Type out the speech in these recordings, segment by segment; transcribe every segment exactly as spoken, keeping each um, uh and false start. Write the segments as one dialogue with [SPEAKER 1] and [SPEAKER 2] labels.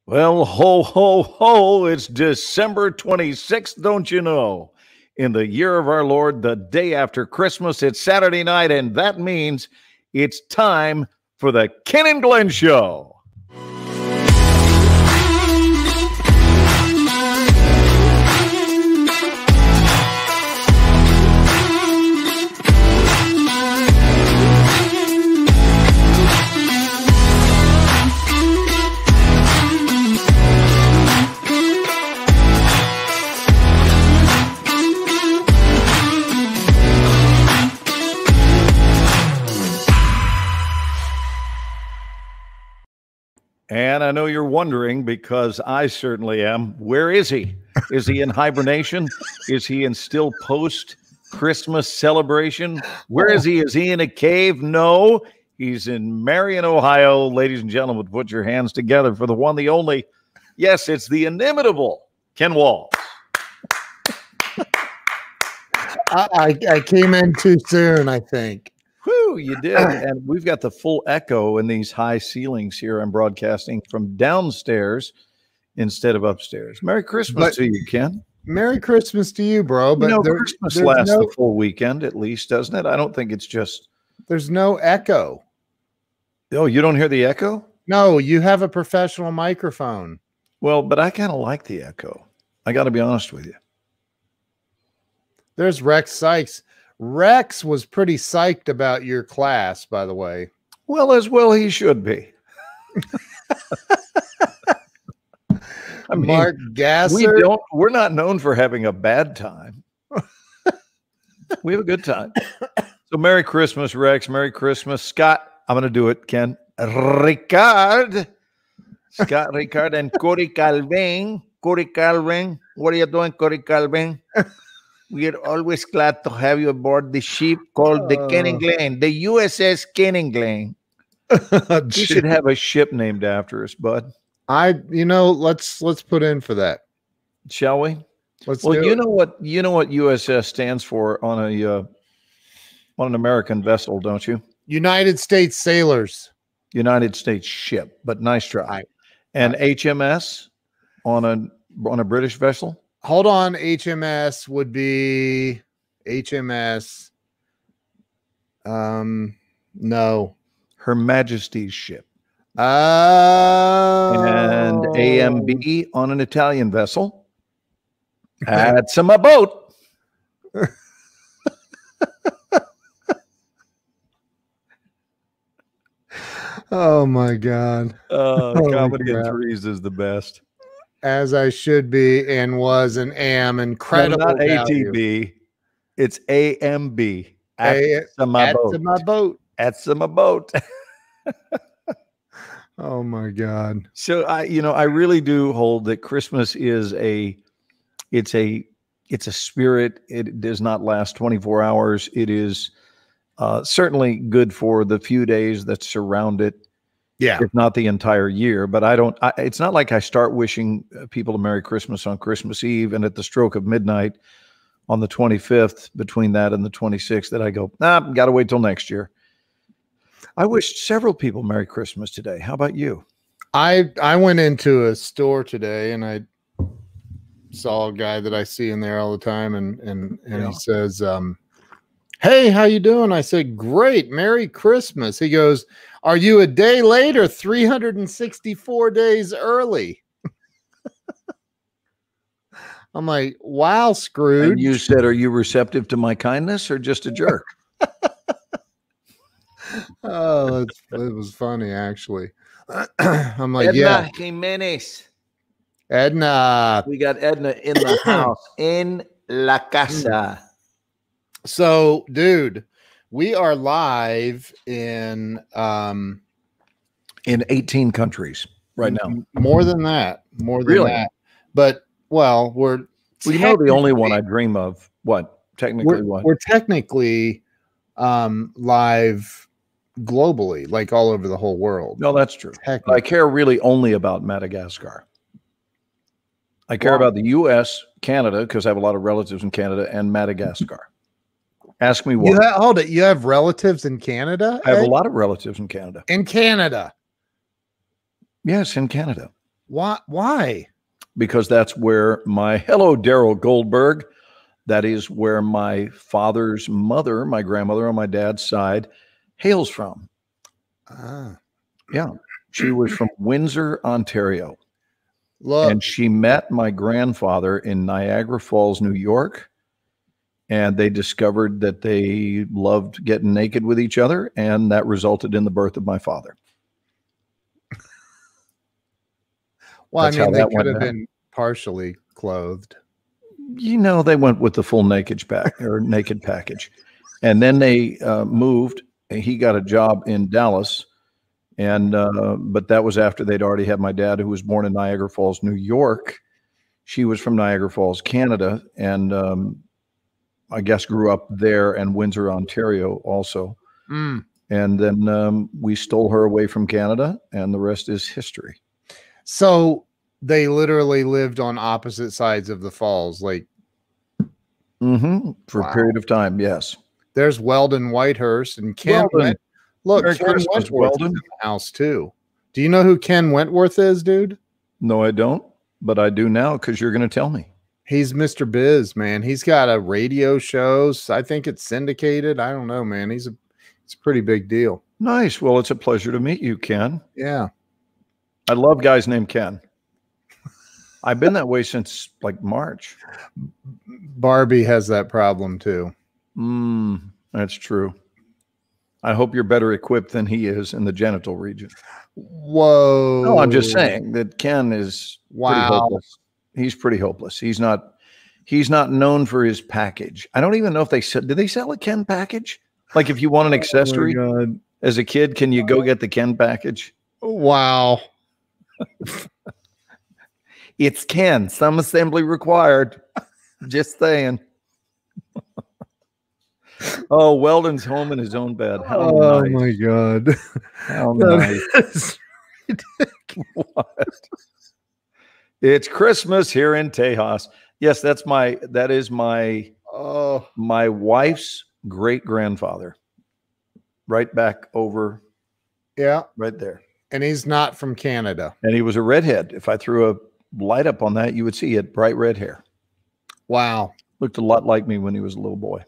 [SPEAKER 1] Well, ho, ho, ho, it's December twenty-sixth, don't you know? In the year of our Lord, the day after Christmas, it's Saturday night, and that means it's time for the Ken and Glenn Show. And I know you're wondering, because I certainly am, where is he? Is he in hibernation? Is he in still post-Christmas celebration? Where is he? Is he in a cave? No, he's in Marion, Ohio. Ladies and gentlemen, put your hands together for the one, the only. Yes, it's the inimitable Ken Wall.
[SPEAKER 2] I, I came in too soon, I think.
[SPEAKER 1] Whew, you did. And we've got the full echo in these high ceilings here. I'm broadcasting from downstairs instead of upstairs. Merry Christmas but, to you, Ken.
[SPEAKER 2] Merry Christmas to you, bro. But
[SPEAKER 1] you know,
[SPEAKER 2] there,
[SPEAKER 1] Christmas lasts no, the full weekend at least, doesn't it? I don't think it's just...
[SPEAKER 2] There's no echo.
[SPEAKER 1] Oh, you don't hear the echo?
[SPEAKER 2] No, you have a professional microphone.
[SPEAKER 1] Well, but I kind of like the echo. I got to be honest with you.
[SPEAKER 2] There's Rex Sykes. Rex was pretty psyched about your class, by the way.
[SPEAKER 1] Well, as well he should be. I mean,
[SPEAKER 2] Mark Gasser.
[SPEAKER 1] We don't, we're not known for having a bad time. We have a good time. So Merry Christmas, Rex. Merry Christmas. Scott, I'm going to do it, Ken. Ricard. Scott, Ricard, and Corey Calvin. Corey Calvin. What are you doing, Corey Calvin? We are always glad to have you aboard the ship called the uh, Ken and Glenn, the U S S Ken and Glenn. You should have a ship named after us, bud.
[SPEAKER 2] I, you know, let's let's put in for that,
[SPEAKER 1] shall we?
[SPEAKER 2] Let's.
[SPEAKER 1] Well,
[SPEAKER 2] do
[SPEAKER 1] you
[SPEAKER 2] it.
[SPEAKER 1] know what you know what U S S stands for on a uh, on an American vessel, don't you?
[SPEAKER 2] United States Sailors.
[SPEAKER 1] United States ship, but nice try.
[SPEAKER 2] Right.
[SPEAKER 1] And right. H M S on a on a British vessel.
[SPEAKER 2] Hold on, H M S would be H M S. Um, no,
[SPEAKER 1] Her Majesty's ship.
[SPEAKER 2] Oh,
[SPEAKER 1] and A M B on an Italian vessel. That's my boat.
[SPEAKER 2] Oh my God!
[SPEAKER 1] Uh, comedy in threes is the best.
[SPEAKER 2] As I should be and was and am incredible.
[SPEAKER 1] No, not A T B. It's A M B.
[SPEAKER 2] That's my boat.
[SPEAKER 1] my boat. That's my boat.
[SPEAKER 2] Oh my God.
[SPEAKER 1] So I, you know, I really do hold that Christmas is a, it's a, it's a spirit. It does not last twenty-four hours. It is uh, certainly good for the few days that surround it. Yeah, if not the entire year. But I don't, I, it's not like I start wishing people a Merry Christmas on Christmas Eve, and at the stroke of midnight on the twenty-fifth, between that and the twenty-sixth, that I go, nah, got to wait till next year. I wished several people Merry Christmas today. How about you?
[SPEAKER 2] I, I went into a store today and I saw a guy that I see in there all the time. And, and, and yeah. He says, um, hey, how you doing? I said, great. Merry Christmas. He goes, are you a day late or three hundred sixty-four days early? I'm like, wow, Scrooge.
[SPEAKER 1] And you said, are you receptive to my kindness or just a jerk?
[SPEAKER 2] Oh, that's, it was funny, actually. I'm like,
[SPEAKER 1] Edna
[SPEAKER 2] yeah.
[SPEAKER 1] Jimenez.
[SPEAKER 2] Edna.
[SPEAKER 1] We got Edna in the house, in la casa.
[SPEAKER 2] So, dude, we are live in um
[SPEAKER 1] in eighteen countries right now.
[SPEAKER 2] More than that. More than
[SPEAKER 1] really?
[SPEAKER 2] that. But well, we're
[SPEAKER 1] well, you know the only one I dream of. What? Technically
[SPEAKER 2] we're,
[SPEAKER 1] what?
[SPEAKER 2] We're technically um live globally, like all over the whole world.
[SPEAKER 1] No, that's true. I care really only about Madagascar. I care wow. about the U S, Canada, because I have a lot of relatives in Canada, and Madagascar. Ask me what.
[SPEAKER 2] You have, hold it. You have relatives in Canada?
[SPEAKER 1] I have eh? a lot of relatives in Canada.
[SPEAKER 2] In Canada.
[SPEAKER 1] Yes, in Canada.
[SPEAKER 2] Why? Why?
[SPEAKER 1] Because that's where my hello, Daryl Goldberg. That is where my father's mother, my grandmother on my dad's side, hails from.
[SPEAKER 2] Ah.
[SPEAKER 1] Yeah. She was from Windsor, Ontario.
[SPEAKER 2] Look.
[SPEAKER 1] And she met my grandfather in Niagara Falls, New York. And they discovered that they loved getting naked with each other. And that resulted in the birth of my father.
[SPEAKER 2] Well,
[SPEAKER 1] That's
[SPEAKER 2] I mean,
[SPEAKER 1] how
[SPEAKER 2] they
[SPEAKER 1] that
[SPEAKER 2] could
[SPEAKER 1] went
[SPEAKER 2] have
[SPEAKER 1] down.
[SPEAKER 2] been partially clothed.
[SPEAKER 1] You know, they went with the full naked pack or naked package. And then they uh, moved. He got a job in Dallas. And, uh, but that was after they'd already had my dad, who was born in Niagara Falls, New York. She was from Niagara Falls, Canada. And um, I guess grew up there, and Windsor, Ontario also.
[SPEAKER 2] Mm.
[SPEAKER 1] And then um, we stole her away from Canada, and the rest is history.
[SPEAKER 2] So they literally lived on opposite sides of the falls, like
[SPEAKER 1] mm-hmm. for
[SPEAKER 2] wow.
[SPEAKER 1] a period of time. Yes.
[SPEAKER 2] There's Weldon Whitehurst and Ken.
[SPEAKER 1] Weldon.
[SPEAKER 2] Went- Look,
[SPEAKER 1] Merry
[SPEAKER 2] Ken
[SPEAKER 1] Christmas,
[SPEAKER 2] Wentworth
[SPEAKER 1] Weldon.
[SPEAKER 2] is in the house too. Do you know who Ken Wentworth is, dude?
[SPEAKER 1] No, I don't, but I do now because you're going to tell me.
[SPEAKER 2] He's Mister Biz, man. He's got a radio show. I think it's syndicated. I don't know, man. He's a it's a pretty big deal.
[SPEAKER 1] Nice. Well, it's a pleasure to meet you, Ken.
[SPEAKER 2] Yeah.
[SPEAKER 1] I love guys named Ken. I've been that way since like March.
[SPEAKER 2] Barbie has that problem too.
[SPEAKER 1] Mm, that's true. I hope you're better equipped than he is in the genital region.
[SPEAKER 2] Whoa.
[SPEAKER 1] No, I'm just saying that Ken is
[SPEAKER 2] wow.
[SPEAKER 1] pretty hopeless. He's pretty hopeless. He's not he's not known for his package. I don't even know if they said, did they sell a Ken package? Like if you want an accessory
[SPEAKER 2] oh
[SPEAKER 1] as a kid, can you go get the Ken package?
[SPEAKER 2] Wow.
[SPEAKER 1] It's Ken, some assembly required. Just saying. Oh, Weldon's home in his own bed. How
[SPEAKER 2] oh
[SPEAKER 1] nice.
[SPEAKER 2] my God.
[SPEAKER 1] How nice. What? It's Christmas here in Tejas. Yes, that's my that is my
[SPEAKER 2] oh
[SPEAKER 1] my wife's great grandfather. Right back over.
[SPEAKER 2] Yeah.
[SPEAKER 1] Right there.
[SPEAKER 2] And he's not from Canada.
[SPEAKER 1] And he was a redhead. If I threw a light up on that, you would see he had bright red hair.
[SPEAKER 2] Wow.
[SPEAKER 1] Looked a lot like me when he was a little boy.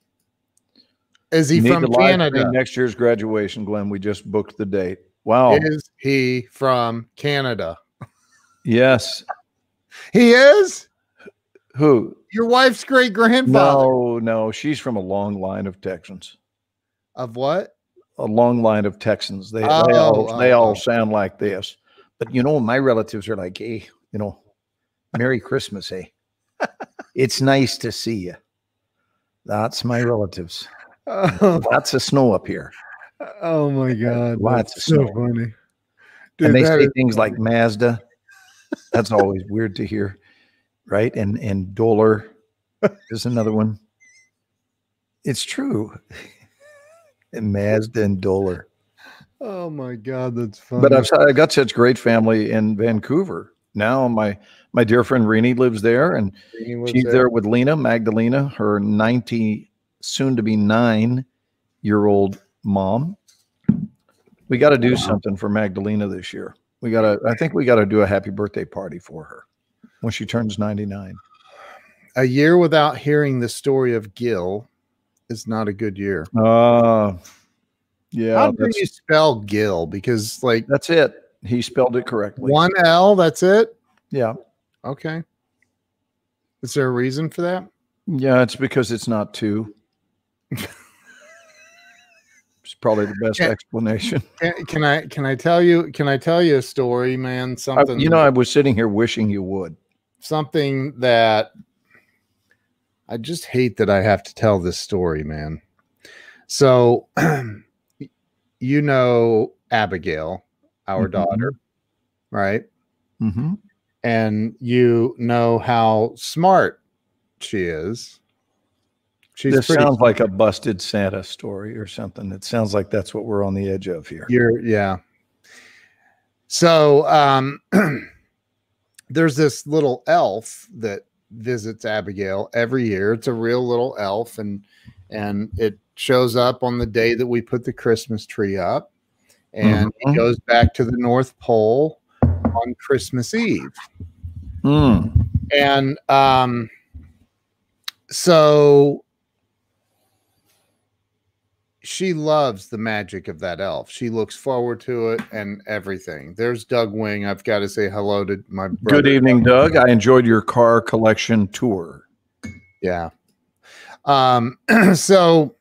[SPEAKER 2] Is he
[SPEAKER 1] You need
[SPEAKER 2] from
[SPEAKER 1] to live
[SPEAKER 2] Canada?
[SPEAKER 1] stream next year's graduation, Glenn. We just booked the date. Wow.
[SPEAKER 2] Is he from Canada?
[SPEAKER 1] Yes.
[SPEAKER 2] He is?
[SPEAKER 1] Who?
[SPEAKER 2] Your wife's great grandfather.
[SPEAKER 1] No, no. She's from a long line of Texans.
[SPEAKER 2] Of what?
[SPEAKER 1] A long line of Texans. They,
[SPEAKER 2] Oh,
[SPEAKER 1] they all,
[SPEAKER 2] oh,
[SPEAKER 1] they all
[SPEAKER 2] oh.
[SPEAKER 1] sound like this. But, you know, my relatives are like, hey, you know, Merry Christmas, hey. It's nice to see you. That's my relatives.
[SPEAKER 2] Oh,
[SPEAKER 1] Lots of snow up here.
[SPEAKER 2] oh my God.
[SPEAKER 1] Lots
[SPEAKER 2] That's
[SPEAKER 1] of
[SPEAKER 2] so
[SPEAKER 1] snow.
[SPEAKER 2] funny. Dude,
[SPEAKER 1] And they
[SPEAKER 2] that
[SPEAKER 1] say
[SPEAKER 2] is
[SPEAKER 1] things
[SPEAKER 2] funny.
[SPEAKER 1] like Mazda. That's always weird to hear, right? And and dollar is another one. It's true. And Mazda and dollar.
[SPEAKER 2] Oh my God, that's funny.
[SPEAKER 1] But I've I got such great family in Vancouver. Now my my dear friend Renee lives there, and
[SPEAKER 2] He was
[SPEAKER 1] she's
[SPEAKER 2] there.
[SPEAKER 1] there with Lena Magdalena, her ninety, soon to be nine year old mom. We got to do something for Magdalena this year. We got to, I think we got to do a happy birthday party for her when she turns ninety-nine.
[SPEAKER 2] A year without hearing the story of Gil is not a good year.
[SPEAKER 1] Uh, yeah,
[SPEAKER 2] How do
[SPEAKER 1] that's,
[SPEAKER 2] you spell Gil? Because like
[SPEAKER 1] that's it. He spelled it correctly.
[SPEAKER 2] one L, that's it?
[SPEAKER 1] Yeah.
[SPEAKER 2] Okay. Is there a reason for that?
[SPEAKER 1] Yeah, it's because it's not two. It's probably the best
[SPEAKER 2] Can-
[SPEAKER 1] explanation.
[SPEAKER 2] Can, can I can I tell you can I tell you a story, man?
[SPEAKER 1] I,
[SPEAKER 2] Something
[SPEAKER 1] you know, I was sitting here wishing you would.
[SPEAKER 2] something that I just hate that I have to tell this story, man. So you know Abigail, our
[SPEAKER 1] Mhm.
[SPEAKER 2] daughter, right?
[SPEAKER 1] Mm-hmm.
[SPEAKER 2] And you know how smart she is. She's
[SPEAKER 1] This
[SPEAKER 2] pretty
[SPEAKER 1] sounds like a busted Santa story or something. It sounds like that's what we're on the edge of here.
[SPEAKER 2] You're yeah. So um there's this little elf that visits Abigail every year. It's a real little elf, and and it shows up on the day that we put the Christmas tree up, and
[SPEAKER 1] Mhm.
[SPEAKER 2] he goes back to the North Pole on Christmas Eve.
[SPEAKER 1] Mm.
[SPEAKER 2] And um, so she loves the magic of that elf. She looks forward to it and everything. There's Doug Wing. I've got to say hello to my brother.
[SPEAKER 1] Good evening, Doug. I enjoyed your car collection tour.
[SPEAKER 2] Yeah. Um, so,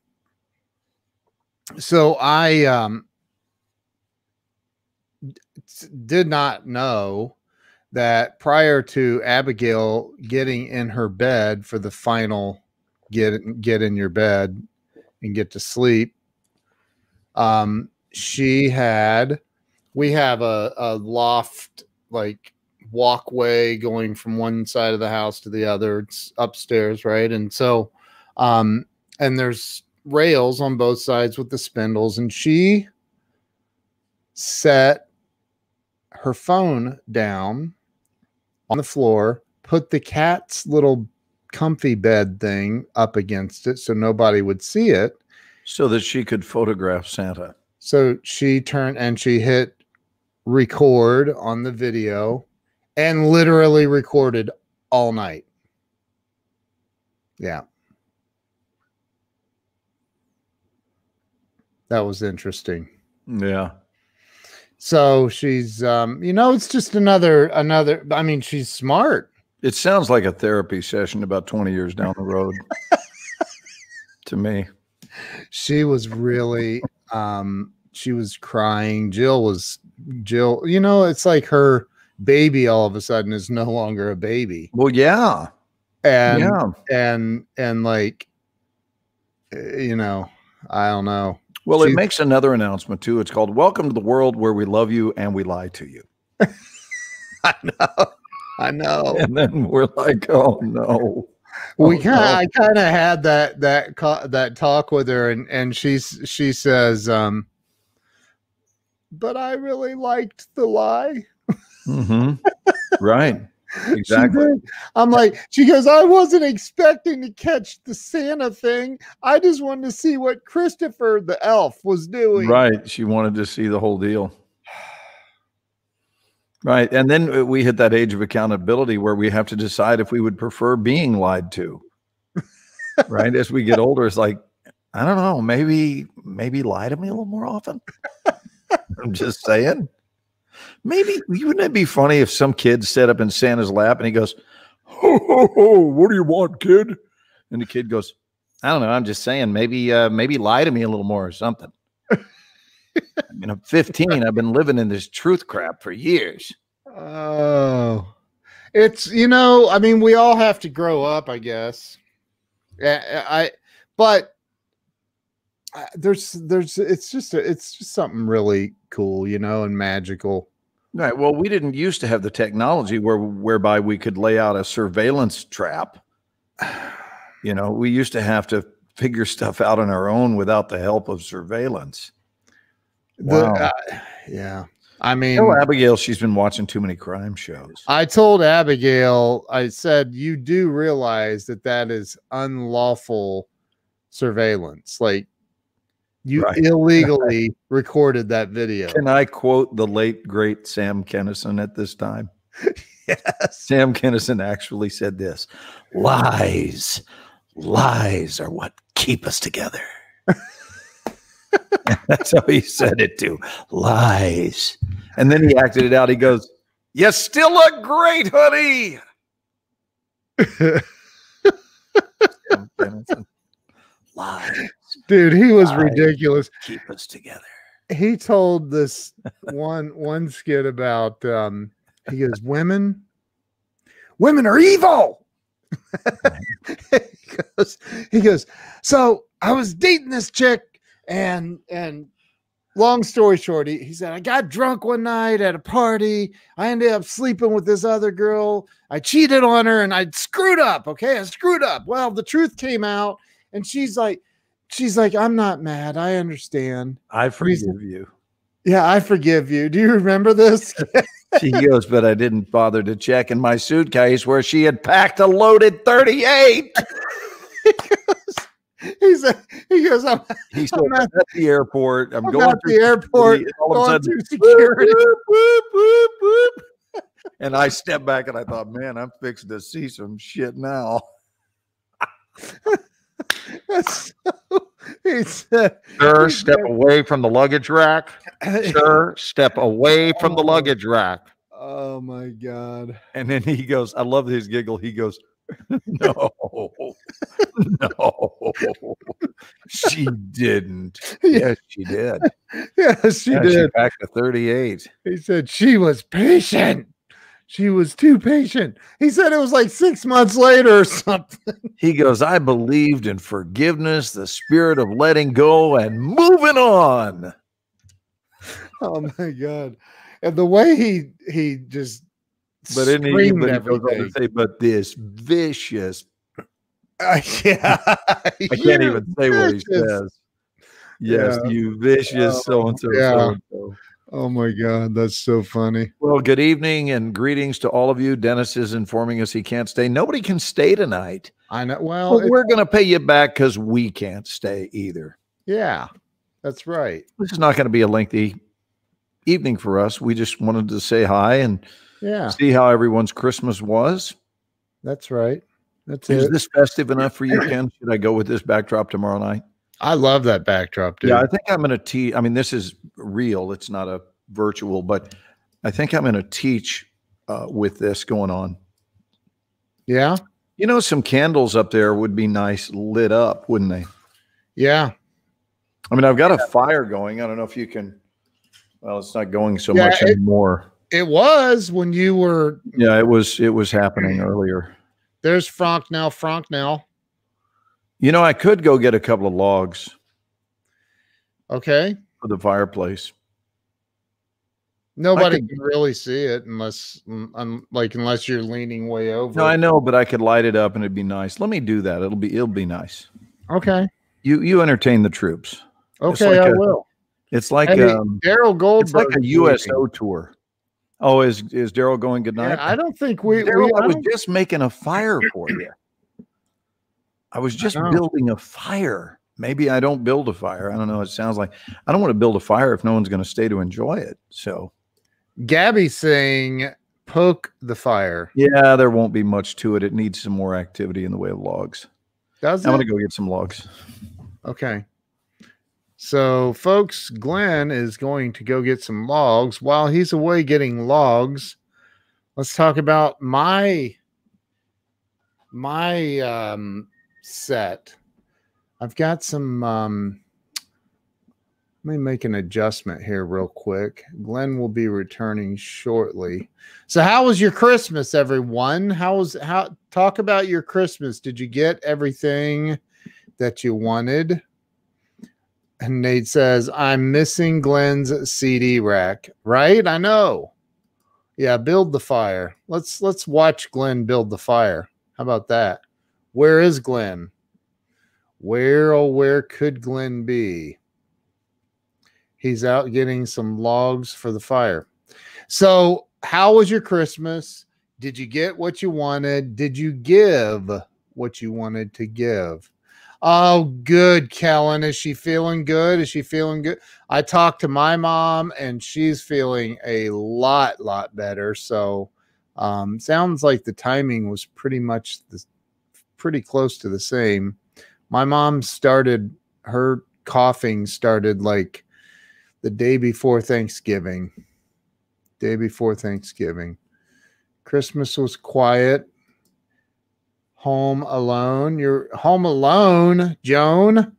[SPEAKER 2] so I um, did not know that prior to Abigail getting in her bed for the final get get in your bed and get to sleep, um, she had we have a, a loft like walkway going from one side of the house to the other. It's upstairs, right? And so um, and there's rails on both sides with the spindles, and she set her phone down on the floor, put the cat's little comfy bed thing up against it so nobody would see it,
[SPEAKER 1] so that she could photograph Santa.
[SPEAKER 2] So she turned and she hit record on the video and literally recorded all night. Yeah. That was interesting.
[SPEAKER 1] Yeah.
[SPEAKER 2] So she's, um, you know, it's just another, another, I mean, she's smart.
[SPEAKER 1] It sounds like a therapy session about twenty years down the road to me.
[SPEAKER 2] She was really, um, she was crying. Jill was, Jill, you know, it's like her baby all of a sudden is no longer a baby.
[SPEAKER 1] Well, yeah.
[SPEAKER 2] And,
[SPEAKER 1] yeah.
[SPEAKER 2] and, and like, you know, I don't know.
[SPEAKER 1] Well,
[SPEAKER 2] She's,
[SPEAKER 1] it makes another announcement too. It's called "Welcome to the World Where We Love You and We Lie to You."
[SPEAKER 2] I know, I know.
[SPEAKER 1] And then we're like, "Oh no."
[SPEAKER 2] We
[SPEAKER 1] oh,
[SPEAKER 2] kind of,
[SPEAKER 1] no.
[SPEAKER 2] I kind of had that that that talk with her, and and she's she says, um, "But I really liked the lie."
[SPEAKER 1] Mm-hmm. Right. Exactly.
[SPEAKER 2] I'm like, she goes, I wasn't expecting to catch the Santa thing. I just wanted to see what Christopher the elf was doing.
[SPEAKER 1] Right. She wanted to see the whole deal. Right. And then we hit that age of accountability where we have to decide if we would prefer being lied to. Right. As we get older, it's like, I don't know, maybe, maybe lie to me a little more often. I'm just saying. Maybe, wouldn't it be funny if some kid sat up in Santa's lap and he goes, ho, ho, ho, what do you want, kid? And the kid goes, I don't know. I'm just saying, maybe, uh, maybe lie to me a little more or something. I mean, I'm fifteen. I've been living in this truth crap for years.
[SPEAKER 2] Oh, it's, you know, I mean, we all have to grow up, I guess. I, I but uh, there's, there's, it's just, a, it's just something really cool, you know, and magical.
[SPEAKER 1] Right. Well, we didn't used to have the technology where whereby we could lay out a surveillance trap. You know, we used to have to figure stuff out on our own without the help of surveillance. Wow.
[SPEAKER 2] The, uh, yeah. I mean,
[SPEAKER 1] tell Abigail she's been watching too many crime shows.
[SPEAKER 2] I told Abigail, I said, you do realize that that is unlawful surveillance. Like, you right. illegally recorded that video.
[SPEAKER 1] Can I quote the late, great Sam Kinison at this time?
[SPEAKER 2] Yes.
[SPEAKER 1] Sam Kinison actually said this: lies, lies are what keep us together. That's how he said it too. Lies. And then he acted it out. He goes, you still look great, honey. Sam Kinison. Lies.
[SPEAKER 2] Dude, he was lies ridiculous.
[SPEAKER 1] Keep us together.
[SPEAKER 2] He told this one one skit about um he goes, women women are evil. he goes, he goes, so I was dating this chick, and and long story short, he, he said, I got drunk one night at a party. I ended up sleeping with this other girl. I cheated on her and I screwed up. Okay, I screwed up. Well, the truth came out, and she's like, she's like, I'm not mad. I understand.
[SPEAKER 1] I forgive you.
[SPEAKER 2] Yeah, I forgive you. Do you remember this?
[SPEAKER 1] She goes, but I didn't bother to check in my suitcase where she had packed a loaded thirty-eight.
[SPEAKER 2] he goes, he said, he goes, I'm,
[SPEAKER 1] he said, I'm at the airport. I'm,
[SPEAKER 2] I'm
[SPEAKER 1] going
[SPEAKER 2] at the airport.
[SPEAKER 1] All of a sudden,
[SPEAKER 2] security.
[SPEAKER 1] Whoop, whoop, whoop, whoop. And I stepped back and I thought, man, I'm fixing to see some shit now.
[SPEAKER 2] That's so, he said,
[SPEAKER 1] Sir,
[SPEAKER 2] he
[SPEAKER 1] step
[SPEAKER 2] said,
[SPEAKER 1] away from the luggage rack. Sir, step away from the
[SPEAKER 2] Oh.
[SPEAKER 1] luggage rack.
[SPEAKER 2] oh my God.
[SPEAKER 1] And then he goes, I love his giggle. He goes, no, no, she didn't. Yes, she did.
[SPEAKER 2] Yes, she
[SPEAKER 1] Yeah,
[SPEAKER 2] did.
[SPEAKER 1] She packed a thirty-eight.
[SPEAKER 2] He said she was patient. She was too patient. He said it was like six months later or something.
[SPEAKER 1] He goes, I believed in forgiveness, the spirit of letting go and moving on.
[SPEAKER 2] Oh my God. And the way he he just
[SPEAKER 1] But then he,
[SPEAKER 2] screamed
[SPEAKER 1] but he goes on
[SPEAKER 2] everything.
[SPEAKER 1] to say, but this vicious,
[SPEAKER 2] Uh, yeah.
[SPEAKER 1] I can't even say what he
[SPEAKER 2] vicious.
[SPEAKER 1] says. Yes,
[SPEAKER 2] Yeah.
[SPEAKER 1] you vicious
[SPEAKER 2] Oh,
[SPEAKER 1] so-and-so,
[SPEAKER 2] yeah.
[SPEAKER 1] so-and-so.
[SPEAKER 2] Oh my God, that's so funny.
[SPEAKER 1] Well, good evening and greetings to all of you. Dennis is informing us he can't stay. Nobody can stay tonight.
[SPEAKER 2] I know. Well,
[SPEAKER 1] Well, we're going to pay you back because we can't stay either.
[SPEAKER 2] yeah, that's right.
[SPEAKER 1] This is not going to be a lengthy evening for us. We just wanted to say hi and
[SPEAKER 2] Yeah,
[SPEAKER 1] see how everyone's Christmas was.
[SPEAKER 2] that's right. That's
[SPEAKER 1] Is
[SPEAKER 2] it.
[SPEAKER 1] this festive enough for you, Ken? Should I go with this backdrop tomorrow night?
[SPEAKER 2] I love that backdrop, dude.
[SPEAKER 1] Yeah, I think I'm going to teach. I mean, this is real. It's not a virtual, but I think I'm going to teach uh, with this going on.
[SPEAKER 2] Yeah.
[SPEAKER 1] You know, some candles up there would be nice lit up, wouldn't they?
[SPEAKER 2] Yeah.
[SPEAKER 1] I mean, I've got a fire going. I don't know if you can. Well, it's not going so
[SPEAKER 2] Yeah,
[SPEAKER 1] much
[SPEAKER 2] it-
[SPEAKER 1] anymore.
[SPEAKER 2] It was when you were.
[SPEAKER 1] Yeah, it was. It was happening earlier.
[SPEAKER 2] There's Frank now. Frank now.
[SPEAKER 1] You know, I could go get a couple of logs
[SPEAKER 2] Okay.
[SPEAKER 1] for the fireplace.
[SPEAKER 2] Nobody
[SPEAKER 1] could-
[SPEAKER 2] can really see it unless, um, like, unless you're leaning way over.
[SPEAKER 1] No, I know, but I could light it up and it'd be nice. Let me do that. It'll be. It'll be nice.
[SPEAKER 2] Okay.
[SPEAKER 1] You you entertain the troops.
[SPEAKER 2] Okay,
[SPEAKER 1] like
[SPEAKER 2] I
[SPEAKER 1] a-
[SPEAKER 2] will.
[SPEAKER 1] It's like
[SPEAKER 2] Hey,
[SPEAKER 1] um,
[SPEAKER 2] Daryl
[SPEAKER 1] it's like
[SPEAKER 2] Goldberg.
[SPEAKER 1] a U S O tour. Oh, is is Daryl going good night?
[SPEAKER 2] Yeah, I don't think we.
[SPEAKER 1] Daryl,
[SPEAKER 2] we
[SPEAKER 1] I
[SPEAKER 2] I
[SPEAKER 1] was
[SPEAKER 2] don't-
[SPEAKER 1] just making a fire for you. I was just
[SPEAKER 2] know.
[SPEAKER 1] building a fire. Maybe I don't build a fire. I don't know. It sounds like I don't want to build a fire if no one's going to stay to enjoy it. So
[SPEAKER 2] Gabby's saying, "Poke the fire."
[SPEAKER 1] yeah, there won't be much to it. It needs some more activity in the way of logs.
[SPEAKER 2] Does
[SPEAKER 1] I'm
[SPEAKER 2] it?
[SPEAKER 1] going to go get some logs.
[SPEAKER 2] Okay. So, folks, Glenn is going to go get some logs. While he's away getting logs, let's talk about my my um, set. I've got some. Um, let me make an adjustment here real quick. Glenn will be returning shortly. So, how was your Christmas, everyone? How was how? Talk about your Christmas. Did you get everything that you wanted? And Nate says, I'm missing Glenn's C D rack. Right? I know. Yeah, build the fire. Let's let's watch Glenn build the fire. How about that? Where is Glenn? Where oh where could Glenn be? He's out getting some logs for the fire. So, how was your Christmas? Did you get what you wanted? Did you give what you wanted to give? Oh, good, Kellen. Is she feeling good? Is she feeling good? I talked to my mom, and she's feeling a lot, lot better. So, um, sounds like the timing was pretty much the, pretty close to the same. My mom started her coughing started like the day before Thanksgiving. Day before Thanksgiving. Christmas was quiet. Home alone. You're home alone, Joan.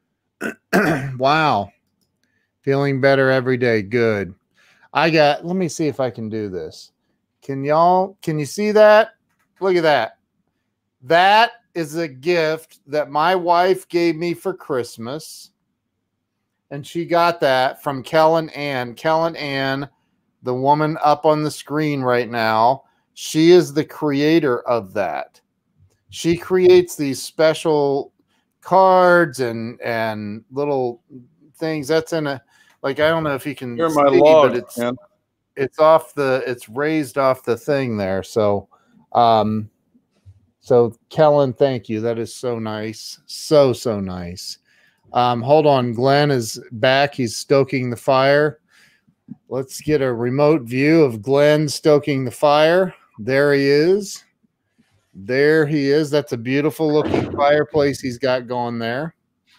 [SPEAKER 2] Wow. Feeling better every day. Good. I got, let me see if I can do this. Can y'all, can you see that? Look at that. That is a gift that my wife gave me for Christmas. And she got that from Kellen Ann. Kellen Ann, the woman up on the screen right now, she is the creator of that. She creates these special cards and and little things. That's in a, like, I don't know if you can
[SPEAKER 1] You're my
[SPEAKER 2] see,
[SPEAKER 1] log,
[SPEAKER 2] but it's
[SPEAKER 1] man.
[SPEAKER 2] it's off the it's raised off the thing there. So um so Kellen, thank you. That is so nice. So so nice. Um hold on, Glenn is back. He's stoking the fire. Let's get a remote view of Glenn stoking the fire. There he is. There he is. That's a beautiful looking fireplace he's got going there.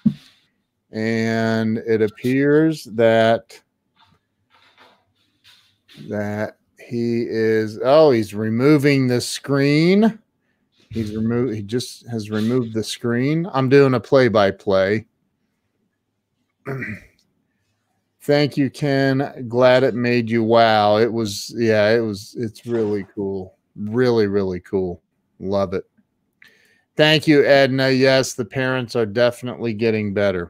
[SPEAKER 2] And it appears that that he is, oh, he's removing the screen. He's removed, he just has removed the screen. I'm doing a play-by-play. Thank you, Ken. Glad it made you wow. It was, yeah, it was, it's really cool. Really, really cool. Love it. Thank you, Edna. Yes, the parents are definitely getting better.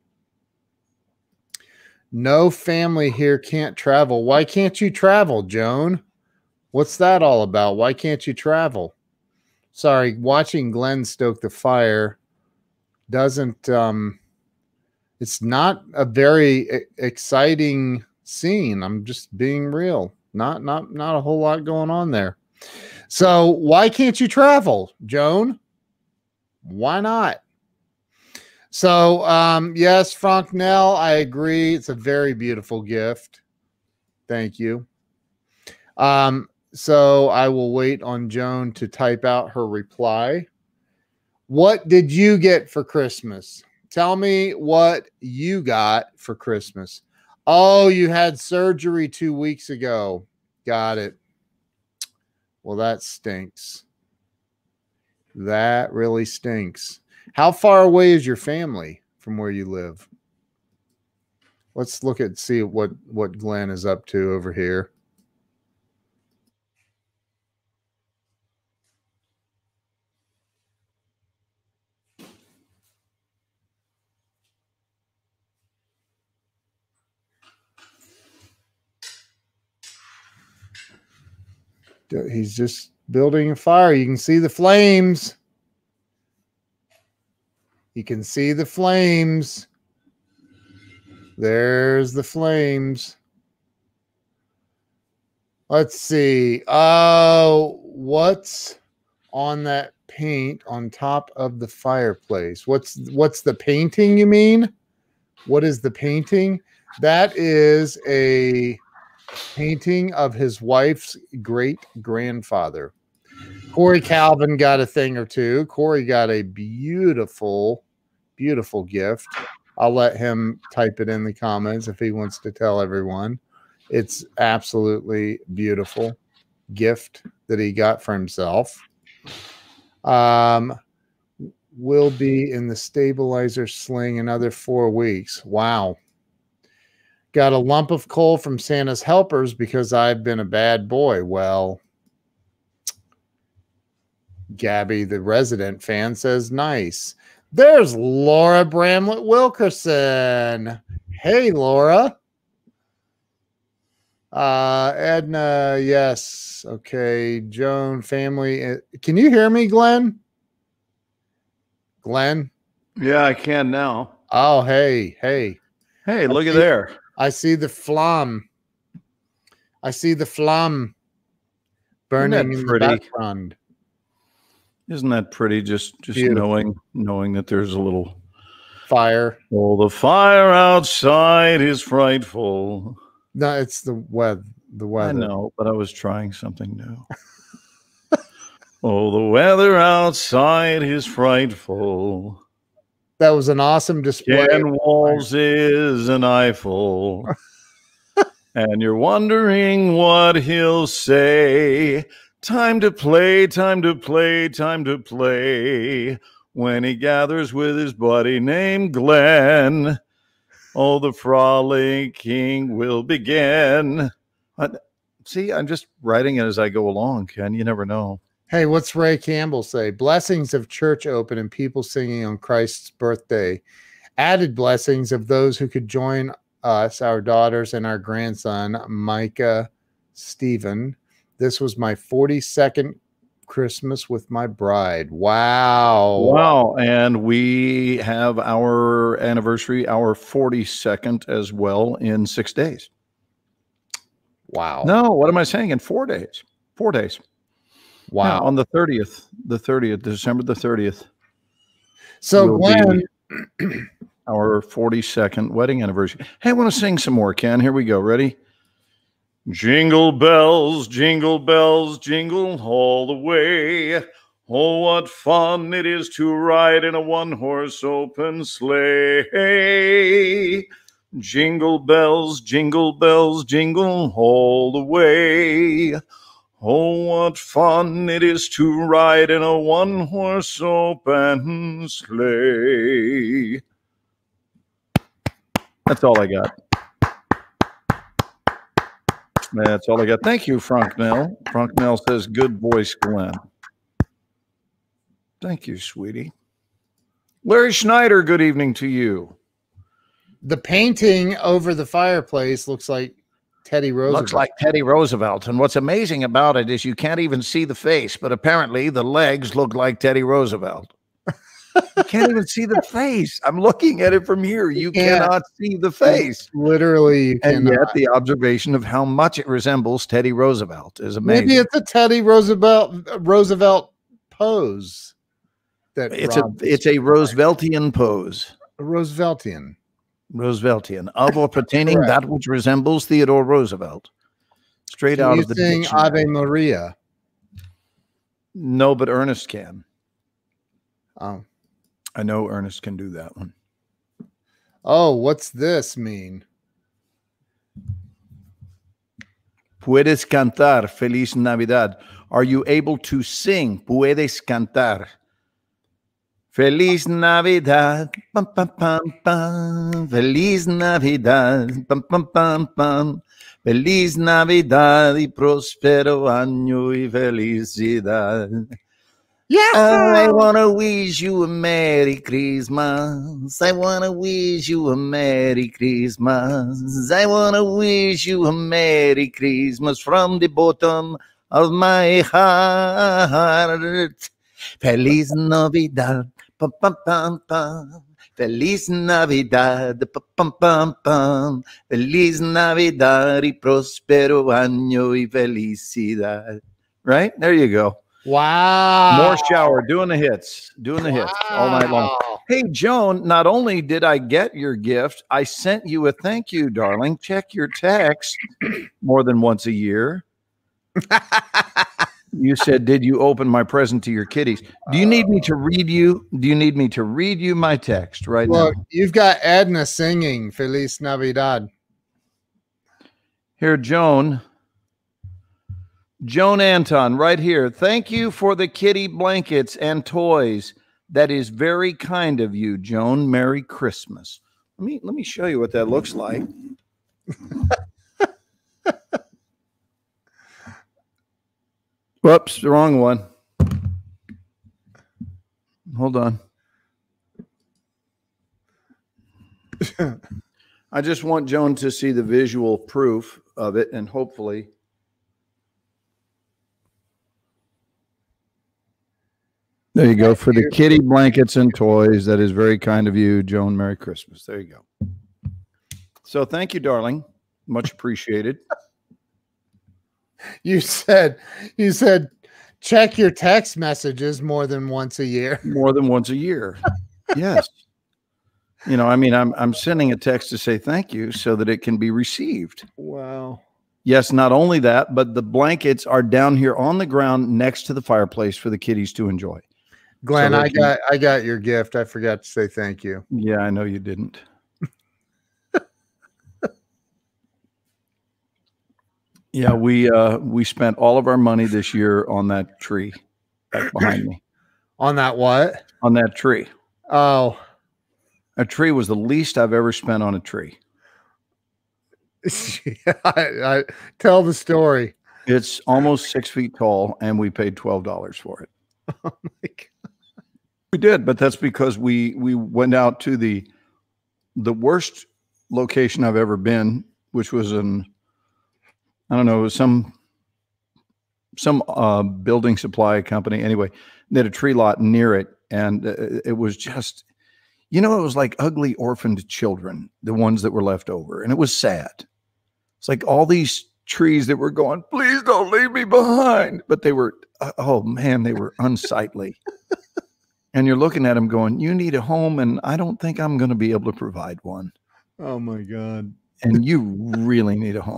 [SPEAKER 2] No family here can't travel. Why can't you travel, Joan? What's that all about? Why can't you travel? Sorry, watching Glenn stoke the fire doesn't, um, it's not a very exciting scene. I'm just being real. Not, not, not a whole lot going on there. So why can't you travel, Joan? Why not? So, um, yes, Frank Nell, I agree. It's a very beautiful gift. Thank you. Um, so I will wait on Joan to type out her reply. What did you get for Christmas? Tell me what you got for Christmas. Oh, you had surgery two weeks ago. Got it. Well, that stinks. That really stinks. How far away is your family from where you live? Let's look at see what what Glenn is up to over here. He's just building a fire. You can see the flames. You can see the flames. There's the flames. Let's see. Oh, what's on that paint on top of the fireplace? What's what's the painting, you mean? What is the painting? That is a painting of his wife's great grandfather. Corey Calvin got a thing or two. Corey got a beautiful, beautiful gift. I'll let him type it in the comments if he wants to tell everyone. It's absolutely beautiful gift that he got for himself. Um, will be in the stabilizer sling another four weeks. Wow. Got a lump of coal from Santa's helpers because I've been a bad boy. Well, Gabby, the resident fan, says nice. There's Laura Bramlett Wilkerson. Hey, Laura. Uh, Edna, yes. Okay. Joan, family. Can you hear me, Glenn? Glenn?
[SPEAKER 1] Yeah, I can now.
[SPEAKER 2] Oh, hey, hey.
[SPEAKER 1] Hey, look
[SPEAKER 2] I
[SPEAKER 1] at
[SPEAKER 2] see,
[SPEAKER 1] there.
[SPEAKER 2] I see the flam. I see the flam burning in the background.
[SPEAKER 1] Isn't that pretty? Just just Beautiful. knowing knowing that there's a little
[SPEAKER 2] fire.
[SPEAKER 1] Oh, the fire outside is frightful.
[SPEAKER 2] No, it's the weather. The weather.
[SPEAKER 1] I know, but I was trying something new. Oh, the weather outside is frightful.
[SPEAKER 2] That was an awesome display.
[SPEAKER 1] Ken Walls is an Eiffel. And you're wondering what he'll say. Time to play, time to play, time to play. When he gathers with his buddy named Glenn. Oh, the frolicking will begin. I, see, I'm just writing it as I go along, Ken. You never know.
[SPEAKER 2] Hey, what's Ray Campbell say? Blessings of church open and people singing on Christ's birthday. Added blessings of those who could join us, our daughters and our grandson, Micah Stephen. This was my forty-second Christmas with my bride. Wow.
[SPEAKER 1] Wow. And we have our anniversary, our forty-second as well in six days.
[SPEAKER 2] Wow.
[SPEAKER 1] No, what am I saying? In four days. Four days.
[SPEAKER 2] Wow.
[SPEAKER 1] Yeah, on the thirtieth, the thirtieth, December the thirtieth.
[SPEAKER 2] So Glenn,
[SPEAKER 1] our forty-second wedding anniversary. Hey, I want to sing some more, Ken. Here we go. Ready? Jingle bells, jingle bells, jingle all the way. Oh, what fun it is to ride in a one-horse open sleigh. Jingle bells, jingle bells, jingle all the way. Oh, what fun it is to ride in a one-horse open sleigh. That's all I got. That's all I got. Thank you, Frank Nell. Frank Nell says, good voice, Glenn. Thank you, sweetie. Larry Schneider, good evening to you.
[SPEAKER 2] The painting over the fireplace looks like Teddy Roosevelt.
[SPEAKER 1] Looks like Teddy Roosevelt. And what's amazing about it is you can't even see the face, but apparently the legs look like Teddy Roosevelt. You can't even see the face. I'm looking at it from here. You
[SPEAKER 2] Yeah.
[SPEAKER 1] cannot see the face.
[SPEAKER 2] Literally, you
[SPEAKER 1] And
[SPEAKER 2] cannot.
[SPEAKER 1] yet the observation of how much it resembles Teddy Roosevelt is amazing.
[SPEAKER 2] Maybe it's a Teddy Roosevelt Roosevelt pose. That
[SPEAKER 1] It's a
[SPEAKER 2] Rob
[SPEAKER 1] it's a Rooseveltian pose.
[SPEAKER 2] a Rooseveltian.
[SPEAKER 1] Rooseveltian, of or pertaining
[SPEAKER 2] Correct.
[SPEAKER 1] that which resembles Theodore Roosevelt. Straight
[SPEAKER 2] Can
[SPEAKER 1] out
[SPEAKER 2] you
[SPEAKER 1] of the
[SPEAKER 2] sing
[SPEAKER 1] dictionary.
[SPEAKER 2] Ave Maria?
[SPEAKER 1] No, but Ernest can.
[SPEAKER 2] Oh.
[SPEAKER 1] I know Ernest can do that one.
[SPEAKER 2] Oh, what's this mean?
[SPEAKER 1] Puedes cantar, Feliz Navidad. Are you able to sing? Puedes cantar. Feliz Navidad. Pam, pam, pam, pam. Feliz Navidad. Pam, pam, pam, pam. Feliz Navidad y próspero año y felicidad.
[SPEAKER 2] Yeah.
[SPEAKER 1] I want to wish you a Merry Christmas. I want to wish you a Merry Christmas. I want to wish you a Merry Christmas from the bottom of my heart. Feliz Navidad. Pam, pam, pam, pam. Feliz Navidad. Pam, pam, pam, pam. Feliz Navidad y próspero año y felicidad. Right? There you go.
[SPEAKER 2] Wow.
[SPEAKER 1] Morshower doing the hits, doing the hits all night long.
[SPEAKER 2] Wow.
[SPEAKER 1] Hey, Joan, not only did I get your gift, I sent you a thank you, darling. Check your text more than once a year. You said, did you open my present to your kitties? Do you need me to read you? Do you need me to read you my text right
[SPEAKER 2] Look,
[SPEAKER 1] now?
[SPEAKER 2] you've got Edna singing Feliz Navidad.
[SPEAKER 1] Here, Joan. Joan Anton, right here. Thank you for the kitty blankets and toys. That is very kind of you, Joan. Merry Christmas. Let me let me show you what that looks like. Whoops, the wrong one. Hold on. I just want Joan to see the visual proof of it, and hopefully there you go. For the kitty blankets and toys, that is very kind of you, Joan. Merry Christmas. There you go. So thank you, darling. Much appreciated.
[SPEAKER 2] You said, you said, check your text messages more than once a year.
[SPEAKER 1] More than once a year. Yes. You know, I mean, I'm I'm sending a text to say thank you so that it can be received.
[SPEAKER 2] Wow.
[SPEAKER 1] Yes, not only that, but the blankets are down here on the ground next to the fireplace for the kitties to enjoy.
[SPEAKER 2] Glenn,
[SPEAKER 1] So
[SPEAKER 2] I
[SPEAKER 1] can,
[SPEAKER 2] got I got your gift. I forgot to say thank you.
[SPEAKER 1] Yeah, I know you didn't. Yeah, we uh we spent all of our money this year on that tree back behind me.
[SPEAKER 2] On that what?
[SPEAKER 1] On that tree.
[SPEAKER 2] Oh.
[SPEAKER 1] A tree was the least I've ever spent on a tree.
[SPEAKER 2] Yeah, I, I tell the story.
[SPEAKER 1] It's almost six feet tall, and we paid twelve dollars for it.
[SPEAKER 2] Oh my God.
[SPEAKER 1] We did, but that's because we we went out to the the worst location I've ever been, which was in, I don't know, it was some some uh, building supply company. Anyway, they had a tree lot near it, and uh, it was just, you know, it was like ugly orphaned children, the ones that were left over, and it was sad. It's like all these trees that were going, please don't leave me behind, but they were, uh, oh man, they were unsightly. And you're looking at them going, you need a home, and I don't think I'm going to be able to provide one.
[SPEAKER 2] Oh my God.
[SPEAKER 1] And you really need a home.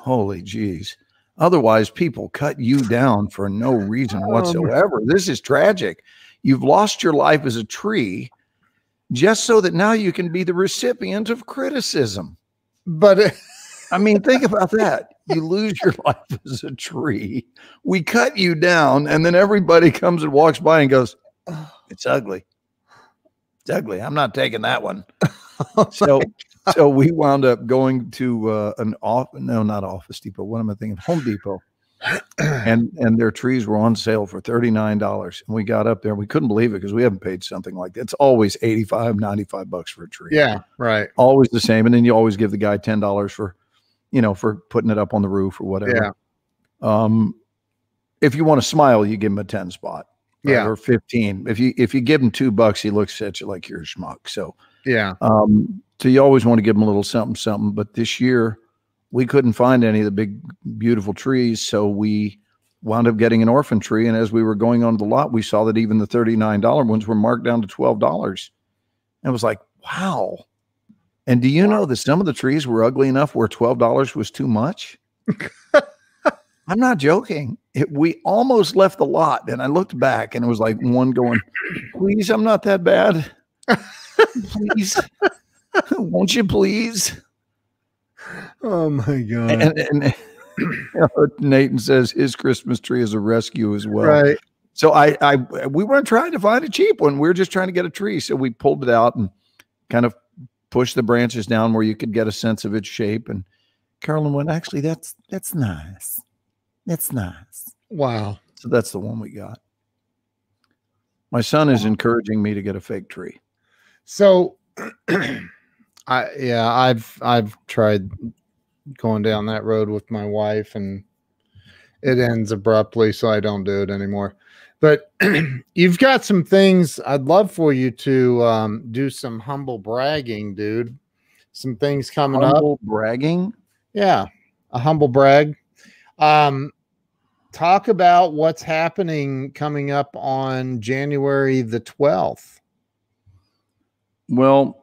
[SPEAKER 1] Holy jeez. Otherwise, people cut you down for no reason whatsoever. Um, this is tragic. You've lost your life as a tree just so that now you can be the recipient of criticism.
[SPEAKER 2] But uh,
[SPEAKER 1] I mean, think about that. You lose your life as a tree. We cut you down, and then everybody comes and walks by and goes, it's ugly. It's ugly. I'm not taking that one. Oh so, so we wound up going to uh, an off. No, not Office Depot. What am I thinking? Home Depot. And and their trees were on sale for thirty-nine dollars. And we got up there. We couldn't believe it because we haven't paid something like that. It's always eighty-five, ninety-five bucks for a tree.
[SPEAKER 2] Yeah, right.
[SPEAKER 1] Always the same. And then you always give the guy ten dollars for, you know, for putting it up on the roof or whatever.
[SPEAKER 2] Yeah.
[SPEAKER 1] Um, if you want to smile, you give him a ten spot. Right?
[SPEAKER 2] Yeah.
[SPEAKER 1] Or fifteen. If you if you give him two bucks, he looks at you like you're a schmuck. So
[SPEAKER 2] yeah.
[SPEAKER 1] Um, so you always want to give him a little something, something. But this year we couldn't find any of the big, beautiful trees. So we wound up getting an orphan tree. And as we were going on the lot, we saw that even the thirty-nine dollar ones were marked down to twelve dollars. And it was like, wow. And do you know that some of the trees were ugly enough where twelve dollars was too much? I'm not joking. It, we almost left the lot. And I looked back and it was like one going, please, I'm not that bad. Please. Won't you please?
[SPEAKER 2] Oh my God.
[SPEAKER 1] And, and you know, Nathan says his Christmas tree is a rescue as well.
[SPEAKER 2] Right.
[SPEAKER 1] So I, I, we weren't trying to find a cheap one. We were just trying to get a tree. So we pulled it out and kind of pushed the branches down where you could get a sense of its shape. And Carolyn went, actually, that's, that's nice. That's nice.
[SPEAKER 2] Wow.
[SPEAKER 1] So that's the one we got. My son is encouraging me to get a fake tree.
[SPEAKER 2] So I, yeah, I've, I've tried going down that road with my wife and it ends abruptly. So I don't do it anymore, but you've got some things I'd love for you to um, do some humble bragging, dude. Some things coming
[SPEAKER 1] humble
[SPEAKER 2] up.
[SPEAKER 1] Humble bragging?
[SPEAKER 2] Yeah. A humble brag. Um, talk about what's happening coming up on January the twelfth.
[SPEAKER 1] Well,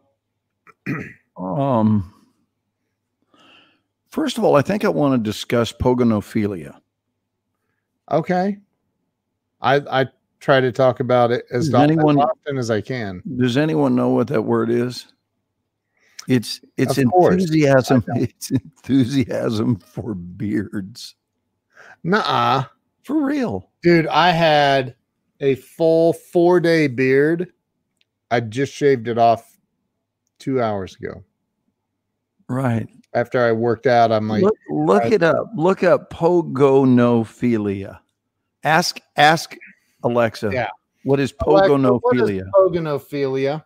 [SPEAKER 1] um, first of all, I think I want to discuss pogonophilia.
[SPEAKER 2] Okay. I I try to talk about it as, often, anyone, as often as I can.
[SPEAKER 1] Does anyone know what that word is? It's it's of enthusiasm. It's enthusiasm for beards.
[SPEAKER 2] Nuh-uh.
[SPEAKER 1] For real.
[SPEAKER 2] Dude, I had a full four-day beard. I just shaved it off two hours ago.
[SPEAKER 1] Right.
[SPEAKER 2] After I worked out, I'm like,
[SPEAKER 1] look, look
[SPEAKER 2] I,
[SPEAKER 1] it up. Look up pogonophilia. Ask ask Alexa.
[SPEAKER 2] Yeah.
[SPEAKER 1] What is pogonophilia?
[SPEAKER 2] Alexa, what is pogonophilia?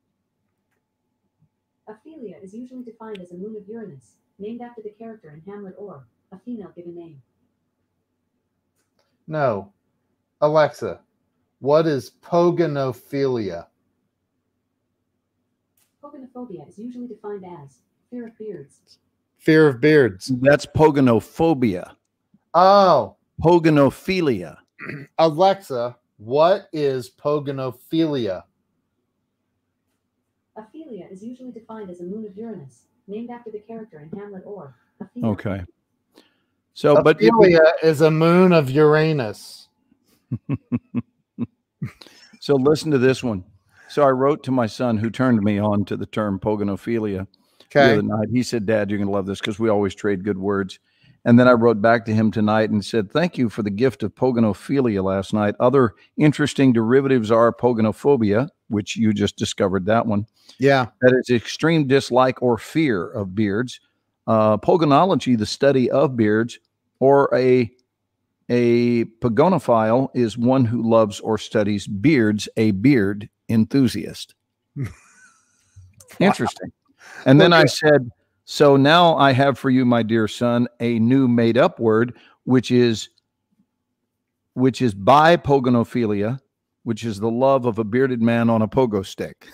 [SPEAKER 3] Ophelia is usually defined as a moon of Uranus, named after the character in Hamlet, or a female given name.
[SPEAKER 2] No. Alexa, what is pogonophilia?
[SPEAKER 3] Pogonophobia is usually defined as fear of beards.
[SPEAKER 2] Fear of beards.
[SPEAKER 1] That's pogonophobia.
[SPEAKER 2] Oh.
[SPEAKER 1] Pogonophilia.
[SPEAKER 2] Alexa, what is pogonophilia?
[SPEAKER 3] Ophelia is usually defined as a moon of Uranus, named after the character in Hamlet, or a female.
[SPEAKER 1] Okay. So,
[SPEAKER 2] Ophelia
[SPEAKER 1] but
[SPEAKER 2] is a moon of Uranus.
[SPEAKER 1] So listen to this one. So I wrote to my son, who turned me on to the term pogonophilia
[SPEAKER 2] okay.
[SPEAKER 1] the other night. He said, Dad, you're going to love this because we always trade good words. And then I wrote back to him tonight and said, thank you for the gift of pogonophilia last night. Other interesting derivatives are pogonophobia, which you just discovered that one.
[SPEAKER 2] Yeah.
[SPEAKER 1] That is extreme dislike or fear of beards. Uh, pogonology, the study of beards, or a A pogonophile is one who loves or studies beards, a beard enthusiast. Interesting. And then I said, so now I have for you, my dear son, a new made up word, which is, which is bipogonophilia, which is the love of a bearded man on a pogo stick.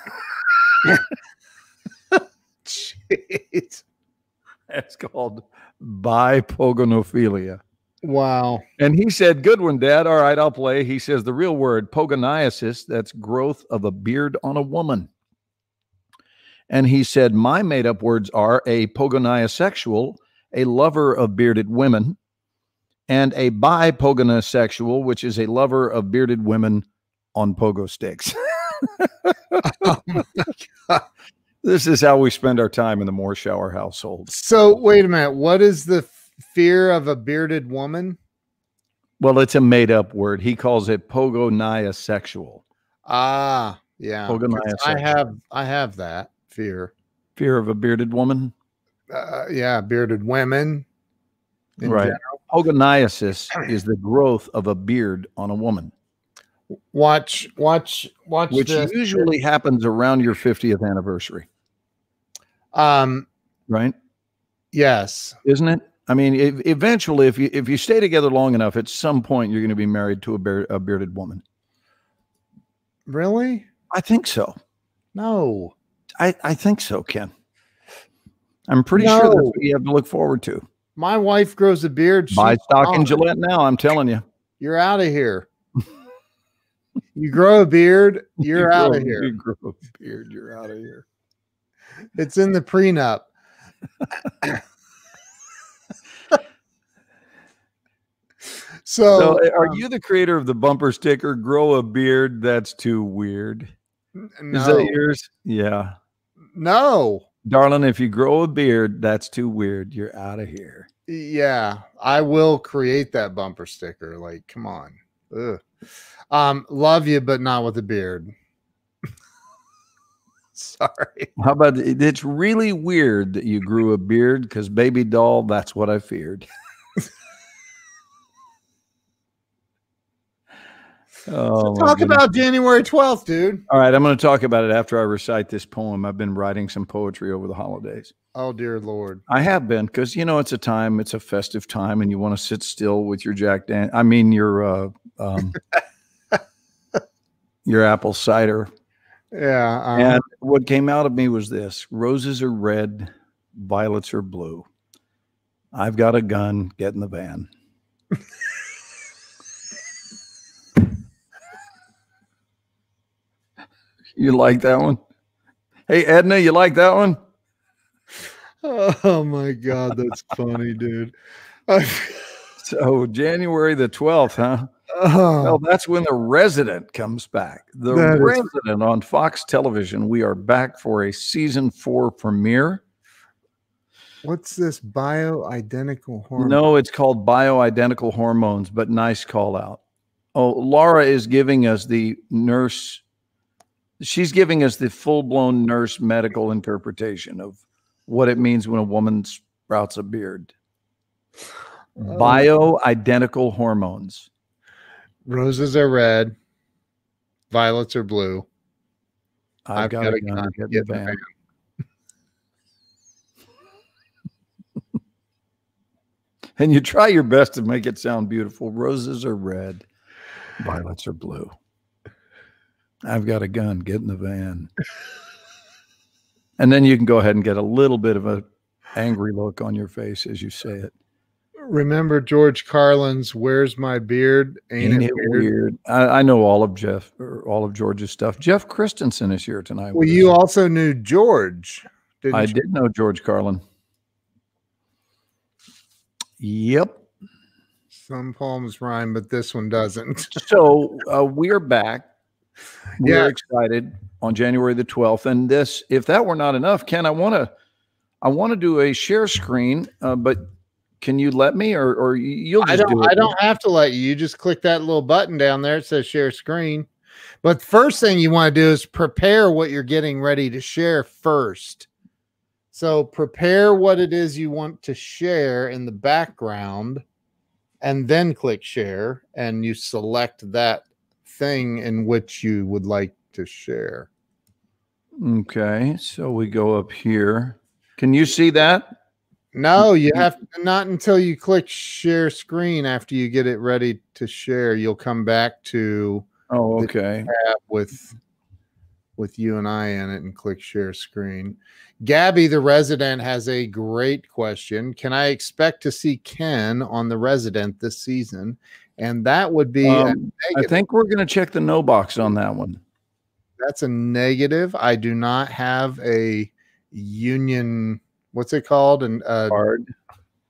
[SPEAKER 2] Jeez.
[SPEAKER 1] That's called bipogonophilia.
[SPEAKER 2] Wow.
[SPEAKER 1] And he said, good one, Dad. All right, I'll play. He says the real word, pogoniasis, that's growth of a beard on a woman. And he said, my made up words are a pogoniasexual, a lover of bearded women, and a bipogonosexual, which is a lover of bearded women on pogo sticks.
[SPEAKER 2] Oh my God.
[SPEAKER 1] This is how we spend our time in the Morshower household.
[SPEAKER 2] So wait a minute. What is the fear of a bearded woman?
[SPEAKER 1] Well, it's a made-up word. He calls it pogonosexual.
[SPEAKER 2] Ah, yeah. 'Cause I
[SPEAKER 1] Pogonosexual.
[SPEAKER 2] have I have that fear.
[SPEAKER 1] Fear of a bearded woman.
[SPEAKER 2] Uh, yeah, bearded women. In
[SPEAKER 1] Right.
[SPEAKER 2] general.
[SPEAKER 1] Pogoniosis is the growth of a beard on a woman,
[SPEAKER 2] Watch, watch, watch
[SPEAKER 1] which
[SPEAKER 2] this.
[SPEAKER 1] usually happens around your fiftieth anniversary,
[SPEAKER 2] Um,
[SPEAKER 1] right?
[SPEAKER 2] yes.
[SPEAKER 1] Isn't it? I mean, if, eventually, if you if you stay together long enough, at some point you're going to be married to a, beard, a bearded woman.
[SPEAKER 2] Really?
[SPEAKER 1] I think so.
[SPEAKER 2] No.
[SPEAKER 1] I, I think so, Ken. I'm pretty
[SPEAKER 2] No.
[SPEAKER 1] sure that's what you have to look forward to.
[SPEAKER 2] My wife grows a beard.
[SPEAKER 1] Buy
[SPEAKER 2] she's
[SPEAKER 1] stock in
[SPEAKER 2] gone.
[SPEAKER 1] Gillette now. I'm telling you.
[SPEAKER 2] You're out of here. You grow a beard, you're
[SPEAKER 1] You
[SPEAKER 2] out
[SPEAKER 1] grow-
[SPEAKER 2] of here.
[SPEAKER 1] You grow a beard, you're out of here.
[SPEAKER 2] It's in the prenup. so,
[SPEAKER 1] So, are
[SPEAKER 2] um,
[SPEAKER 1] you the creator of the bumper sticker? Grow a beard. That's too weird.
[SPEAKER 2] no,
[SPEAKER 1] Is that yours? Yeah.
[SPEAKER 2] no.
[SPEAKER 1] Darling, if you grow a beard, that's too weird. You're out of here.
[SPEAKER 2] Yeah, I will create that bumper sticker. Like, come on. Ugh. Um, love you, but not with a beard. Sorry.
[SPEAKER 1] How about it? It's really weird that you grew a beard because baby doll, that's what I feared. Oh, my
[SPEAKER 2] Talk
[SPEAKER 1] goodness.
[SPEAKER 2] about January twelfth, dude.
[SPEAKER 1] All right, I'm going to talk about it after I recite this poem. I've been writing some poetry over the holidays.
[SPEAKER 2] Oh, dear Lord.
[SPEAKER 1] I have been, because, you know, it's a time, it's a festive time, and you want to sit still with your Jack Dan. I mean, your uh, um, your apple cider.
[SPEAKER 2] Yeah. uh,
[SPEAKER 1] And what came out of me was this: roses are red, violets are blue. I've got a gun, get in the van. You like that one? Hey, Edna, you like that one?
[SPEAKER 2] oh, my God. That's funny, dude.
[SPEAKER 1] So January the twelfth, huh?
[SPEAKER 2] oh,
[SPEAKER 1] Well, that's when The Resident comes back. The
[SPEAKER 2] That is-
[SPEAKER 1] Resident on Fox Television. We are back for a season four premiere.
[SPEAKER 2] what's this bioidentical hormone?
[SPEAKER 1] No, it's called Bioidentical Hormones, but nice call out. Oh, Laura is giving us the nurse. She's giving us the full-blown nurse medical interpretation of what it means when a woman sprouts a beard. Bioidentical hormones.
[SPEAKER 2] Roses are red, violets are blue.
[SPEAKER 1] I've,
[SPEAKER 2] I've
[SPEAKER 1] got,
[SPEAKER 2] got
[SPEAKER 1] a
[SPEAKER 2] a
[SPEAKER 1] gun,
[SPEAKER 2] gun,
[SPEAKER 1] get in
[SPEAKER 2] get
[SPEAKER 1] the
[SPEAKER 2] in the
[SPEAKER 1] van. And you try your best to make it sound beautiful. Roses are red, violets are blue. I've got a gun, get in the van. And then you can go ahead and get a little bit of a angry look on your face as you say it.
[SPEAKER 2] Remember George Carlin's "Where's My Beard"? Ain't,
[SPEAKER 1] Ain't
[SPEAKER 2] it
[SPEAKER 1] it
[SPEAKER 2] weird?
[SPEAKER 1] weird? I, I know all of Jeff, or all of George's stuff. Jeff Christensen is here tonight.
[SPEAKER 2] Well,
[SPEAKER 1] with
[SPEAKER 2] you
[SPEAKER 1] us.
[SPEAKER 2] also knew George, didn't
[SPEAKER 1] I
[SPEAKER 2] you?
[SPEAKER 1] did know George Carlin. Yep.
[SPEAKER 2] Some poems rhyme, but this one doesn't.
[SPEAKER 1] So uh, we're back. We're
[SPEAKER 2] Yeah.
[SPEAKER 1] excited on January the twelfth. And this, if that were not enough, Ken, I want to, I want to do a share screen, uh, but can you let me, or, or you'll just
[SPEAKER 2] I don't.
[SPEAKER 1] do it?
[SPEAKER 2] I don't have to let you. You just click that little button down there. It says "Share Screen." But first thing you want to do is prepare what you're getting ready to share first. So prepare what it is you want to share in the background, and then click share, and you select that thing in which you would like to share.
[SPEAKER 1] Okay. So we go up here. Can you see that?
[SPEAKER 2] No, you have to, not until you click share screen. After you get it ready to share, you'll come back to
[SPEAKER 1] Oh,
[SPEAKER 2] the
[SPEAKER 1] okay.
[SPEAKER 2] tab with with you and I in it and click share screen. Gabby, the resident, has a great question. Can I expect to see Ken on the resident this season? And that would be a
[SPEAKER 1] Um, I
[SPEAKER 2] negative.
[SPEAKER 1] think we're going to check the no box on that one.
[SPEAKER 2] That's a negative. I do not have a union. What's it called? And uh,
[SPEAKER 1] Card.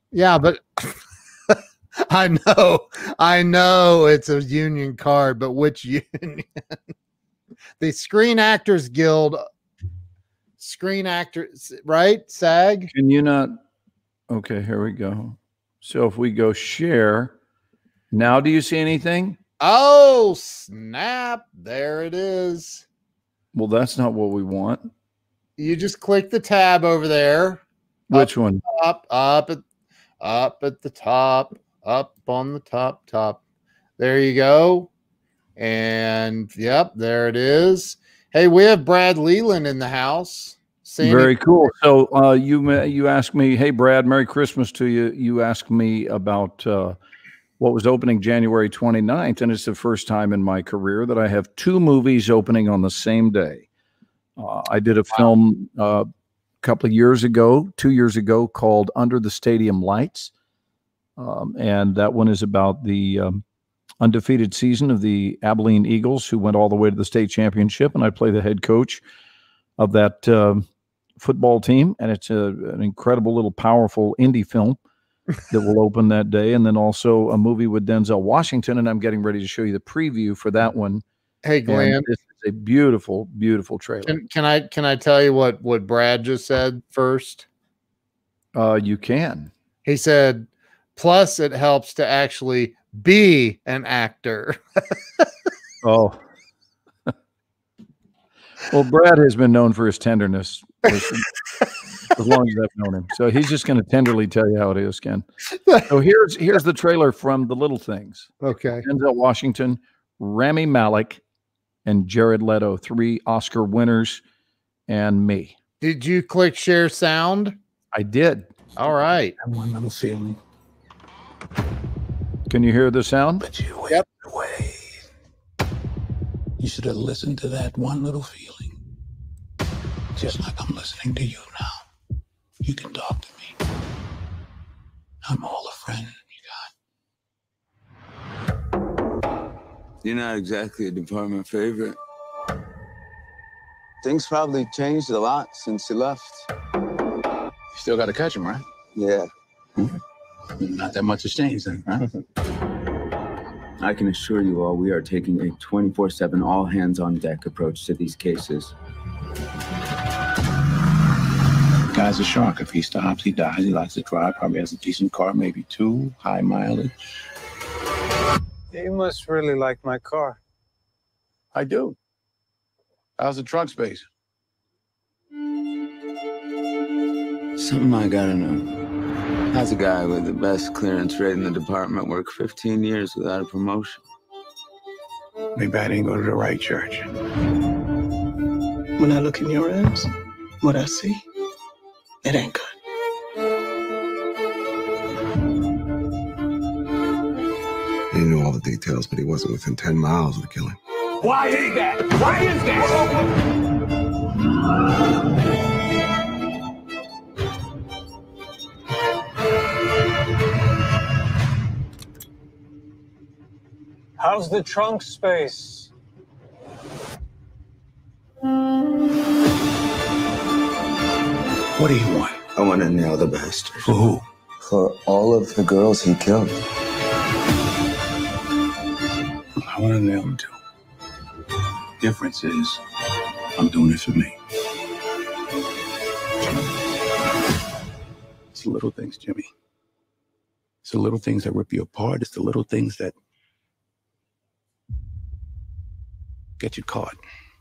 [SPEAKER 2] Yeah, but I know, I know it's a union card, but which union? The Screen Actors Guild, Screen Actors, right? SAG.
[SPEAKER 1] Can you not? Okay, here we go. So if we go share, now do you see anything?
[SPEAKER 2] Oh, snap. There it is.
[SPEAKER 1] Well, that's not what we want.
[SPEAKER 2] You just click the tab over there.
[SPEAKER 1] Which
[SPEAKER 2] up,
[SPEAKER 1] one?
[SPEAKER 2] Up, up, at, up at the top, up on the top, top. There you go. And yep, there it is. Hey, we have Brad Leland in the house. Sandy.
[SPEAKER 1] Very cool. So uh, you you asked me, hey Brad, Merry Christmas to you. You asked me about uh, what was opening January twenty-ninth, and it's the first time in my career that I have two movies opening on the same day. Uh, I did a wow. film uh, a couple of years ago, two years ago, called Under the Stadium Lights, um, and that one is about the um, undefeated season of the Abilene Eagles, who went all the way to the state championship, and I play the head coach of that uh, football team, and it's a, an incredible little powerful indie film that will open that day, and then also a movie with Denzel Washington, and I'm getting ready to show you the preview for that one.
[SPEAKER 2] Hey, Glenn,
[SPEAKER 1] and this is a beautiful, beautiful trailer.
[SPEAKER 2] Can, can I can I tell you what what Brad just said first?
[SPEAKER 1] Uh, you can.
[SPEAKER 2] He said, plus it helps to actually be an actor.
[SPEAKER 1] Oh. Well, Brad has been known for his tenderness as long as I've known him. So he's just going to tenderly tell you how it is, Ken. So here's here's the trailer from The Little Things.
[SPEAKER 2] Okay.
[SPEAKER 1] Denzel Washington, Rami Malek, and Jared Leto, three Oscar winners, and me.
[SPEAKER 2] Did you click share sound?
[SPEAKER 1] I did.
[SPEAKER 2] All right.
[SPEAKER 4] I have one little feeling.
[SPEAKER 1] Can you hear the sound?
[SPEAKER 4] But you wait,
[SPEAKER 2] yep.
[SPEAKER 4] wait. You should have listened to that one little feeling. Just like I'm listening to you now. You can talk to me. I'm all a friend you got.
[SPEAKER 5] You're not exactly a department favorite. Things probably changed a lot since you left.
[SPEAKER 4] You still got to catch him, right?
[SPEAKER 5] Yeah.
[SPEAKER 4] Mm-hmm. Not that much has changed then, right?
[SPEAKER 5] I can assure you all we are taking a twenty-four seven all-hands-on-deck approach to these cases.
[SPEAKER 4] The guy's a shark. If he stops, he dies. He likes to drive. Probably has a decent car, maybe two, high mileage.
[SPEAKER 6] You must really like my car.
[SPEAKER 4] I do. How's the trunk space?
[SPEAKER 5] Something I gotta know. How's a guy with the best clearance rate in the department work fifteen years without a promotion?
[SPEAKER 4] Maybe I didn't go to the right church.
[SPEAKER 7] When I look in your eyes, what I see, it ain't good.
[SPEAKER 8] He knew all the details, but he wasn't within ten miles of the killing.
[SPEAKER 4] Why is that? Why is that?
[SPEAKER 6] How's the trunk space?
[SPEAKER 4] What do you want?
[SPEAKER 5] I want to nail the bastard.
[SPEAKER 4] For who?
[SPEAKER 5] For all of the girls he killed.
[SPEAKER 4] I want to nail him too. Difference is, I'm doing it for me. It's the little things, Jimmy. It's the little things that rip you apart. It's the little things that get you caught.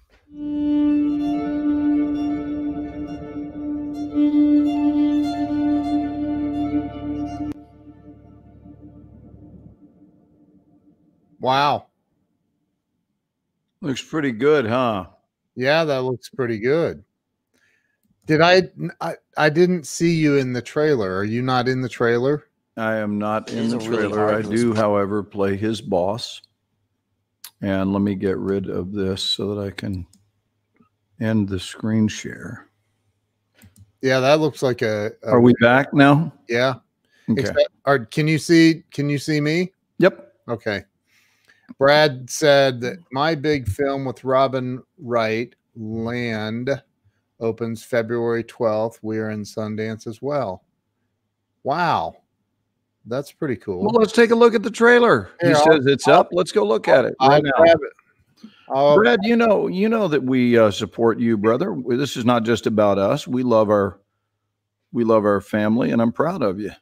[SPEAKER 2] Wow.
[SPEAKER 1] Looks pretty good, huh?
[SPEAKER 2] Yeah, that looks pretty good. Did I, I I didn't see you in the trailer. Are you not in the trailer?
[SPEAKER 1] I am not in
[SPEAKER 7] These
[SPEAKER 1] the
[SPEAKER 7] are really
[SPEAKER 1] trailer. I
[SPEAKER 7] hard to
[SPEAKER 1] do, however, play his boss. And let me get rid of this so that I can end the screen share.
[SPEAKER 2] Yeah, that looks like a, a
[SPEAKER 1] Are we back now?
[SPEAKER 2] Yeah.
[SPEAKER 1] Okay.
[SPEAKER 2] Except, are, can you see can you see me?
[SPEAKER 1] Yep.
[SPEAKER 2] Okay. Brad said that my big film with Robin Wright, Land, opens February twelfth. We are in Sundance as well. Wow. That's pretty cool.
[SPEAKER 1] Well, let's take a look at the trailer.
[SPEAKER 2] Here,
[SPEAKER 1] he
[SPEAKER 2] I'll-
[SPEAKER 1] says it's
[SPEAKER 2] I'll-
[SPEAKER 1] up. Let's go look at it
[SPEAKER 2] I'll
[SPEAKER 1] right now.
[SPEAKER 2] grab it. I'll-
[SPEAKER 1] Brad, you know, you know that we uh, support you, brother. This is not just about us. We love our, we love our family, and I'm proud of you.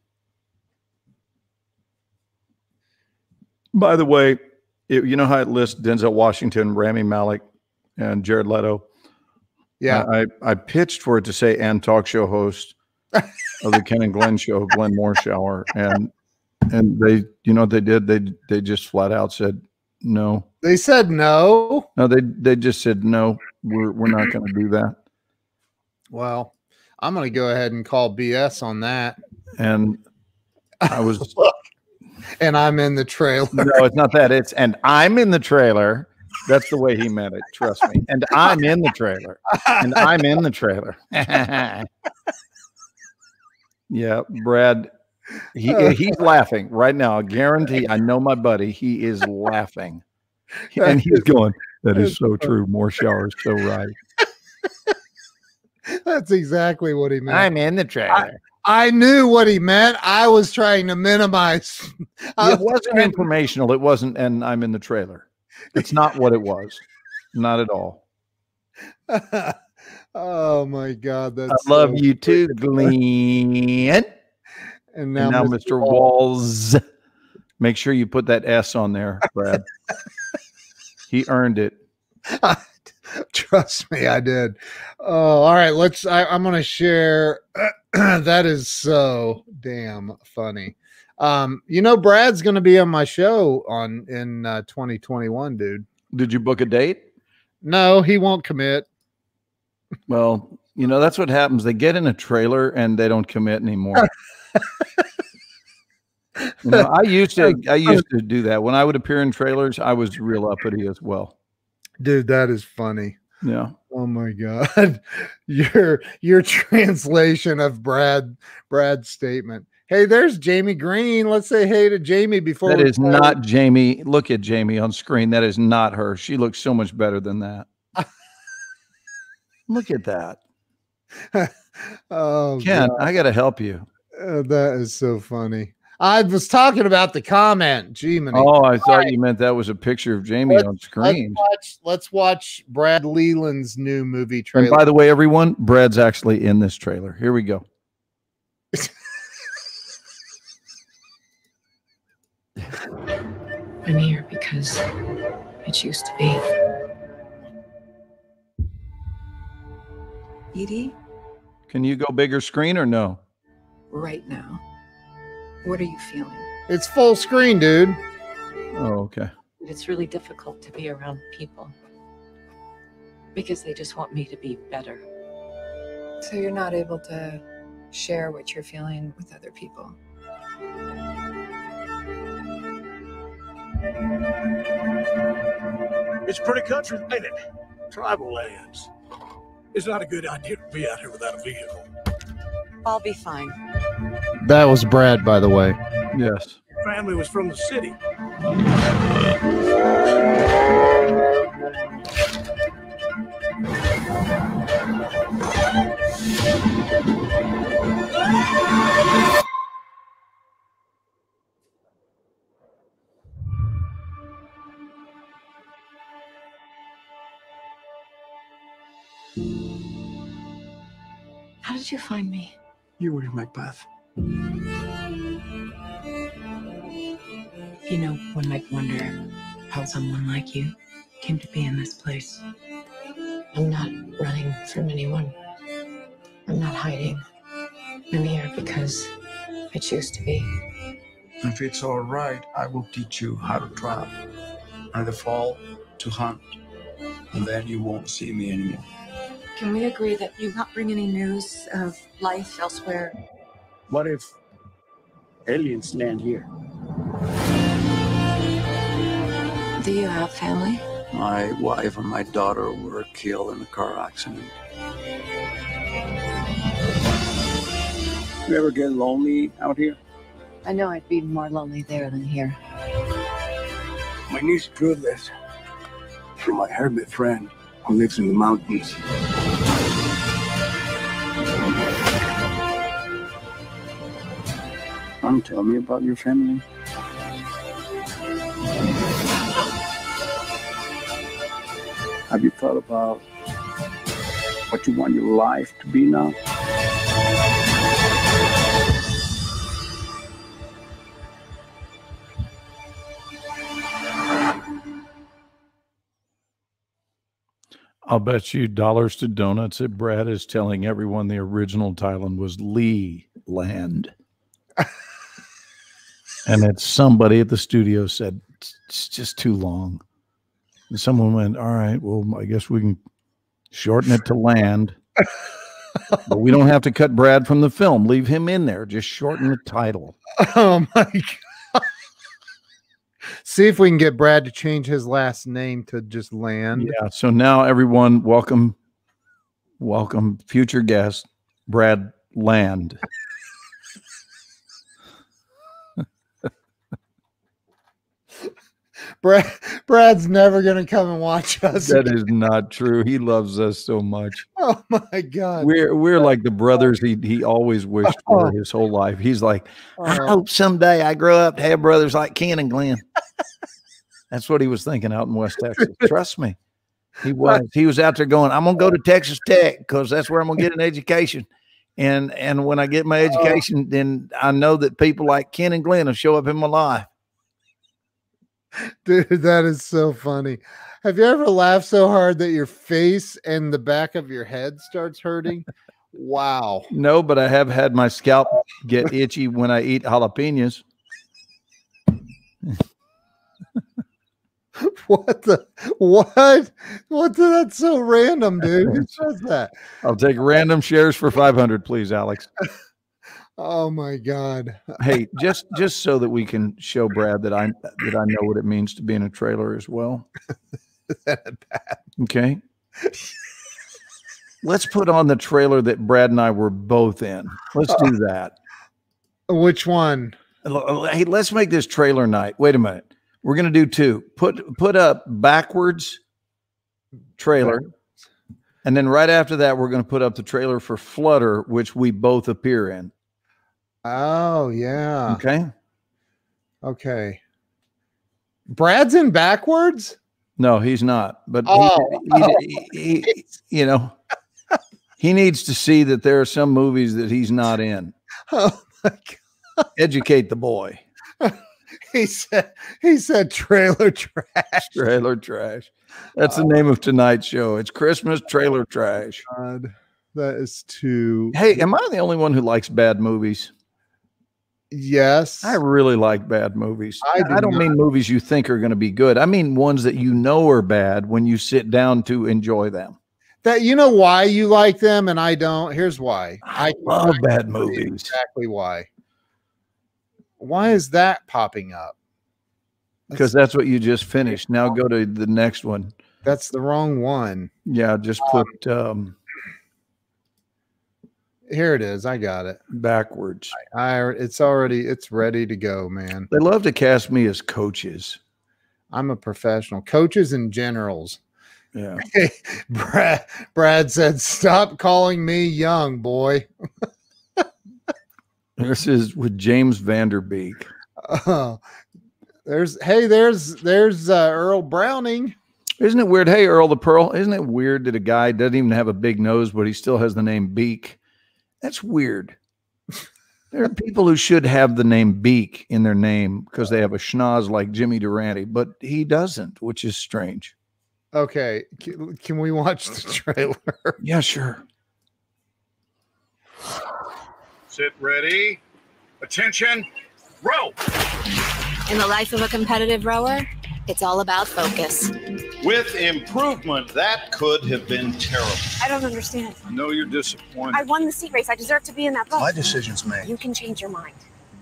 [SPEAKER 1] By the way, it, you know how it lists Denzel Washington, Rami Malek, and Jared Leto.
[SPEAKER 2] Yeah,
[SPEAKER 1] I, I I pitched for it to say and talk show host of the Ken and Glenn show, Glenn Morshower, and and they, you know, what they did. They they just flat out said no.
[SPEAKER 2] they said no.
[SPEAKER 1] No, they they just said no. We're we're not going to do that.
[SPEAKER 2] Well, I'm going to go ahead and call B S on that.
[SPEAKER 1] And I was
[SPEAKER 2] And I'm in the trailer.
[SPEAKER 1] no, it's not that. It's and I'm in the trailer. That's the way he meant it. Trust me. And I'm in the trailer. And I'm in the trailer. Yeah, Brad. He he's laughing right now. I guarantee. I know my buddy. He is laughing, and he's going, "That is so true. More showers, so right."
[SPEAKER 2] That's exactly what he meant.
[SPEAKER 1] I'm in the trailer.
[SPEAKER 2] I knew what he meant. I was trying to minimize. I
[SPEAKER 1] It
[SPEAKER 2] was
[SPEAKER 1] wasn't
[SPEAKER 2] trying-
[SPEAKER 1] informational. It wasn't, and I'm in the trailer. It's not what it was. Not at all.
[SPEAKER 2] Oh my God, that's
[SPEAKER 1] I love
[SPEAKER 2] so
[SPEAKER 1] you too, Glenn.
[SPEAKER 2] And now,
[SPEAKER 1] And now,
[SPEAKER 2] Mister
[SPEAKER 1] Mister
[SPEAKER 2] Wall.
[SPEAKER 1] Walls. Make sure you put that S on there, Brad. He earned it.
[SPEAKER 2] Trust me, I did. Oh, all right. Let's. I, I'm going to share. That is so damn funny. Um, you know, Brad's going to be on my show on in uh, twenty twenty-one, dude.
[SPEAKER 1] Did you book a date?
[SPEAKER 2] No, he won't commit.
[SPEAKER 1] Well, you know, that's what happens. They get in a trailer and they don't commit anymore. You know, I used to I used to do that. When I would appear in trailers, I was real uppity as well.
[SPEAKER 2] Dude, that is funny.
[SPEAKER 1] Yeah.
[SPEAKER 2] Oh my God. Your your translation of Brad Brad's statement. Hey, there's Jamie Green. Let's say hey to Jamie before
[SPEAKER 1] That
[SPEAKER 2] we
[SPEAKER 1] is
[SPEAKER 2] play.
[SPEAKER 1] not Jamie. Look at Jamie on screen. That is not her. She looks so much better than that. Look at that.
[SPEAKER 2] Oh,
[SPEAKER 1] Ken,
[SPEAKER 2] God.
[SPEAKER 1] I got to help you.
[SPEAKER 2] Uh, that is so funny. I was talking about the comment. Gee, many.
[SPEAKER 1] Oh, I thought you meant that was a picture of Jamie
[SPEAKER 2] Let's-
[SPEAKER 1] on screen.
[SPEAKER 2] Let's watch, let's watch Brad Leland's new movie
[SPEAKER 1] And
[SPEAKER 2] trailer.
[SPEAKER 1] by the way, everyone, Brad's actually in this trailer. Here we go.
[SPEAKER 9] I'm here because it used to be. Edie,
[SPEAKER 1] Can you go bigger screen or no?
[SPEAKER 9] right now, what are you feeling?
[SPEAKER 2] It's full screen, dude.
[SPEAKER 1] Oh, okay.
[SPEAKER 9] It's really difficult to be around people because they just want me to be better.
[SPEAKER 10] So you're not able to share what you're feeling with other people.
[SPEAKER 11] It's pretty country, ain't it? Tribal lands. It's not a good idea to be out here without a vehicle.
[SPEAKER 9] I'll be fine.
[SPEAKER 2] That was Brad, by the way.
[SPEAKER 1] Yes.
[SPEAKER 11] Family was from the city.
[SPEAKER 9] How did you find me?
[SPEAKER 11] You were in my path.
[SPEAKER 9] You know, one might wonder how someone like you came to be in this place. I'm not running from anyone. I'm not hiding. I'm here because I choose to be.
[SPEAKER 4] If it's all right, I will teach you how to trap. In the fall, to hunt. And then you won't see me anymore.
[SPEAKER 9] Can we agree that you not bring any news of life elsewhere?
[SPEAKER 11] What if aliens land here?
[SPEAKER 9] Do you have family?
[SPEAKER 5] My wife and my daughter were killed in a car accident.
[SPEAKER 11] You ever get lonely out here?
[SPEAKER 9] I know I'd be more lonely there than here.
[SPEAKER 11] My niece drew this from my hermit friend who lives in the mountains. Come tell me about your family. Have you thought about what you want your life to be now?
[SPEAKER 1] I'll bet you dollars to donuts that Brad is telling everyone the original title was Lee Land. And that somebody at the studio said, it's just too long. And someone went, all right, well, I guess we can shorten it to Land. But we don't have to cut Brad from the film. Leave him in there. Just shorten the title.
[SPEAKER 2] Oh, my God. See if we can get Brad to change his last name to just Land.
[SPEAKER 1] Yeah. So now everyone, welcome, welcome, future guest, Brad Land.
[SPEAKER 2] Brad, Brad's never going to come and watch us.
[SPEAKER 1] That is not true. He loves us so much.
[SPEAKER 2] Oh my God.
[SPEAKER 1] We're we're like the brothers he he always wished for his whole life. He's like, I hope someday I grow up to have brothers like Ken and Glenn. That's what he was thinking out in West Texas. Trust me. He was. He was out there going, I'm gonna go to Texas Tech because that's where I'm gonna get an education. And and when I get my education, then I know that people like Ken and Glenn will show up in my life.
[SPEAKER 2] Dude, that is so funny. Have you ever laughed so hard that your face and the back of your head starts hurting? Wow.
[SPEAKER 1] No, but I have had my scalp get itchy when I eat jalapenos.
[SPEAKER 2] What the what? What the, that's so random, dude. Who says that?
[SPEAKER 1] I'll take random shares for five hundred, please, Alex.
[SPEAKER 2] Oh my God.
[SPEAKER 1] Hey, just just so that we can show Brad that I that I know what it means to be in a trailer as well. Okay. Let's put on the trailer that Brad and I were both in. Let's do that.
[SPEAKER 2] Which one?
[SPEAKER 1] Hey, let's make this trailer night. Wait a minute. We're going to do two. Put put up backwards trailer. And then right after that, we're going to put up the trailer for Flutter, which we both appear in.
[SPEAKER 2] Oh, yeah.
[SPEAKER 1] Okay.
[SPEAKER 2] Okay. Brad's in backwards?
[SPEAKER 1] No, he's not. But
[SPEAKER 2] oh.
[SPEAKER 1] he, he, he, he, you know, he needs to see that there are some movies that he's not in.
[SPEAKER 2] Oh my God.
[SPEAKER 1] Educate the boy.
[SPEAKER 2] He said he said trailer trash.
[SPEAKER 1] Trailer trash. That's oh. the name of tonight's show. It's Christmas Trailer Trash.
[SPEAKER 2] God, that is too.
[SPEAKER 1] Hey, am I the only one who likes bad movies?
[SPEAKER 2] Yes.
[SPEAKER 1] I really like bad movies.
[SPEAKER 2] I, do
[SPEAKER 1] I don't
[SPEAKER 2] not.
[SPEAKER 1] mean movies you think are going to be good. I mean ones that you know are bad when you sit down to enjoy them.
[SPEAKER 2] That you know why you like them and I don't. Here's why.
[SPEAKER 1] I, I love I bad movies.
[SPEAKER 2] Exactly why. Why is that popping up?
[SPEAKER 1] Because that's, that's what you just finished. Now go to the next one.
[SPEAKER 2] That's the wrong one.
[SPEAKER 1] Yeah, just put um
[SPEAKER 2] here it is. I got it
[SPEAKER 1] backwards.
[SPEAKER 2] I, I it's already it's ready to go, man.
[SPEAKER 1] They love to cast me as coaches.
[SPEAKER 2] I'm a professional. Coaches and generals.
[SPEAKER 1] Yeah.
[SPEAKER 2] Brad Brad said, "Stop calling me young, boy."
[SPEAKER 1] This is with James Vanderbeek.
[SPEAKER 2] Oh, there's hey, there's there's uh, Earl Browning.
[SPEAKER 1] Isn't it weird? Hey, Earl the Pearl. Isn't it weird that a guy doesn't even have a big nose, but he still has the name Beak? That's weird. There are people who should have the name Beak in their name because they have a schnoz like Jimmy Durante, but he doesn't, which is strange.
[SPEAKER 2] Okay, can, can we watch the trailer?
[SPEAKER 1] Yeah, sure.
[SPEAKER 12] Sit ready. Attention. Row.
[SPEAKER 13] In the life of a competitive rower, it's all about focus.
[SPEAKER 12] With improvement, that could have been terrible.
[SPEAKER 13] I don't understand.
[SPEAKER 12] I know you're disappointed.
[SPEAKER 13] I won the seat race. I deserve to be in that boat.
[SPEAKER 12] My decision's made.
[SPEAKER 13] You can change your mind.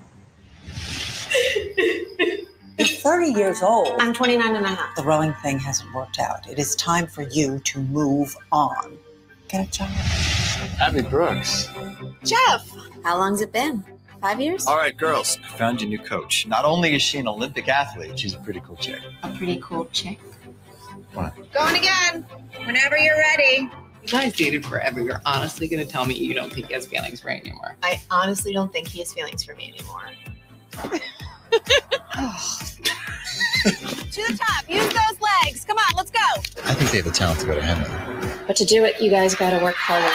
[SPEAKER 14] You're thirty years old.
[SPEAKER 13] I'm twenty-nine and a half.
[SPEAKER 14] The rowing thing hasn't worked out. It is time for you to move on. Get a job.
[SPEAKER 15] Abby Brooks.
[SPEAKER 13] Jeff, how long's it been? Five years?
[SPEAKER 15] All right, girls, I found your new coach. Not only is she an Olympic athlete, she's a pretty cool chick.
[SPEAKER 13] A pretty cool chick.
[SPEAKER 15] What?
[SPEAKER 13] Going again. Whenever you're ready.
[SPEAKER 16] You guys dated forever. You're honestly going to tell me you don't think he has feelings for me anymore?
[SPEAKER 13] I honestly don't think he has feelings for me anymore. To the top. Use those legs. Come on, let's go.
[SPEAKER 15] I think they have the talent to go to heaven.
[SPEAKER 13] But to do it, you guys got to work harder.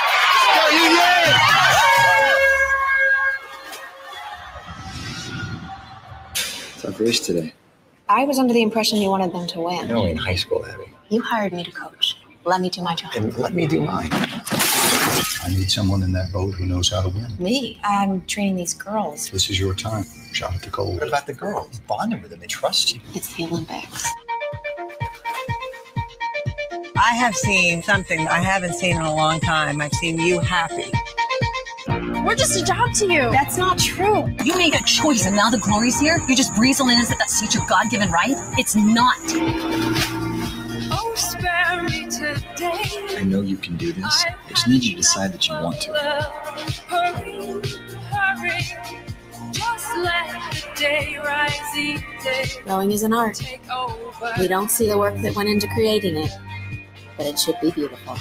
[SPEAKER 15] Tough race today.
[SPEAKER 13] I was under the impression you wanted them to win.
[SPEAKER 15] You're only in high school, Abby.
[SPEAKER 13] You hired me to coach. Let me do my job.
[SPEAKER 15] And let me do mine. I need someone in that boat who knows how to win.
[SPEAKER 13] Me? I'm training these girls.
[SPEAKER 15] This is your time. Shot at the goal.
[SPEAKER 17] What about the girls? Bonding with them. They trust you.
[SPEAKER 13] It's the Olympics.
[SPEAKER 14] I have seen something I haven't seen in a long time. I've seen you happy.
[SPEAKER 13] We're just a job to you. That's not true.
[SPEAKER 18] You made a choice, and now the glory's here. You just breeze on in as if that's your God-given right. It's not.
[SPEAKER 19] Oh, spare me today.
[SPEAKER 15] I know you can do this. I just need you to decide that you want to.
[SPEAKER 19] Hurry, hurry. Just let the day rise each day.
[SPEAKER 13] Rowing is an art. We don't see the work that went into creating it, but it should be beautiful.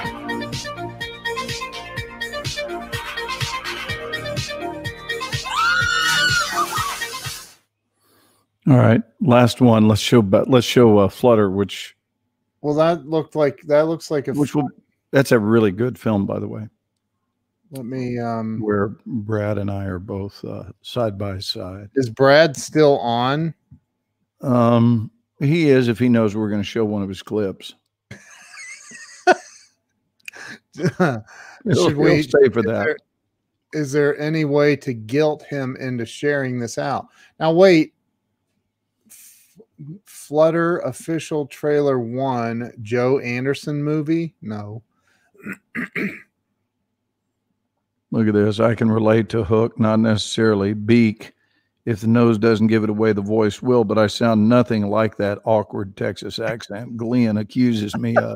[SPEAKER 1] All right, last one. Let's show. Let's show uh, Flutter, which.
[SPEAKER 2] Well, that looked like that looks like a.
[SPEAKER 1] Which will. That's a really good film, by the way.
[SPEAKER 2] Let me. Um,
[SPEAKER 1] Where Brad and I are both uh, side by side.
[SPEAKER 2] Is Brad still on?
[SPEAKER 1] Um, he is. If he knows we're going to show one of his clips.
[SPEAKER 2] Should we
[SPEAKER 1] stay for that?
[SPEAKER 2] Is there, is there any way to guilt him into sharing this out? Now, wait. Flutter official trailer one, Joe Anderson movie? No.
[SPEAKER 1] Look at this. I can relate to Hook, not necessarily Beak. If the nose doesn't give it away, the voice will, but I sound nothing like that awkward Texas accent Glenn accuses me of.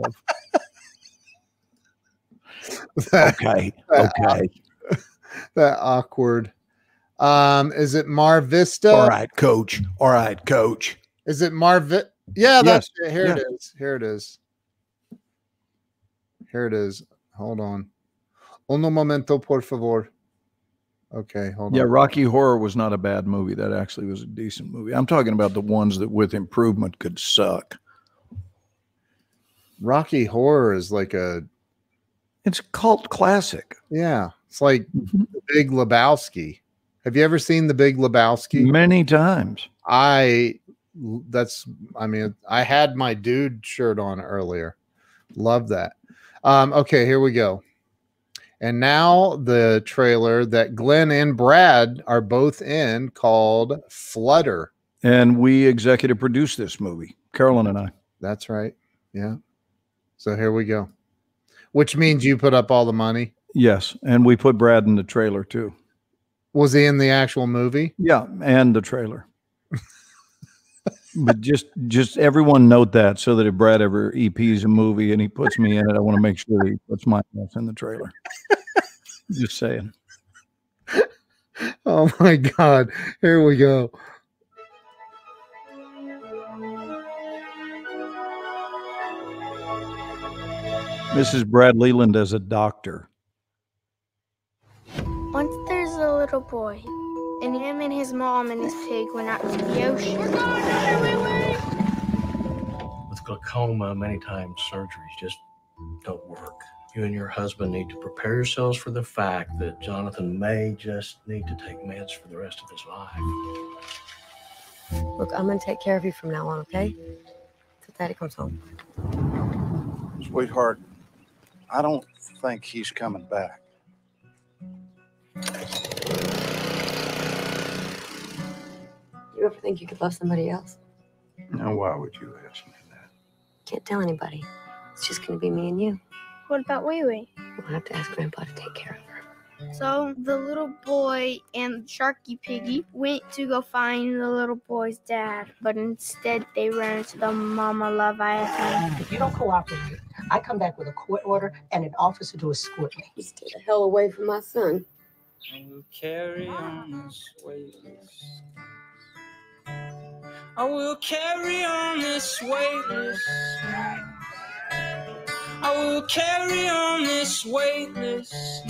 [SPEAKER 2] that,
[SPEAKER 1] okay.
[SPEAKER 2] That,
[SPEAKER 1] okay.
[SPEAKER 2] That awkward. Um, is it Mar Vista?
[SPEAKER 1] All right, coach. All right, coach.
[SPEAKER 2] Is it Marvin? Yeah, that's
[SPEAKER 1] yes.
[SPEAKER 2] it. Here
[SPEAKER 1] yeah.
[SPEAKER 2] it is. Here it is. Here it is. Hold on. Uno momento, por favor. Okay, hold
[SPEAKER 1] yeah,
[SPEAKER 2] on.
[SPEAKER 1] Yeah, Rocky Horror was not a bad movie. That actually was a decent movie. I'm talking about the ones that with improvement could suck.
[SPEAKER 2] Rocky Horror is like a...
[SPEAKER 1] It's a cult classic.
[SPEAKER 2] Yeah, it's like mm-hmm. The Big Lebowski. Have you ever seen The Big Lebowski?
[SPEAKER 1] Many times.
[SPEAKER 2] I... That's, I mean, I had my dude shirt on earlier. Love that. Um, okay, here we go. And now the trailer that Glenn and Brad are both in called Flutter.
[SPEAKER 1] And we executive produced this movie, Carolyn and I.
[SPEAKER 2] That's right. Yeah. So here we go. Which means you put up all the money?
[SPEAKER 1] Yes. And we put Brad in the trailer too.
[SPEAKER 2] Was he in the actual movie?
[SPEAKER 1] Yeah. And the trailer. But just just everyone note that so that if Brad ever E Ps a movie and he puts me in it, I want to make sure he puts my ass in the trailer. Just saying.
[SPEAKER 2] Oh my God. Here we go.
[SPEAKER 1] This is Brad Leland as a doctor.
[SPEAKER 20] Once there's a little boy. And him and his mom and his pig went out to the ocean. We're going everywhere.
[SPEAKER 21] With glaucoma, many times surgeries just don't work. You and your husband need to prepare yourselves for the fact that Jonathan may just need to take meds for the rest of his life.
[SPEAKER 22] Look, I'm going to take care of you from now on, okay? Till Daddy comes home.
[SPEAKER 12] Sweetheart, I don't think he's coming back.
[SPEAKER 22] You ever think you could love somebody else?
[SPEAKER 12] Now, why would you ask me that?
[SPEAKER 22] Can't tell anybody. It's just going to be me and you.
[SPEAKER 20] What about Wee Wee?
[SPEAKER 22] We'll have to ask Grandpa to take care of her.
[SPEAKER 20] So the little boy and Sharky Piggy went to go find the little boy's dad, but instead they ran into the Mama Love I.
[SPEAKER 14] If you don't cooperate, I come back with a court order and an officer to escort me.
[SPEAKER 22] Stay the hell away from my son.
[SPEAKER 23] I will carry on this weightless. I will carry on this weightless. I will carry on this weightless.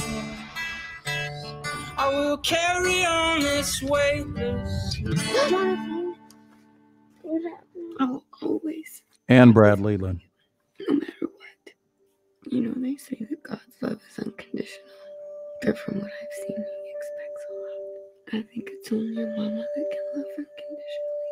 [SPEAKER 23] I will carry on this weightless.
[SPEAKER 9] I'll always,
[SPEAKER 1] And Brad Leland.
[SPEAKER 9] no matter what. You know, they say that God's love is unconditional. But from what I've seen, he expects a lot. I think it's only a mama that can love unconditionally.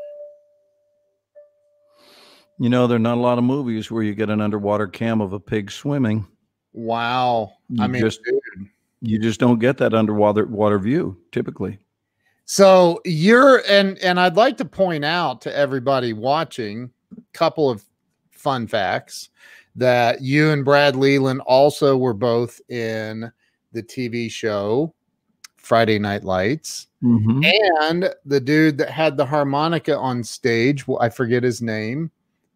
[SPEAKER 1] You know, there are not a lot of movies where you get an underwater cam of a pig swimming.
[SPEAKER 2] Wow.
[SPEAKER 1] You
[SPEAKER 2] I mean,
[SPEAKER 1] just,
[SPEAKER 2] dude.
[SPEAKER 1] you just don't get that underwater water view typically.
[SPEAKER 2] So you're, and and I'd like to point out to everybody watching a couple of fun facts that you and Brad Leland also were both in the T V show Friday Night Lights.
[SPEAKER 1] Mm-hmm.
[SPEAKER 2] And the dude that had the harmonica on stage, well, I forget his name.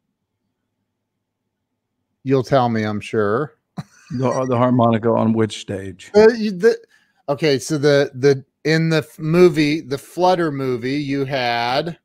[SPEAKER 2] You'll tell me, I'm sure.
[SPEAKER 1] The, the harmonica on which stage?
[SPEAKER 2] The, the, okay, so the the in the movie, the Flutter movie, you had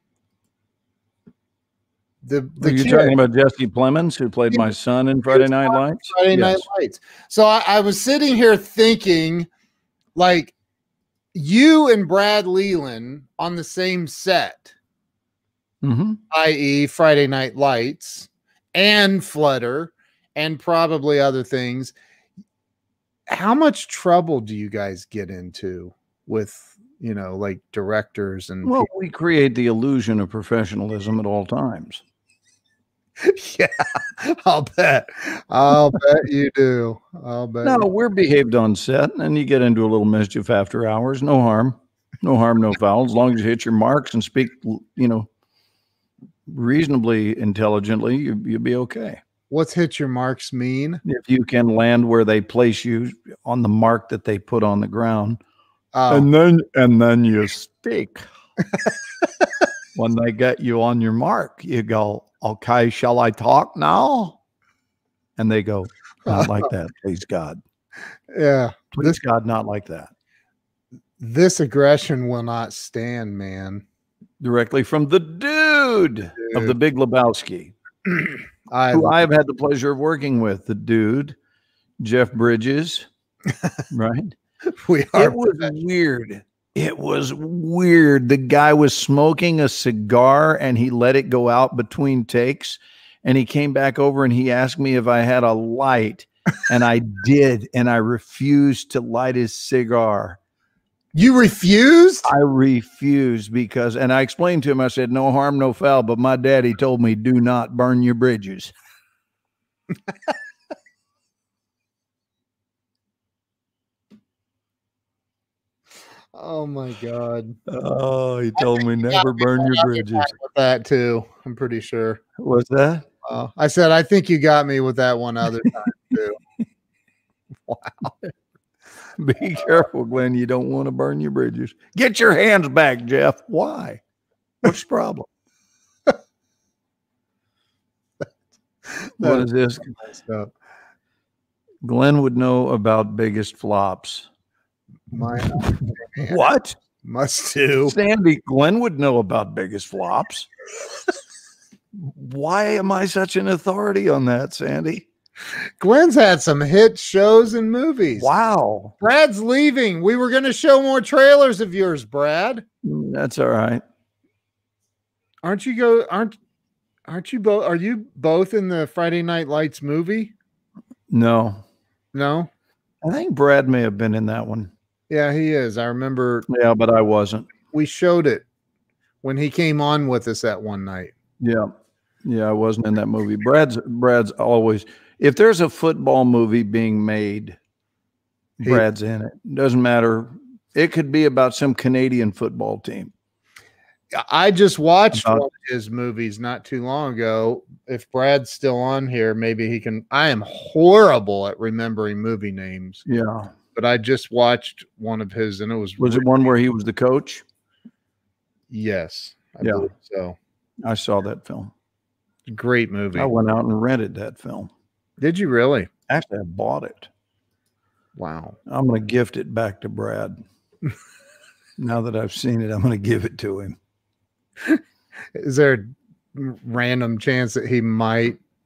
[SPEAKER 2] the the
[SPEAKER 1] Are you
[SPEAKER 2] kid.
[SPEAKER 1] talking about Jesse Plemons, who played my son in Friday Night Lights?
[SPEAKER 2] Friday
[SPEAKER 1] Yes.
[SPEAKER 2] Night Lights. So I, I was sitting here thinking, like, you and Brad Leland on the same set,
[SPEAKER 1] Mm-hmm.
[SPEAKER 2] that is. Friday Night Lights and Flutter and probably other things. How much trouble do you guys get into with, you know, like directors and
[SPEAKER 1] Well,
[SPEAKER 2] people?
[SPEAKER 1] we create the illusion of professionalism at all times.
[SPEAKER 2] Yeah, I'll bet. I'll bet you do. I'll bet.
[SPEAKER 1] No,
[SPEAKER 2] you-
[SPEAKER 1] we're behaved on set, and you get into a little mischief after hours. No harm, no harm, no foul. As long as you hit your marks and speak, you know, reasonably intelligently, you, you'll be okay.
[SPEAKER 2] What's hit your marks mean?
[SPEAKER 1] If you can land where they place you on the mark that they put on the ground,
[SPEAKER 2] Oh.
[SPEAKER 1] and then and then you speak. When they get you on your mark, you go, "Okay, shall I talk now?" And they go, "Not like that, please God.
[SPEAKER 2] Yeah.
[SPEAKER 1] Please
[SPEAKER 2] This
[SPEAKER 1] God, not like that."
[SPEAKER 2] this aggression will not stand, man.
[SPEAKER 1] Directly from the dude, of the Big Lebowski,
[SPEAKER 2] I
[SPEAKER 1] who I've had the pleasure of working with. The dude, Jeff Bridges, right?
[SPEAKER 2] we are
[SPEAKER 1] It was weird. It was weird. The guy was smoking a cigar and he let it go out between takes. And he came back over and he asked me if I had a light. And I did. And I refused to light his cigar.
[SPEAKER 2] You refused?
[SPEAKER 1] I refused because, and I explained to him, I said, no harm, no foul. But my daddy told me, do not burn your bridges.
[SPEAKER 2] Oh my God.
[SPEAKER 1] Oh, he told me never burn your bridges.
[SPEAKER 2] With that too, I'm pretty sure.
[SPEAKER 1] What's that?
[SPEAKER 2] Uh, I said, I think you got me with that one other time too. Wow.
[SPEAKER 1] Be careful, Glenn. You don't want to burn your bridges. Get your hands back, Jeff. Why? What's the problem? What is this?
[SPEAKER 2] Stuff.
[SPEAKER 1] Glenn would know about biggest flops.
[SPEAKER 2] My
[SPEAKER 1] What?
[SPEAKER 2] Must do.
[SPEAKER 1] Sandy, Glenn would know about biggest flops. Why am I such an authority on that, Sandy?
[SPEAKER 2] Glenn's had some hit shows and movies.
[SPEAKER 1] Wow.
[SPEAKER 2] Brad's leaving. We were going to show more trailers of yours, Brad.
[SPEAKER 1] That's all right.
[SPEAKER 2] Aren't you go? Aren't aren't you both? Are you both in the Friday Night Lights movie?
[SPEAKER 1] No.
[SPEAKER 2] No.
[SPEAKER 1] I think Brad may have been in that one.
[SPEAKER 2] Yeah, he is. I remember.
[SPEAKER 1] Yeah, but I wasn't.
[SPEAKER 2] We showed it when he came on with us that one night.
[SPEAKER 1] Yeah. Yeah, I wasn't in that movie. Brad's Brad's always, if there's a football movie being made,
[SPEAKER 2] He-
[SPEAKER 1] Brad's in it. Doesn't matter. It could be about some Canadian football team.
[SPEAKER 2] I just watched
[SPEAKER 1] About-
[SPEAKER 2] one of his movies not too long ago. If Brad's still on here, maybe he can. I am horrible at remembering movie names.
[SPEAKER 1] Yeah.
[SPEAKER 2] But I just watched one of his, and it was
[SPEAKER 1] Was it one where he was the coach?
[SPEAKER 2] yes, I
[SPEAKER 1] Yeah.
[SPEAKER 2] believe so.
[SPEAKER 1] I saw that film.
[SPEAKER 2] Great movie.
[SPEAKER 1] I went out and rented that film.
[SPEAKER 2] Did you really?
[SPEAKER 1] Actually, I bought it.
[SPEAKER 2] Wow.
[SPEAKER 1] I'm going to gift it back to Brad. Now that I've seen it, I'm going to give it to him.
[SPEAKER 2] Is there a random chance that he might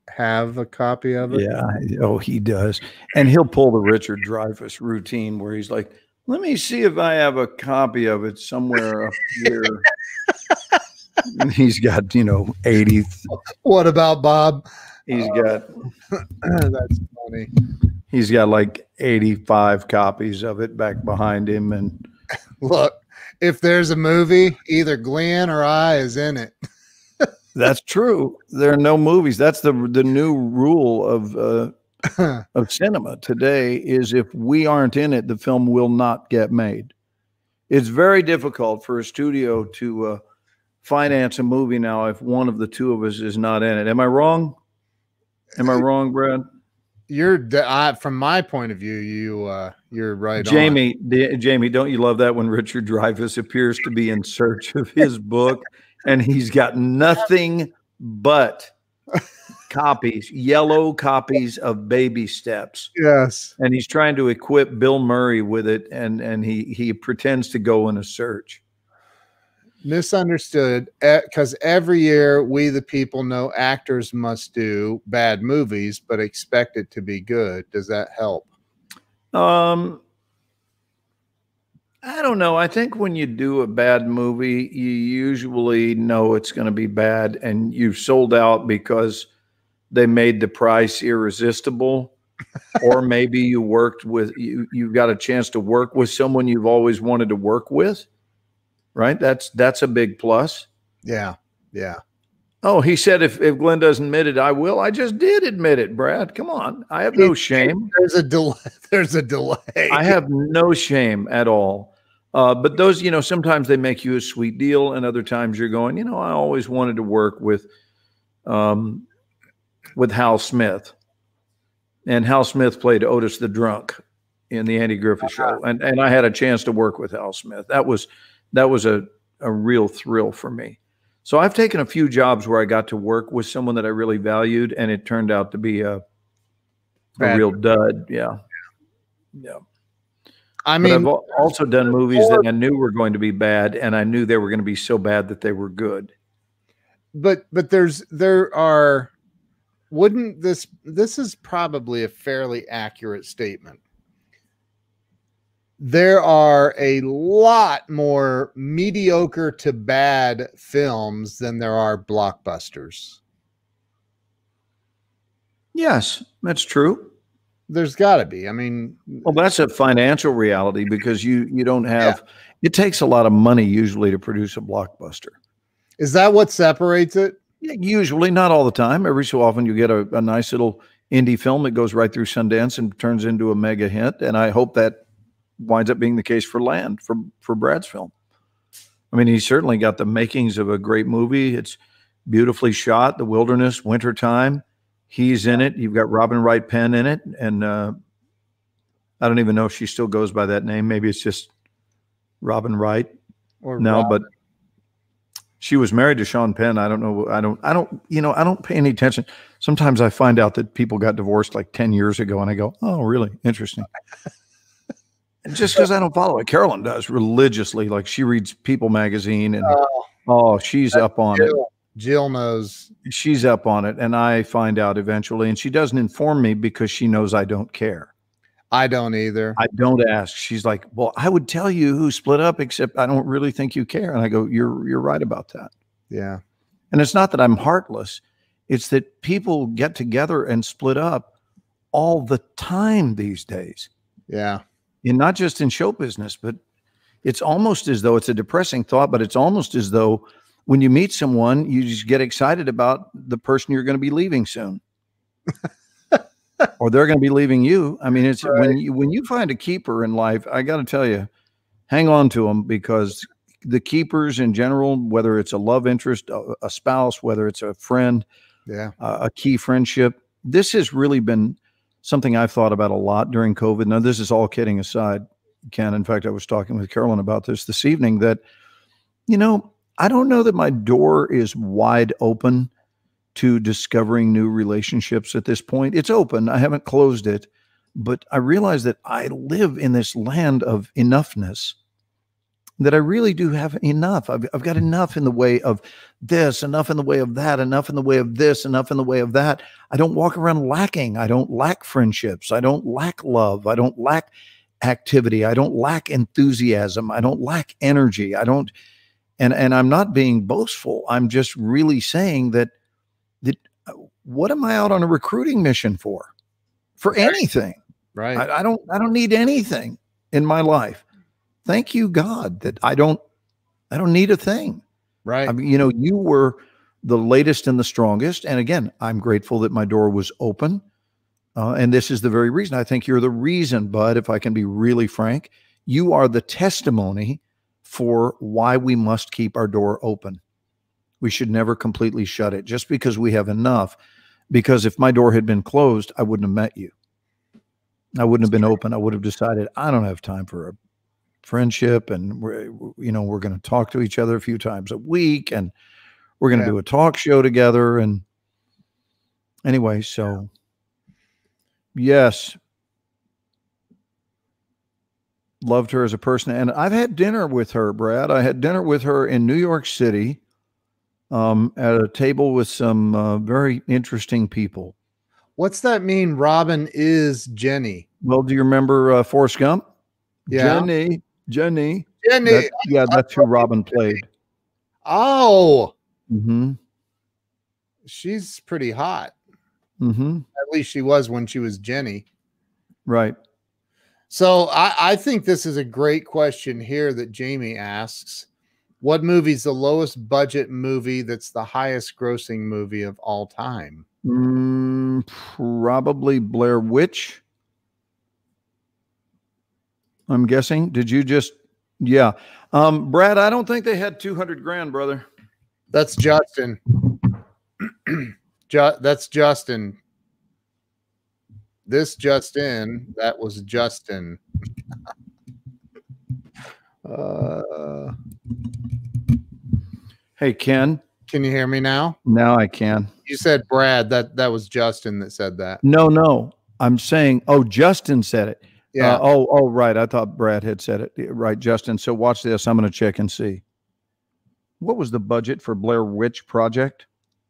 [SPEAKER 2] have a copy of it?
[SPEAKER 1] Yeah. Oh, he does. And he'll pull the Richard Dreyfuss routine where he's like, let me see if I have a copy of it somewhere up here. He's got, you know, eighty.
[SPEAKER 2] What about Bob?
[SPEAKER 1] He's got,
[SPEAKER 2] that's funny.
[SPEAKER 1] He's got like eighty-five copies of it back behind him. And
[SPEAKER 2] look, if there's a movie, either Glenn or I is in it.
[SPEAKER 1] That's true. There are no movies. That's the the new rule of uh, of cinema today is if we aren't in it, the film will not get made. It's very difficult for a studio to uh, finance a movie now if one of the two of us is not in it. Am I wrong? Am I wrong, Brad?
[SPEAKER 2] You're I, from my point of view, you uh, you're right.
[SPEAKER 1] Jamie,
[SPEAKER 2] on.
[SPEAKER 1] The, Jamie, don't you love that when Richard Dreyfuss appears to be in search of his book and he's got nothing but copies, yellow copies of Baby Steps.
[SPEAKER 2] Yes,
[SPEAKER 1] and he's trying to equip Bill Murray with it, and and he he pretends to go in a search.
[SPEAKER 2] Misunderstood, because every year we the people know actors must do bad movies but expect it to be good. Does that help?
[SPEAKER 1] um I don't know. I think when you do a bad movie, you usually know it's going to be bad, and you've sold out because they made the price irresistible, or maybe you worked with you you got a chance to work with someone you've always wanted to work with. Right? That's that's a big plus.
[SPEAKER 2] Yeah. Yeah.
[SPEAKER 1] Oh, he said if, if Glenn doesn't admit it, I will. I just did admit it, Brad. Come on. I have no shame.
[SPEAKER 2] There's a delay. There's a delay.
[SPEAKER 1] I have no shame at all. Uh, but those, you know, sometimes they make you a sweet deal, and other times you're going, you know, I always wanted to work with um with Hal Smith. And Hal Smith played Otis the Drunk in the Andy Griffith Show. And and I had a chance to work with Hal Smith. That was That was a, a real thrill for me. So I've taken a few jobs where I got to work with someone that I really valued, and it turned out to be a, a real dud. Yeah. Yeah.
[SPEAKER 2] I mean,
[SPEAKER 1] but I've also done movies that I knew were going to be bad, and I knew they were going to be so bad that they were good.
[SPEAKER 2] But but there's there are wouldn't this this is probably a fairly accurate statement. There are a lot more mediocre to bad films than there are blockbusters.
[SPEAKER 1] Yes, that's true.
[SPEAKER 2] There's got to be. I mean,
[SPEAKER 1] well, that's a financial reality because you you don't have. Yeah. It takes a lot of money usually to produce a blockbuster.
[SPEAKER 2] Is that what separates it?
[SPEAKER 1] Yeah, usually, not all the time. Every so often, you get a, a nice little indie film that goes right through Sundance and turns into a mega hit. And I hope that winds up being the case for Land, for for Brad's film. I mean, he's certainly got the makings of a great movie. It's beautifully shot, the wilderness, wintertime. He's in it. You've got Robin Wright Penn in it. And uh, I don't even know if she still goes by that name. Maybe it's just Robin Wright.
[SPEAKER 2] Or
[SPEAKER 1] no,
[SPEAKER 2] Robin.
[SPEAKER 1] But she was married to Sean Penn. I don't know. I don't, I don't, you know, I don't pay any attention. Sometimes I find out that people got divorced like ten years ago and I go, oh, really? Interesting. Just because I don't follow it. Carolyn does religiously. Like she reads People magazine and
[SPEAKER 2] oh,
[SPEAKER 1] oh she's up on
[SPEAKER 2] Jill,
[SPEAKER 1] it.
[SPEAKER 2] Jill knows.
[SPEAKER 1] She's up on it. And I find out eventually. And she doesn't inform me because she knows I don't care.
[SPEAKER 2] I don't either.
[SPEAKER 1] I don't ask. She's like, well, I would tell you who split up, except I don't really think you care. And I go, you're you're right about that.
[SPEAKER 2] Yeah.
[SPEAKER 1] And it's not that I'm heartless. It's that people get together and split up all the time these days.
[SPEAKER 2] Yeah.
[SPEAKER 1] And not just in show business, but it's almost as though it's a depressing thought, but it's almost as though when you meet someone, you just get excited about the person you're going to be leaving soon. Or they're going to be leaving you. I mean, it's right. when you, when you find a keeper in life, I got to tell you, hang on to them, because the keepers in general, whether it's a love interest, a, a spouse, whether it's a friend,
[SPEAKER 2] yeah,
[SPEAKER 1] uh, a key friendship, this has really been something I've thought about a lot during COVID. Now, this is all kidding aside, Ken. In fact, I was talking with Carolyn about this this evening that, you know, I don't know that my door is wide open to discovering new relationships at this point. It's open. I haven't closed it, but I realize that I live in this land of enoughness. that I really do have enough. I've, I've got enough in the way of this, enough in the way of that, enough in the way of this, enough in the way of that. I don't walk around lacking. I don't lack friendships. I don't lack love. I don't lack activity. I don't lack enthusiasm. I don't lack energy. I don't, and, and I'm not being boastful. I'm just really saying that, that what am I out on a recruiting mission for? For anything.
[SPEAKER 2] Right.
[SPEAKER 1] I, I don't, I don't need anything in my life. Thank you, God, that I don't, I don't need a thing.
[SPEAKER 2] Right.
[SPEAKER 1] I mean, you know, you were the latest and the strongest. And again, I'm grateful that my door was open. Uh, and this is the very reason. I think you're the reason, Bud, if I can be really frank, you are the testimony for why we must keep our door open. We should never completely shut it just because we have enough. Because if my door had been closed, I wouldn't have met you. I wouldn't have been open. I would have decided I don't have time for a friendship, and we're, you know, we're going to talk to each other a few times a week, and we're going to
[SPEAKER 2] Yeah.
[SPEAKER 1] do a talk show together. And anyway, so yes, loved her as a person. And I've had dinner with her, Brad. I had dinner with her in New York City um, at a table with some uh, very interesting people.
[SPEAKER 2] What's that mean? Robin is Jenny.
[SPEAKER 1] Well, do you remember uh, Forrest Gump?
[SPEAKER 2] Yeah.
[SPEAKER 1] Jenny, Jenny.
[SPEAKER 2] Jenny.
[SPEAKER 1] That, yeah, that's who Robin played.
[SPEAKER 2] Oh,
[SPEAKER 1] Mm-hmm.
[SPEAKER 2] she's pretty hot.
[SPEAKER 1] Mm-hmm.
[SPEAKER 2] At least she was when she was Jenny.
[SPEAKER 1] Right.
[SPEAKER 2] So I, I think this is a great question here that Jamie asks. What movie's the lowest budget movie that's the highest grossing movie of all time?
[SPEAKER 1] Mm, probably Blair Witch. I'm guessing. Did you just? Yeah. Um, Brad, I don't think they had two hundred grand, brother.
[SPEAKER 2] That's Justin. Ju- that's Justin. This Justin, that was Justin. uh,
[SPEAKER 1] Hey, Ken.
[SPEAKER 2] can you hear me now?
[SPEAKER 1] Now I can.
[SPEAKER 2] You said Brad. That that was Justin that said that.
[SPEAKER 1] No, no. I'm saying, oh, Justin said it.
[SPEAKER 2] Yeah.
[SPEAKER 1] Uh, oh, oh, right. I thought Brad had said it. Right, Justin. So watch this. I'm going to check and see. What was the budget for Blair Witch Project?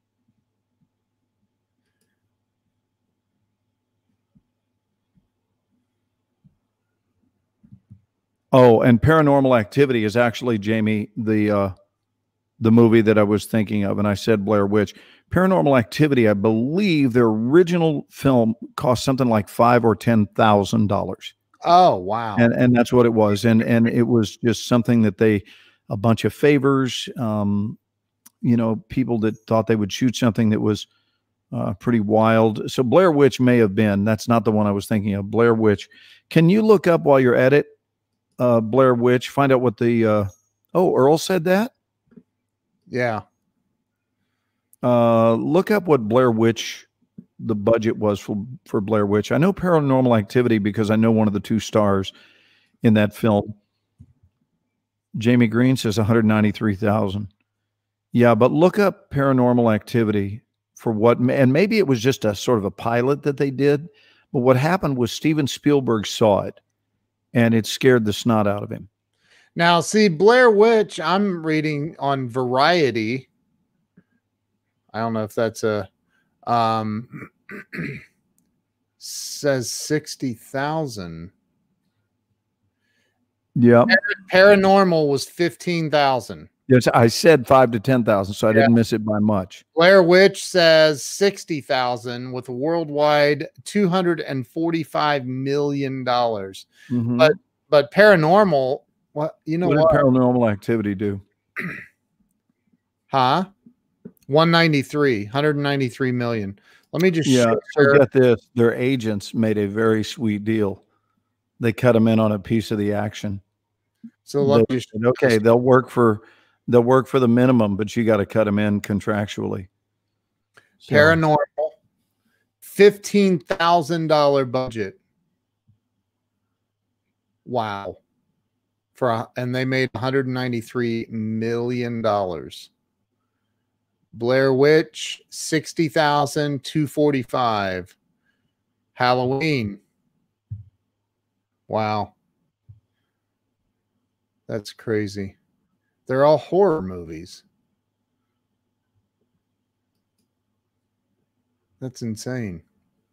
[SPEAKER 1] Oh, and Paranormal Activity is actually, Jamie, the uh, the movie that I was thinking of, and I said Blair Witch. Paranormal Activity, I believe their original film cost something like five or ten thousand dollars.
[SPEAKER 2] Oh, wow.
[SPEAKER 1] And and that's what it was. And and it was just something that they, a bunch of favors, um, you know, people that thought they would shoot something that was uh, pretty wild. So Blair Witch may have been. That's not the one I was thinking of. Blair Witch. Can you look up while you're at it, uh, Blair Witch? Find out what the. Uh, oh, Earl said that.
[SPEAKER 2] Yeah.
[SPEAKER 1] Uh, look up what Blair Witch, the budget was for, for Blair Witch. I know Paranormal Activity because I know one of the two stars in that film. Jamie Green says one hundred ninety-three thousand. Yeah, but look up Paranormal Activity for what, and maybe it was just a sort of a pilot that they did, but what happened was Steven Spielberg saw it and it scared the snot out of him.
[SPEAKER 2] Now, see, Blair Witch, I'm reading on Variety. I don't know if that's a, um, says sixty thousand.
[SPEAKER 1] Yeah.
[SPEAKER 2] Paranormal was fifteen thousand.
[SPEAKER 1] Yes, I said five to ten thousand, so I
[SPEAKER 2] Yeah.
[SPEAKER 1] didn't miss it by much.
[SPEAKER 2] Blair Witch says sixty thousand with a worldwide two hundred forty-five million dollars.
[SPEAKER 1] Mhm.
[SPEAKER 2] But, but Paranormal, what, you know
[SPEAKER 1] What
[SPEAKER 2] what?
[SPEAKER 1] did Paranormal Activity do?
[SPEAKER 2] Huh? one ninety-three, one hundred ninety-three million. Let me just
[SPEAKER 1] Yeah,
[SPEAKER 2] show
[SPEAKER 1] so
[SPEAKER 2] her.
[SPEAKER 1] get this. Their agents made a very sweet deal. They cut them in on a piece of the action.
[SPEAKER 2] So let
[SPEAKER 1] They
[SPEAKER 2] me
[SPEAKER 1] said, okay, they'll work for they'll work for the minimum, but you got to cut them in contractually. So,
[SPEAKER 2] Paranormal, fifteen thousand dollars budget. Wow. For a, and they made one hundred ninety-three million dollars. Blair Witch, sixty thousand two forty-five. Halloween. Wow. That's crazy. They're all horror movies. That's insane.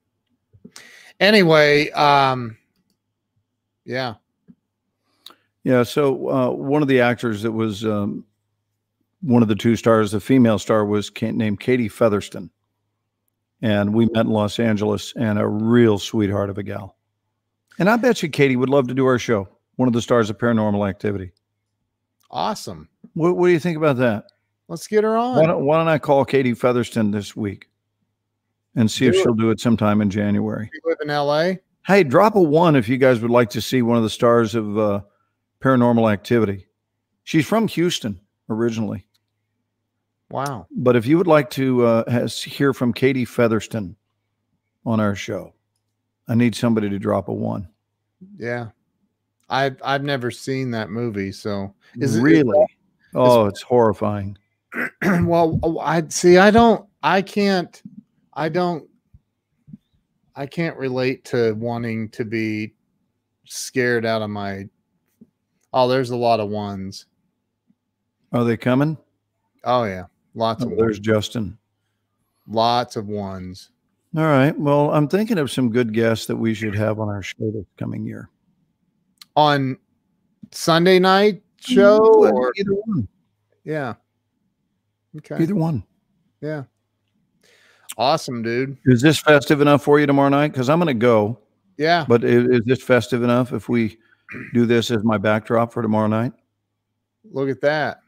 [SPEAKER 2] Anyway, um, yeah.
[SPEAKER 1] Yeah. So uh, one of the actors that was um, one of the two stars, the female star, was Ka- named Katie Featherston. And we met in Los Angeles, and a real sweetheart of a gal. And I bet you Katie would love to do our show. One of the stars of Paranormal Activity.
[SPEAKER 2] Awesome.
[SPEAKER 1] What, what do you think about that?
[SPEAKER 2] Let's get her on.
[SPEAKER 1] Why don't, why don't I call Katie Featherston this week and see
[SPEAKER 2] Do
[SPEAKER 1] if
[SPEAKER 2] it.
[SPEAKER 1] she'll do it sometime in January?
[SPEAKER 2] You live in L A?
[SPEAKER 1] Hey, drop a one if you guys would like to see one of the stars of uh, Paranormal Activity. She's from Houston originally.
[SPEAKER 2] Wow.
[SPEAKER 1] But if you would like to uh, has, hear from Katie Featherston on our show, I need somebody to drop a one.
[SPEAKER 2] Yeah. I've I've never seen that movie, so
[SPEAKER 1] is it really? Is, oh, it's horrifying.
[SPEAKER 2] Well, I see. I don't. I can't. I don't. I can't relate to wanting to be scared out of my. Oh, there's a lot of ones.
[SPEAKER 1] Are they coming?
[SPEAKER 2] Oh yeah, lots
[SPEAKER 1] oh,
[SPEAKER 2] of.
[SPEAKER 1] There's
[SPEAKER 2] ones.
[SPEAKER 1] Justin.
[SPEAKER 2] Lots of ones.
[SPEAKER 1] All right. Well, I'm thinking of some good guests that we should have on our show this coming year.
[SPEAKER 2] On Sunday night show
[SPEAKER 1] well,
[SPEAKER 2] or
[SPEAKER 1] either one.
[SPEAKER 2] Yeah. Okay.
[SPEAKER 1] Either one.
[SPEAKER 2] Yeah. Awesome, dude.
[SPEAKER 1] Is this festive enough for you tomorrow night? Because I'm going to go.
[SPEAKER 2] Yeah.
[SPEAKER 1] But is, is this festive enough if we do this as my backdrop for tomorrow night?
[SPEAKER 2] Look at that.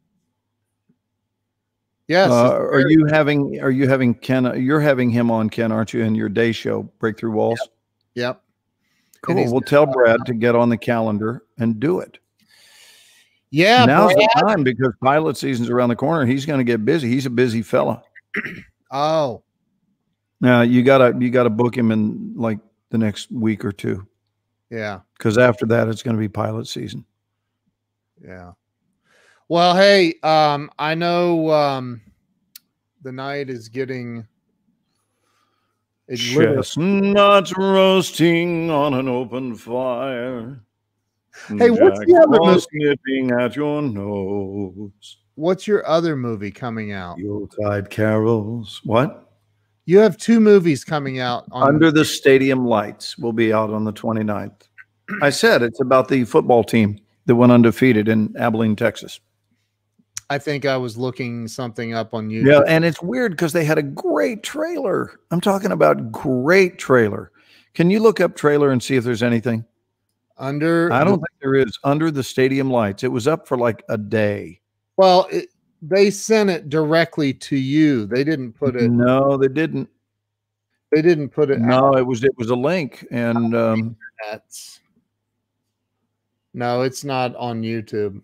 [SPEAKER 2] Yes.
[SPEAKER 1] Uh, are you having? Are you having Ken? You're having him on, Ken, aren't you? In your day show, Breakthrough Walls.
[SPEAKER 2] Yep. Yep.
[SPEAKER 1] Cool. We'll tell Brad to get on the calendar and do it.
[SPEAKER 2] Yeah.
[SPEAKER 1] Now's
[SPEAKER 2] Brad.
[SPEAKER 1] the time because pilot season's around the corner. He's going to get busy. He's a busy fella.
[SPEAKER 2] Oh.
[SPEAKER 1] Now you gotta you gotta book him in like the next week or two.
[SPEAKER 2] Yeah.
[SPEAKER 1] Because after that, it's going to be pilot season.
[SPEAKER 2] Yeah. Well, hey, um, I know um, the night is getting.
[SPEAKER 1] Chestnuts roasting on an open fire.
[SPEAKER 2] Hey, what's
[SPEAKER 1] Jack
[SPEAKER 2] the other
[SPEAKER 1] Frost
[SPEAKER 2] movie?
[SPEAKER 1] nipping at your nose?
[SPEAKER 2] What's your other movie coming out?
[SPEAKER 1] Yuletide carols. What?
[SPEAKER 2] You have two movies coming out. On
[SPEAKER 1] Under the Stadium Lights will be out on the twenty-ninth. I said it's about the football team that went undefeated in Abilene, Texas.
[SPEAKER 2] I think I was looking something up on YouTube.
[SPEAKER 1] Yeah, and it's weird because they had a great trailer. I'm talking about great trailer. Can you look up trailer and see if there's anything?
[SPEAKER 2] Under
[SPEAKER 1] I don't think there is. Under the Stadium Lights. It was up for like a day.
[SPEAKER 2] Well, it, they sent it directly to you. They didn't put it.
[SPEAKER 1] No, they didn't.
[SPEAKER 2] They didn't put it.
[SPEAKER 1] No,
[SPEAKER 2] out.
[SPEAKER 1] it was it was a link, and um,
[SPEAKER 2] That's no, it's not on YouTube.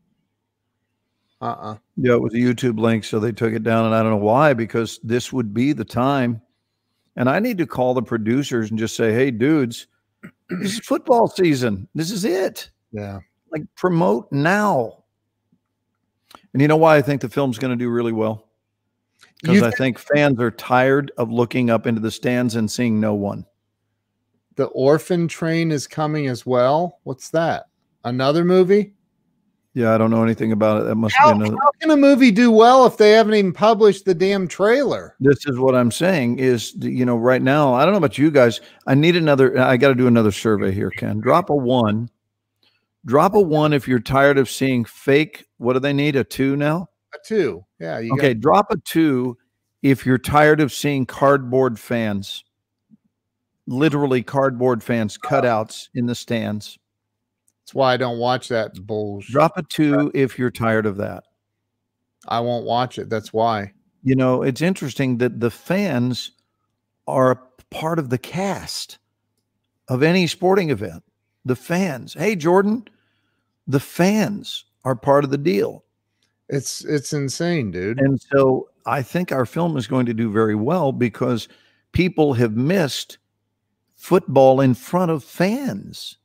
[SPEAKER 2] Uh-uh.
[SPEAKER 1] Yeah, it was a YouTube link, so they took it down, and I don't know why, because this would be the time. And I need to call the producers and just say, hey, dudes, this is football season. This is it.
[SPEAKER 2] Yeah.
[SPEAKER 1] Like, promote now. And you know why I think the film's going to do really well? Because I think fans are tired of looking up into the stands and seeing no one.
[SPEAKER 2] The Orphan Train is coming as well. What's that? Another movie?
[SPEAKER 1] Yeah, I don't know anything about it. That must
[SPEAKER 2] How,
[SPEAKER 1] be another.
[SPEAKER 2] how can a movie do well if they haven't even published the damn trailer?
[SPEAKER 1] This is what I'm saying is, you know, right now, I don't know about you guys. I need another. I got to do another survey here, Ken. Drop a one. Drop a one if you're tired of seeing fake. What do they need? A two now?
[SPEAKER 2] A two. Yeah. You
[SPEAKER 1] Okay.
[SPEAKER 2] got-
[SPEAKER 1] Drop a two if you're tired of seeing cardboard fans, literally cardboard fans, cutouts in the stands.
[SPEAKER 2] That's why I don't watch that bullshit.
[SPEAKER 1] Drop a two if you're tired of that.
[SPEAKER 2] I won't watch it. That's why.
[SPEAKER 1] You know, it's interesting that the fans are a part of the cast of any sporting event. The fans. Hey, Jordan, the fans are part of the deal.
[SPEAKER 2] It's it's insane, dude.
[SPEAKER 1] And so I think our film is going to do very well because people have missed football in front of fans.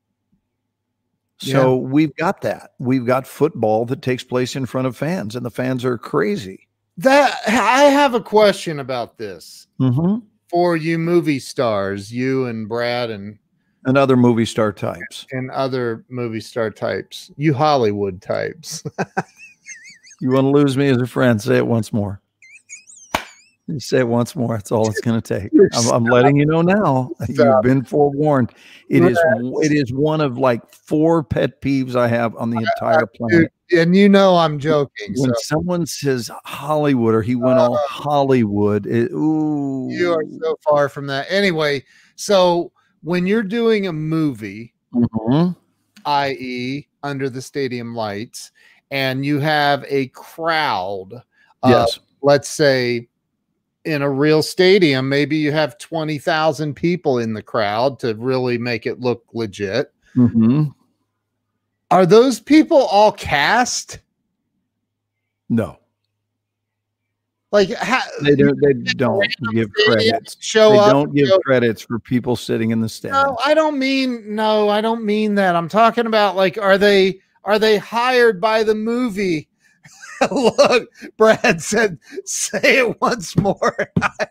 [SPEAKER 1] So
[SPEAKER 2] Yeah.
[SPEAKER 1] we've got that. We've got football that takes place in front of fans, and the fans are crazy.
[SPEAKER 2] That I have a question about this
[SPEAKER 1] Mm-hmm.
[SPEAKER 2] for you movie stars, you and Brad and
[SPEAKER 1] and other movie star types.
[SPEAKER 2] And other movie star types. You Hollywood types.
[SPEAKER 1] You want to lose me as a friend? Say it once more. You say it once more. That's all it's going to take. I'm, I'm letting you know now.
[SPEAKER 2] Stop.
[SPEAKER 1] You've been forewarned. It is it is one of like four pet peeves I have on the entire planet.
[SPEAKER 2] Dude, and you know I'm joking.
[SPEAKER 1] When
[SPEAKER 2] So.
[SPEAKER 1] someone says Hollywood or he went all
[SPEAKER 2] Uh,
[SPEAKER 1] Hollywood, it, ooh.
[SPEAKER 2] You are so far from that. Anyway, so when you're doing a movie,
[SPEAKER 1] Mhm.
[SPEAKER 2] that is under the stadium lights, and you have a crowd, uh,
[SPEAKER 1] Yes.
[SPEAKER 2] let's say in a real stadium, maybe you have twenty thousand people in the crowd to really make it look legit.
[SPEAKER 1] Mm-hmm.
[SPEAKER 2] Are those people all cast?
[SPEAKER 1] No.
[SPEAKER 2] Like how,
[SPEAKER 1] They don't, they don't give credits.
[SPEAKER 2] show
[SPEAKER 1] they
[SPEAKER 2] up,
[SPEAKER 1] don't give
[SPEAKER 2] show-
[SPEAKER 1] credits for people sitting in the stands.
[SPEAKER 2] No, I don't mean no, I don't mean that. I'm talking about like are they are they hired by the movie? Look, Brad said, say it once more.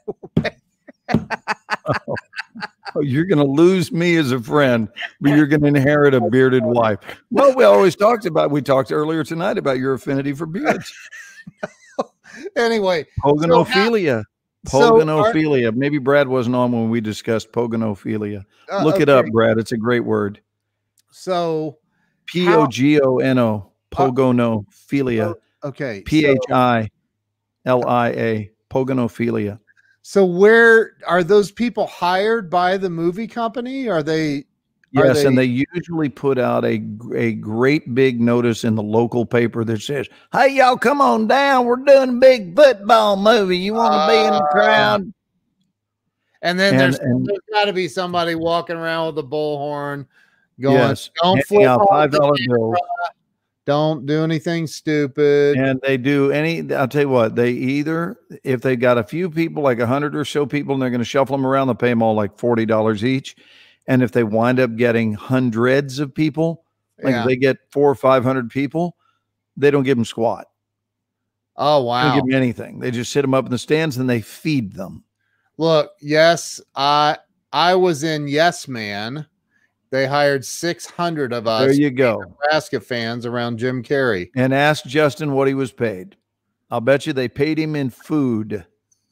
[SPEAKER 1] oh, oh, you're going to lose me as a friend, but you're going to inherit a bearded wife. Well, we always talked about, we talked earlier tonight about your affinity for beards.
[SPEAKER 2] Anyway,
[SPEAKER 1] Pogonophilia.
[SPEAKER 2] so how-
[SPEAKER 1] Pogonophilia. Maybe Brad wasn't on when we discussed pogonophilia.
[SPEAKER 2] Uh,
[SPEAKER 1] Look it up,
[SPEAKER 2] okay.
[SPEAKER 1] Brad. It's a great word.
[SPEAKER 2] So
[SPEAKER 1] P O G O N O. Pogonophilia.
[SPEAKER 2] okay,
[SPEAKER 1] P H I L I A. Pogonophilia.
[SPEAKER 2] So where are those people hired by the movie company? Are they? Are
[SPEAKER 1] Yes, and they usually put out a a great big notice in the local paper that says, "Hey, y'all, come on down. We're doing a big football movie. You want to uh, be in the crowd?"
[SPEAKER 2] And then
[SPEAKER 1] and,
[SPEAKER 2] there's,
[SPEAKER 1] and,
[SPEAKER 2] there's got to be somebody walking around with a bullhorn, going,
[SPEAKER 1] yes,
[SPEAKER 2] "Don't flip
[SPEAKER 1] out five dollar bills.
[SPEAKER 2] Don't do anything stupid."
[SPEAKER 1] And they do any. I'll tell you what. They either, if they got a few people, like a hundred or so people, and they're going to shuffle them around, they'll pay them all like forty dollars each. And if they wind up getting hundreds of people, like
[SPEAKER 2] Yeah.
[SPEAKER 1] if they get four or five hundred people, they don't give them squat.
[SPEAKER 2] Oh
[SPEAKER 1] They
[SPEAKER 2] wow!
[SPEAKER 1] don't give them anything. They just sit them up in the stands and they feed them.
[SPEAKER 2] Look, yes, I I was in Yes Man. They hired six hundred of us.
[SPEAKER 1] There you go.
[SPEAKER 2] Nebraska fans around Jim Carrey.
[SPEAKER 1] And ask Justin what he was paid. I'll bet you they paid him in food.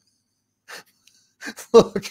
[SPEAKER 2] Look.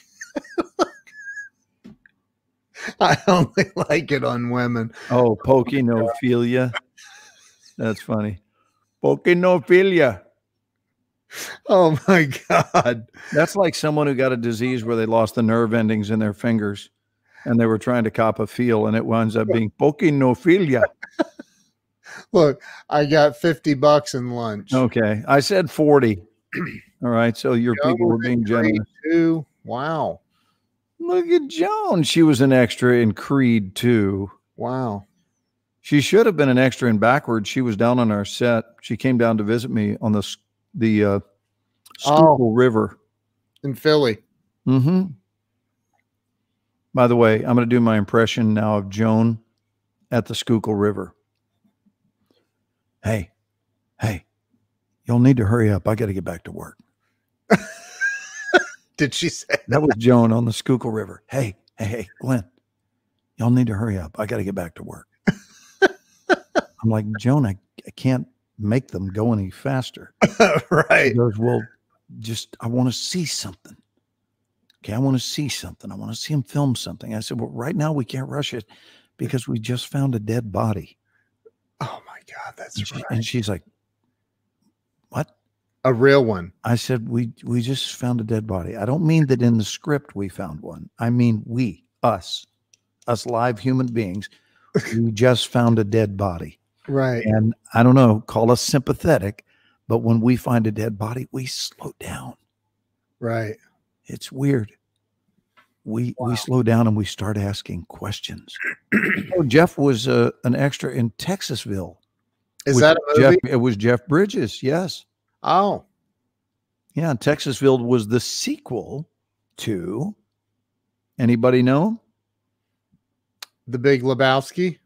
[SPEAKER 2] I only like it on women.
[SPEAKER 1] Oh, pokinophilia. That's funny. Pokinophilia.
[SPEAKER 2] Oh my God.
[SPEAKER 1] That's like someone who got a disease where they lost the nerve endings in their fingers and they were trying to cop a feel and it winds up being pokinophilia.
[SPEAKER 2] Look, I got fifty bucks in lunch.
[SPEAKER 1] Okay. I said forty. All right. So your
[SPEAKER 2] Joe
[SPEAKER 1] people were
[SPEAKER 2] was in
[SPEAKER 1] being generous.
[SPEAKER 2] Creed too. Wow.
[SPEAKER 1] Look at Joan. She was an extra in Creed too.
[SPEAKER 2] Wow.
[SPEAKER 1] She should have been an extra in Backwards. She was down on our set. She came down to visit me on the the uh, Schuylkill
[SPEAKER 2] Oh.
[SPEAKER 1] River
[SPEAKER 2] In Philly.
[SPEAKER 1] Mm-hmm. By the way, I'm going to do my impression now of Joan at the Schuylkill River. Hey, hey, you'll need to hurry up. I got to get back to work.
[SPEAKER 2] Did she say
[SPEAKER 1] That was Joan on the Schuylkill River. Hey, hey, hey, Glenn, y'all need to hurry up. I got to get back to work. I'm like, Joan, I, I can't make them go any faster.
[SPEAKER 2] Right.
[SPEAKER 1] She goes, well, just, I want to see something. Okay, I want to see something. I want to see him film something. I said, well, right now we can't rush it because we just found a dead body.
[SPEAKER 2] Oh my God, that's
[SPEAKER 1] and, she,
[SPEAKER 2] right.
[SPEAKER 1] and she's like, what?
[SPEAKER 2] A real one.
[SPEAKER 1] I said, we we just found a dead body. I don't mean that in the script we found one. I mean we, us, us live human beings, we just found a dead body.
[SPEAKER 2] Right.
[SPEAKER 1] And I don't know, call us sympathetic, but when we find a dead body, we slow down.
[SPEAKER 2] Right.
[SPEAKER 1] It's weird. We
[SPEAKER 2] Wow.
[SPEAKER 1] we slow down and we start asking questions. Oh, Jeff was uh, an extra in Texasville.
[SPEAKER 2] Is
[SPEAKER 1] with
[SPEAKER 2] that a movie?
[SPEAKER 1] Jeff? It was Jeff Bridges. Yes.
[SPEAKER 2] Oh.
[SPEAKER 1] Yeah. Texasville was the sequel to. Anybody know?
[SPEAKER 2] The Big Lebowski?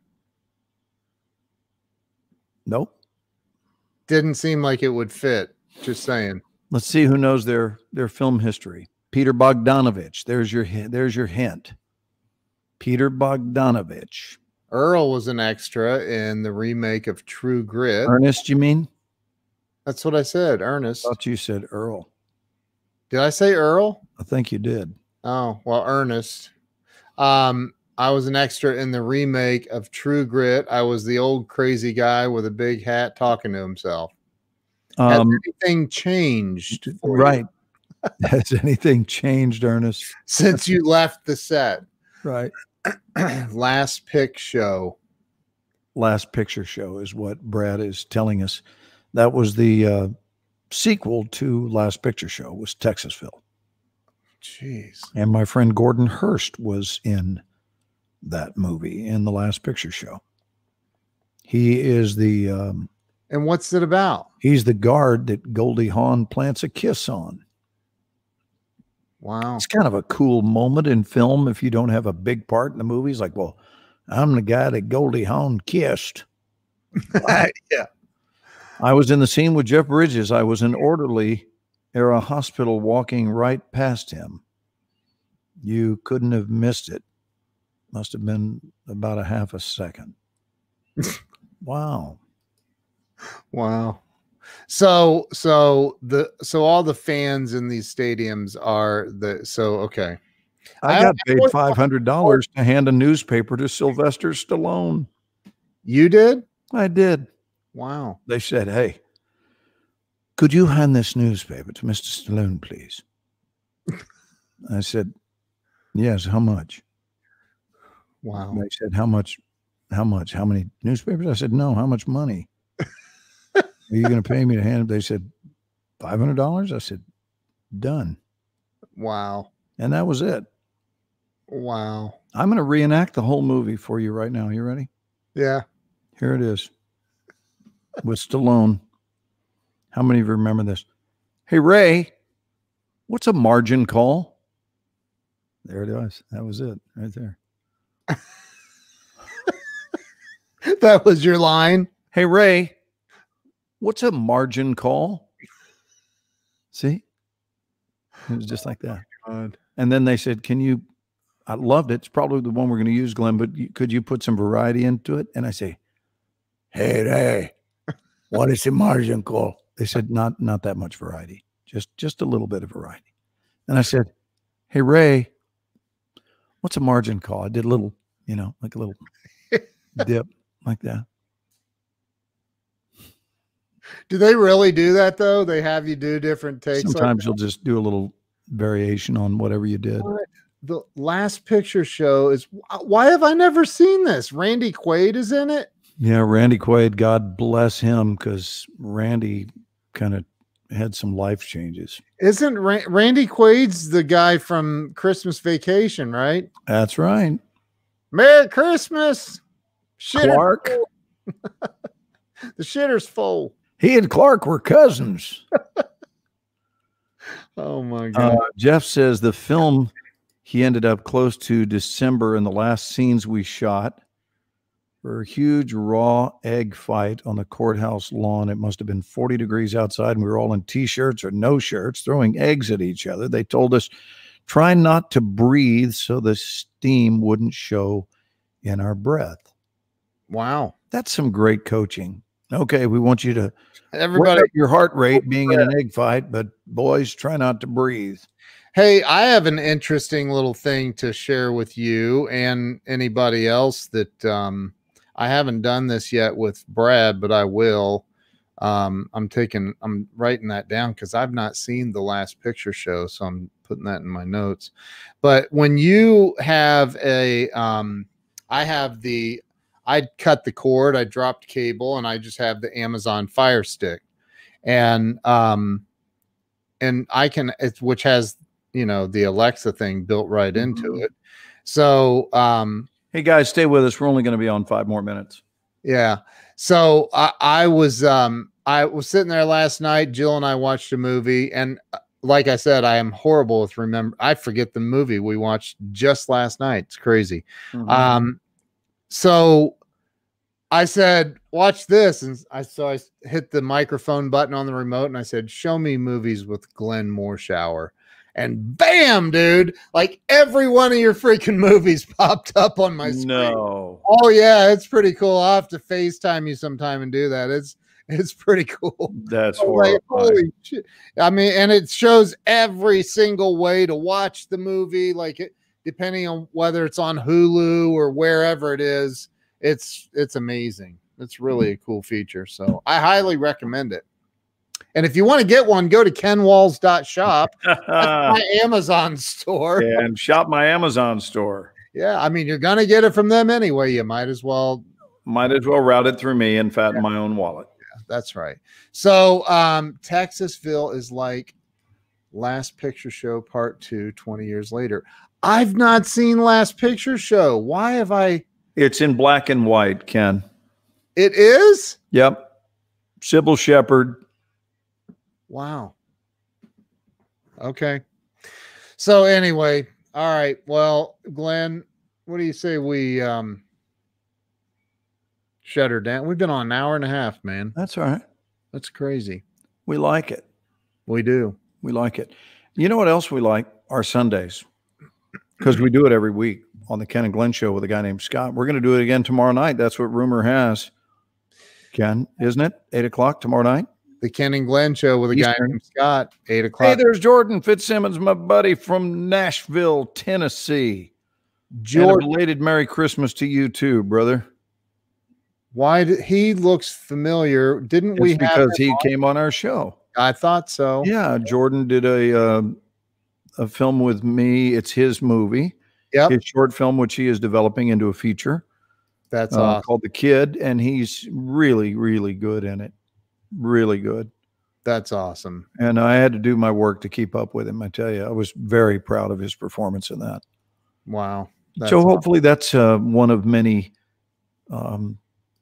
[SPEAKER 1] Nope.
[SPEAKER 2] Didn't seem like it would fit. Just saying.
[SPEAKER 1] Let's see who knows their their film history. Peter Bogdanovich. There's your hi- there's your hint. Peter Bogdanovich.
[SPEAKER 2] Earl was an extra in the remake of True Grit.
[SPEAKER 1] Ernest, you mean?
[SPEAKER 2] That's what I said, Ernest.
[SPEAKER 1] I thought you said Earl.
[SPEAKER 2] Did I say Earl?
[SPEAKER 1] I think you did.
[SPEAKER 2] Oh, well, Ernest. Um, I was an extra in the remake of True Grit. I was the old crazy guy with a big hat talking to himself. Has
[SPEAKER 1] Um,
[SPEAKER 2] anything changed for
[SPEAKER 1] right. Has anything changed, Ernest?
[SPEAKER 2] you since you left the set?
[SPEAKER 1] Right.
[SPEAKER 2] Last Pick Show.
[SPEAKER 1] Last Picture Show is what Brad is telling us. That was the uh, sequel to Last Picture Show, was Texasville.
[SPEAKER 2] Jeez.
[SPEAKER 1] And my friend Gordon Hurst was in that movie, in the Last Picture Show. He is the... Um,
[SPEAKER 2] and what's it about?
[SPEAKER 1] He's the guard that Goldie Hawn plants a kiss on.
[SPEAKER 2] Wow.
[SPEAKER 1] It's kind of a cool moment in film if you don't have a big part in the movie. It's like, well, I'm the guy that Goldie Hawn kissed.
[SPEAKER 2] Yeah.
[SPEAKER 1] I was in the scene with Jeff Bridges. I was an orderly at a hospital walking right past him. You couldn't have missed it. Must have been about a half a second. Wow.
[SPEAKER 2] Wow. So, so the, so all the fans in these stadiums are the, so, okay.
[SPEAKER 1] I got paid five hundred dollars to hand a newspaper to Sylvester Stallone.
[SPEAKER 2] You did?
[SPEAKER 1] I did.
[SPEAKER 2] Wow.
[SPEAKER 1] They said, hey, could you hand this newspaper to Mister Stallone, please? I said, yes, how much?
[SPEAKER 2] Wow.
[SPEAKER 1] They said, how much, how much, how many newspapers? I said, no, how much money? Are you going to pay me to hand it? They said, five hundred dollars? I said, done.
[SPEAKER 2] Wow.
[SPEAKER 1] And that was it.
[SPEAKER 2] Wow.
[SPEAKER 1] I'm going to reenact the whole movie for you right now. You ready?
[SPEAKER 2] Yeah.
[SPEAKER 1] Here it is. With Stallone. How many of you remember this? Hey, Ray, what's a margin call? There it was. That was it right there.
[SPEAKER 2] That was your line?
[SPEAKER 1] Hey, Ray, what's a margin call? See? It was just like that.
[SPEAKER 2] God.
[SPEAKER 1] And then they said, can you, I loved it. It's probably the one we're going to use, Glenn, but you, could you put some variety into it? And I say, hey, Ray, what is a margin call? They said, not, not that much variety, just, just a little bit of variety. And I said, hey, Ray, what's a margin call? I did a little, you know, like a little dip like that.
[SPEAKER 2] Do they really do that though? They have you do different takes.
[SPEAKER 1] Sometimes
[SPEAKER 2] like
[SPEAKER 1] you'll just do a little variation on whatever you did.
[SPEAKER 2] What? The Last Picture Show is, why have I never seen this? Randy Quaid is in it.
[SPEAKER 1] Yeah, Randy Quaid, God bless him, because Randy kind of had some life changes.
[SPEAKER 2] Isn't Ra Randy Quaid's the guy from Christmas Vacation, right?
[SPEAKER 1] That's right.
[SPEAKER 2] Merry Christmas, Shitter's
[SPEAKER 1] Clark.
[SPEAKER 2] full. The shitter's full.
[SPEAKER 1] He and Clark were cousins.
[SPEAKER 2] Oh my God.
[SPEAKER 1] Uh, Jeff says the film, he ended up close to December in the last scenes we shot for a huge raw egg fight on the courthouse lawn. It must have been forty degrees outside, and we were all in t-shirts or no shirts throwing eggs at each other. They told us, try not to breathe so the steam wouldn't show in our breath.
[SPEAKER 2] Wow.
[SPEAKER 1] That's some great coaching. Okay, we want you to
[SPEAKER 2] Everybody,
[SPEAKER 1] work up your heart rate being in an egg fight, but boys, try not to breathe.
[SPEAKER 2] Hey, I have an interesting little thing to share with you and anybody else that um, I haven't done this yet with Brad, but I will. Um, I'm taking, I'm writing that down because I've not seen the Last Picture Show, so I'm putting that in my notes. But when you have a, um, I have the, I cut the cord, I dropped cable, and I just have the Amazon Fire Stick, and um, and I can, it's which has, you know, the Alexa thing built right into
[SPEAKER 1] Mm-hmm.
[SPEAKER 2] it. So, um,
[SPEAKER 1] hey guys, stay with us. We're only going to be on five more minutes.
[SPEAKER 2] yeah. So I, I was, um, I was sitting there last night. Jill and I watched a movie, and like I said, I am horrible with remember. I forget the movie we watched just last night. It's crazy.
[SPEAKER 1] Mm-hmm.
[SPEAKER 2] Um, so I said, watch this. And I, so I hit the microphone button on the remote and I said, show me movies with Glenn Morshower. and bam, dude, like every one of your freaking movies popped up on my screen.
[SPEAKER 1] No.
[SPEAKER 2] Oh yeah, it's pretty cool. I'll have to FaceTime you sometime and do that. It's it's pretty cool.
[SPEAKER 1] That's
[SPEAKER 2] I'm like,
[SPEAKER 1] horrifying.
[SPEAKER 2] holy shit. I mean, and it shows every single way to watch the movie, like it, depending on whether it's on Hulu or wherever it is. It's it's amazing. It's really a cool feature. So I highly recommend it. And if you want to get one, go to ken walls dot shop. That's my Amazon store.
[SPEAKER 1] And shop my Amazon store.
[SPEAKER 2] Yeah, I mean, you're going to get it from them anyway. You might as well.
[SPEAKER 1] Might as well route it through me and fatten
[SPEAKER 2] Yeah.
[SPEAKER 1] my own wallet.
[SPEAKER 2] Yeah, that's right. So um, Texasville is like Last Picture Show Part Two, twenty years later. I've not seen Last Picture Show. Why have I?
[SPEAKER 1] It's in black and white, Ken.
[SPEAKER 2] It is?
[SPEAKER 1] Yep. Sybil Shepherd.
[SPEAKER 2] Wow. Okay. So anyway, all right. Well, Glenn, what do you say we um shut her down? We've been on an hour and a half, man.
[SPEAKER 1] That's all right.
[SPEAKER 2] That's crazy.
[SPEAKER 1] We like it.
[SPEAKER 2] We do.
[SPEAKER 1] We like it. You know what else we like? Our Sundays. Because we do it every week on the Ken and Glenn show with a guy named Scott. We're going to do it again tomorrow night. That's what rumor has. Ken, isn't it? Eight o'clock tomorrow night.
[SPEAKER 2] The Ken and Glenn show with a guy
[SPEAKER 1] Eastern.
[SPEAKER 2] named Scott. Eight o'clock.
[SPEAKER 1] Hey, there's Jordan Fitzsimmons, my buddy from Nashville, Tennessee.
[SPEAKER 2] Jordan.
[SPEAKER 1] And a belated Merry Christmas to you too, brother.
[SPEAKER 2] Why did he looks familiar? Didn't we?
[SPEAKER 1] It's
[SPEAKER 2] have
[SPEAKER 1] because
[SPEAKER 2] him
[SPEAKER 1] he
[SPEAKER 2] on?
[SPEAKER 1] came on our show.
[SPEAKER 2] I thought so.
[SPEAKER 1] Yeah, Jordan did a uh, a film with me. It's his movie.
[SPEAKER 2] Yep.
[SPEAKER 1] His short film, which he is developing into a feature.
[SPEAKER 2] That's
[SPEAKER 1] uh,
[SPEAKER 2] awesome.
[SPEAKER 1] Called The Kid, and he's really, really good in it. Really good.
[SPEAKER 2] That's awesome.
[SPEAKER 1] And I had to do my work to keep up with him. I tell you, I was very proud of his performance in that.
[SPEAKER 2] Wow. That's
[SPEAKER 1] so
[SPEAKER 2] awesome.
[SPEAKER 1] hopefully that's uh, one of many um,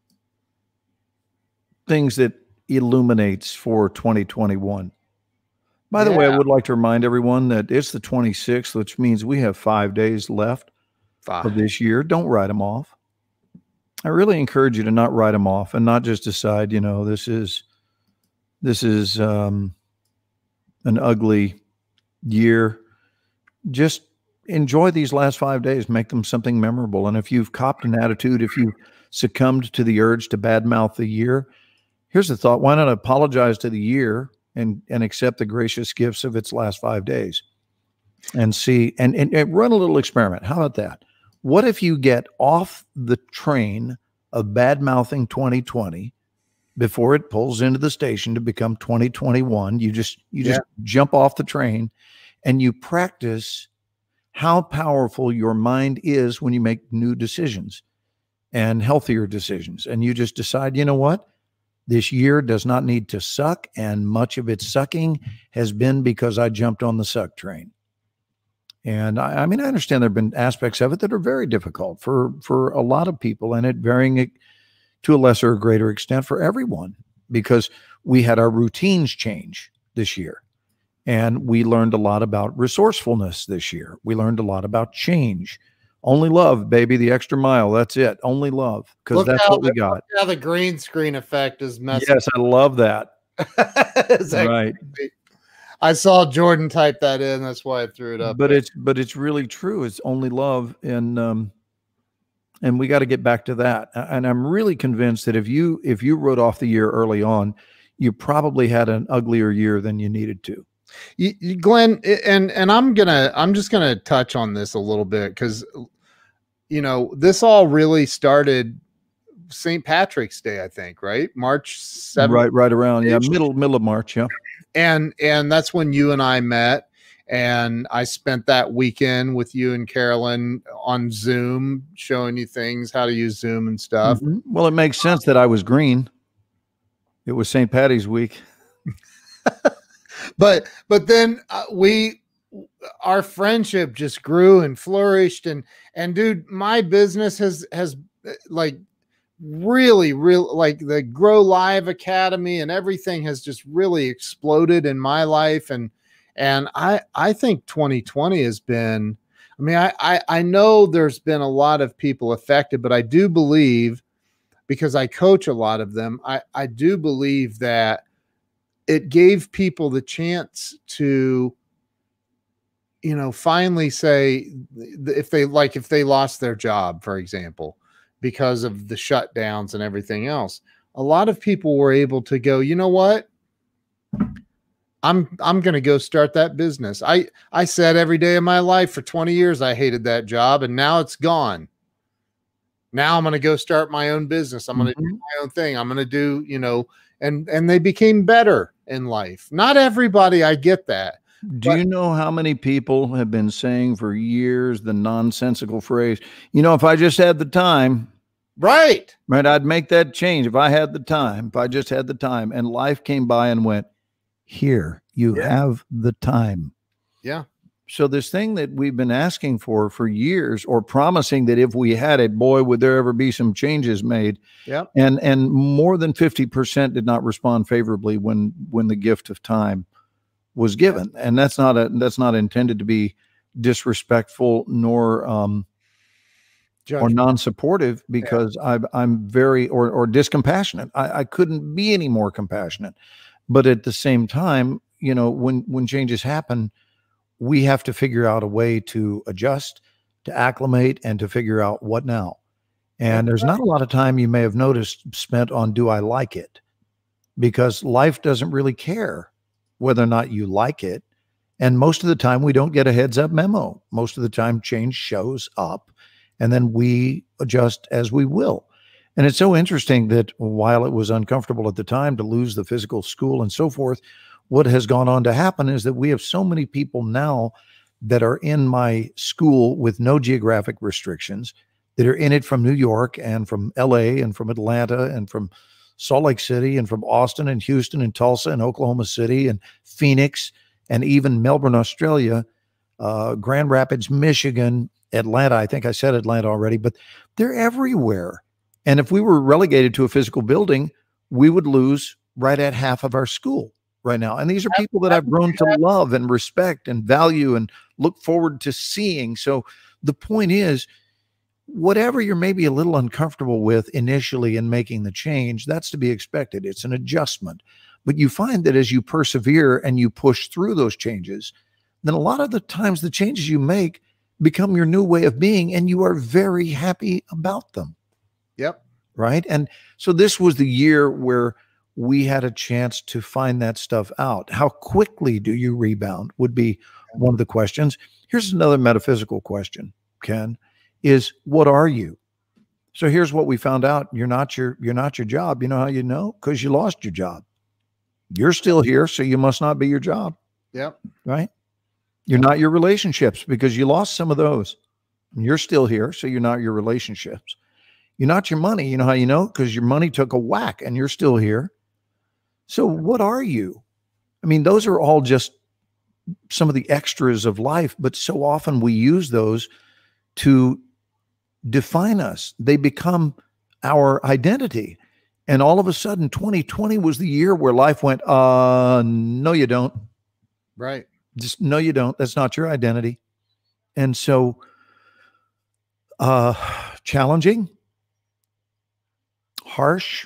[SPEAKER 1] things that illuminates for twenty twenty-one. By the way, I
[SPEAKER 2] Yeah.
[SPEAKER 1] would like to remind everyone that it's the twenty-sixth, which means we have five days left
[SPEAKER 2] Five.
[SPEAKER 1] of this year. Don't write them off. I really encourage you to not write them off and not just decide, you know, this is this is um, an ugly year. Just enjoy these last five days. Make them something memorable. And if you've copped an attitude, if you succumbed to the urge to badmouth the year, here's the thought. Why not apologize to the year and, and accept the gracious gifts of its last five days and see, and, and, and run a little experiment. How about that? What if you get off the train of bad-mouthing twenty twenty before it pulls into the station to become twenty twenty-one? You just, you just
[SPEAKER 2] Yeah.
[SPEAKER 1] jump off the train and you practice how powerful your mind is when you make new decisions and healthier decisions. And you just decide, you know what? This year does not need to suck. And much of its sucking has been because I jumped on the suck train. And I, I mean, I understand there have been aspects of it that are very difficult for, for a lot of people, and it varying to a lesser or greater extent for everyone, because we had our routines change this year. And we learned a lot about resourcefulness this year. We learned a lot about change. Only love, baby, the extra mile. That's it. Only love, because
[SPEAKER 2] Look
[SPEAKER 1] that's
[SPEAKER 2] how
[SPEAKER 1] what we
[SPEAKER 2] the-
[SPEAKER 1] got.
[SPEAKER 2] look how the green screen effect is messing.
[SPEAKER 1] Yes, I love that.
[SPEAKER 2] It's actually-
[SPEAKER 1] Right.
[SPEAKER 2] I saw Jordan type that in. That's why I threw it up.
[SPEAKER 1] But
[SPEAKER 2] there.
[SPEAKER 1] it's but it's really true. It's only love, and um, and we got to get back to that. And I'm really convinced that if you if you wrote off the year early on, you probably had an uglier year than you needed to.
[SPEAKER 2] You, you- Glenn, and and I'm gonna I'm just gonna touch on this a little bit because you know this all really started Saint Patrick's Day, I think, right? March seventh,
[SPEAKER 1] Right, right around yeah, middle middle of March, yeah.
[SPEAKER 2] and and that's when you and I met, and I spent that weekend with you and Carolyn on Zoom, showing you things, how to use Zoom and stuff.
[SPEAKER 1] Mhm. Well, it makes sense that I was green. It was Saint Patty's week.
[SPEAKER 2] but but then uh, we our friendship just grew and flourished, and and dude, my business has has uh, like really real like the Grow Live Academy and everything has just really exploded in my life, and and I I think twenty twenty has been, I mean, I I, I know there's been a lot of people affected, but I do believe, because I coach a lot of them, I I do believe that it gave people the chance to you know, finally say if they like, if they lost their job, for example, because of the shutdowns and everything else, a lot of people were able to go, you know what? I'm I'm going to go start that business. I I said every day of my life for twenty years I hated that job, and now it's gone. Now I'm going to go start my own business. I'm going to
[SPEAKER 1] Mm-hmm.
[SPEAKER 2] do my own thing. I'm going to do, you know, and and they became better in life. Not everybody, I get that.
[SPEAKER 1] Do but, you know how many people have been saying for years the nonsensical phrase, you know, if I just had the time,
[SPEAKER 2] right,
[SPEAKER 1] right, I'd make that change if I had the time, if I just had the time, and life came by and went, here, you
[SPEAKER 2] yeah.
[SPEAKER 1] have the time.
[SPEAKER 2] Yeah.
[SPEAKER 1] So this thing that we've been asking for for years, or promising that if we had it, boy, would there ever be some changes made.
[SPEAKER 2] Yeah.
[SPEAKER 1] And and more than fifty percent did not respond favorably when when the gift of time was given. Yeah. And that's not a that's not intended to be disrespectful nor um or non-supportive, because yeah. I, I'm very or or discompassionate. I, I couldn't be any more compassionate. But at the same time, you know, when when changes happen, we have to figure out a way to adjust, to acclimate, and to figure out what now. And there's not a lot of time, you may have noticed, spent on do I like it? Because life doesn't really care whether or not you like it. And most of the time we don't get a heads up memo. Most of the time change shows up and then we adjust as we will. And it's so interesting that while it was uncomfortable at the time to lose the physical school and so forth, what has gone on to happen is that we have so many people now that are in my school with no geographic restrictions, that are in it from New York and from L A and from Atlanta and from Salt Lake City and from Austin and Houston and Tulsa and Oklahoma City and Phoenix and even Melbourne, Australia, uh, Grand Rapids, Michigan, Atlanta. I think I said Atlanta already, but they're everywhere. And if we were relegated to a physical building, we would lose right at half of our school right now. And these are people that I've grown to love and respect and value and look forward to seeing. So the point is, whatever you're maybe a little uncomfortable with initially in making the change, that's to be expected. It's an adjustment. But you find that as you persevere and you push through those changes, then a lot of the times the changes you make become your new way of being, and you are very happy about them.
[SPEAKER 2] Yep.
[SPEAKER 1] Right. And so this was the year where we had a chance to find that stuff out. How quickly do you rebound would be one of the questions. Here's another metaphysical question, Ken, is what are you? So here's what we found out. You're not your, you're not your job. You know how you know? Because you lost your job. You're still here, so you must not be your job.
[SPEAKER 2] Yep.
[SPEAKER 1] Right. You're not your relationships because you lost some of those. And you're still here, so you're not your relationships. You're not your money. You know how you know? Because your money took a whack and you're still here. So what are you? I mean, those are all just some of the extras of life, but so often we use those to define us. They become our identity. And all of a sudden, twenty twenty was the year where life went, uh, no, you don't.
[SPEAKER 2] Right.
[SPEAKER 1] Just no, you don't. That's not your identity. And so uh, challenging, harsh,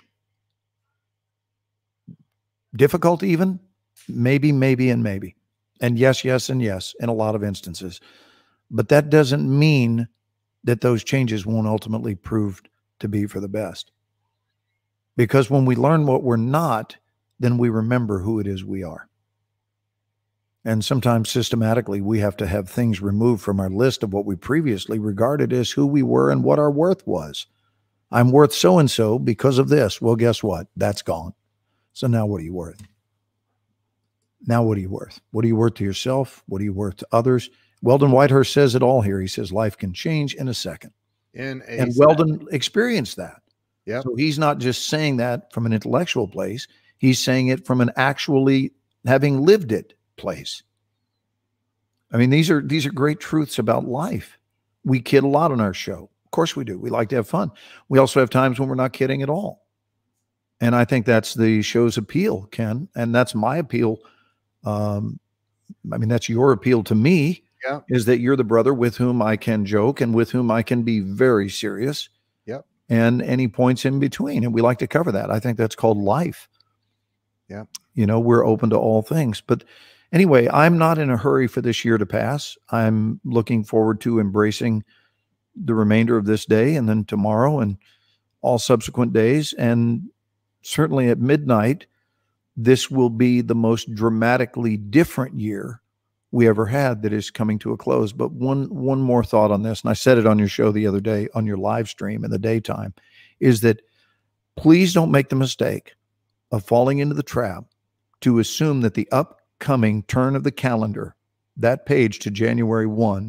[SPEAKER 1] difficult even, maybe, maybe, and maybe. And yes, yes, and yes, in a lot of instances. But that doesn't mean that those changes won't ultimately prove to be for the best. Because when we learn what we're not, then we remember who it is we are. And sometimes systematically, we have to have things removed from our list of what we previously regarded as who we were and what our worth was. I'm worth so-and-so because of this. Well, guess what? That's gone. So now what are you worth? Now what are you worth? What are you worth to yourself? What are you worth to others? Weldon Whitehurst says it all here. He says life can change in a second.
[SPEAKER 2] In a
[SPEAKER 1] and
[SPEAKER 2] second.
[SPEAKER 1] Weldon experienced that.
[SPEAKER 2] Yeah.
[SPEAKER 1] So he's not just saying that from an intellectual place. He's saying it from an actually having lived it place. I mean, these are these are great truths about life. We kid a lot on our show. Of course we do. We like to have fun. We also have times when we're not kidding at all. And I think that's the show's appeal, Ken. And that's my appeal. Um, I mean, that's your appeal to me,
[SPEAKER 2] yeah.
[SPEAKER 1] is that you're the brother with whom I can joke and with whom I can be very serious.
[SPEAKER 2] Yep.
[SPEAKER 1] And any points in between. And we like to cover that. I think that's called life.
[SPEAKER 2] Yeah.
[SPEAKER 1] You know, we're open to all things. But anyway, I'm not in a hurry for this year to pass. I'm looking forward to embracing the remainder of this day and then tomorrow and all subsequent days. And certainly at midnight, this will be the most dramatically different year we ever had that is coming to a close. But one one more thought on this, and I said it on your show the other day on your live stream in the daytime, is that please don't make the mistake of falling into the trap to assume that the upcoming turn of the calendar, that page to January first,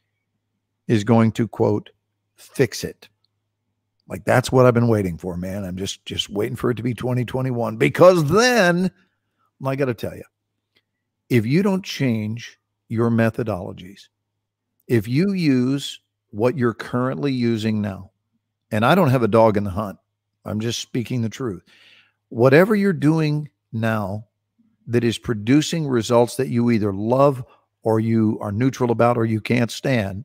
[SPEAKER 1] is going to, quote, fix it. Like, that's what I've been waiting for, man. I'm just just waiting for it to be twenty twenty-one, because then, I got to tell you, if you don't change your methodologies, if you use what you're currently using now, and I don't have a dog in the hunt, I'm just speaking the truth. Whatever you're doing now that is producing results that you either love or you are neutral about or you can't stand,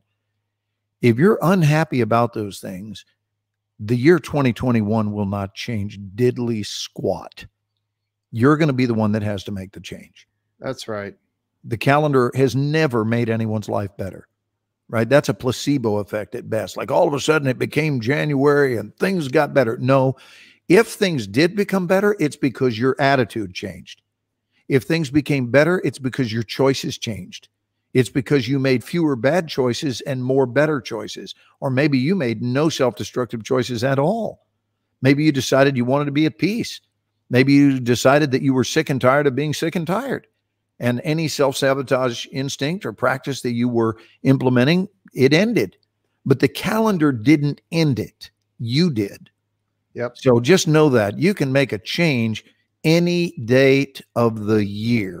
[SPEAKER 1] if you're unhappy about those things, the year twenty twenty-one will not change diddly squat. You're going to be the one that has to make the change.
[SPEAKER 2] That's right.
[SPEAKER 1] The calendar has never made anyone's life better, right? That's a placebo effect at best. Like all of a sudden it became January and things got better. No, if things did become better, it's because your attitude changed. If things became better, it's because your choices changed. It's because you made fewer bad choices and more better choices. Or maybe you made no self-destructive choices at all. Maybe you decided you wanted to be at peace. Maybe you decided that you were sick and tired of being sick and tired. And any self-sabotage instinct or practice that you were implementing, it ended. But the calendar didn't end it. You did.
[SPEAKER 2] Yep.
[SPEAKER 1] So just know that you can make a change any date of the year.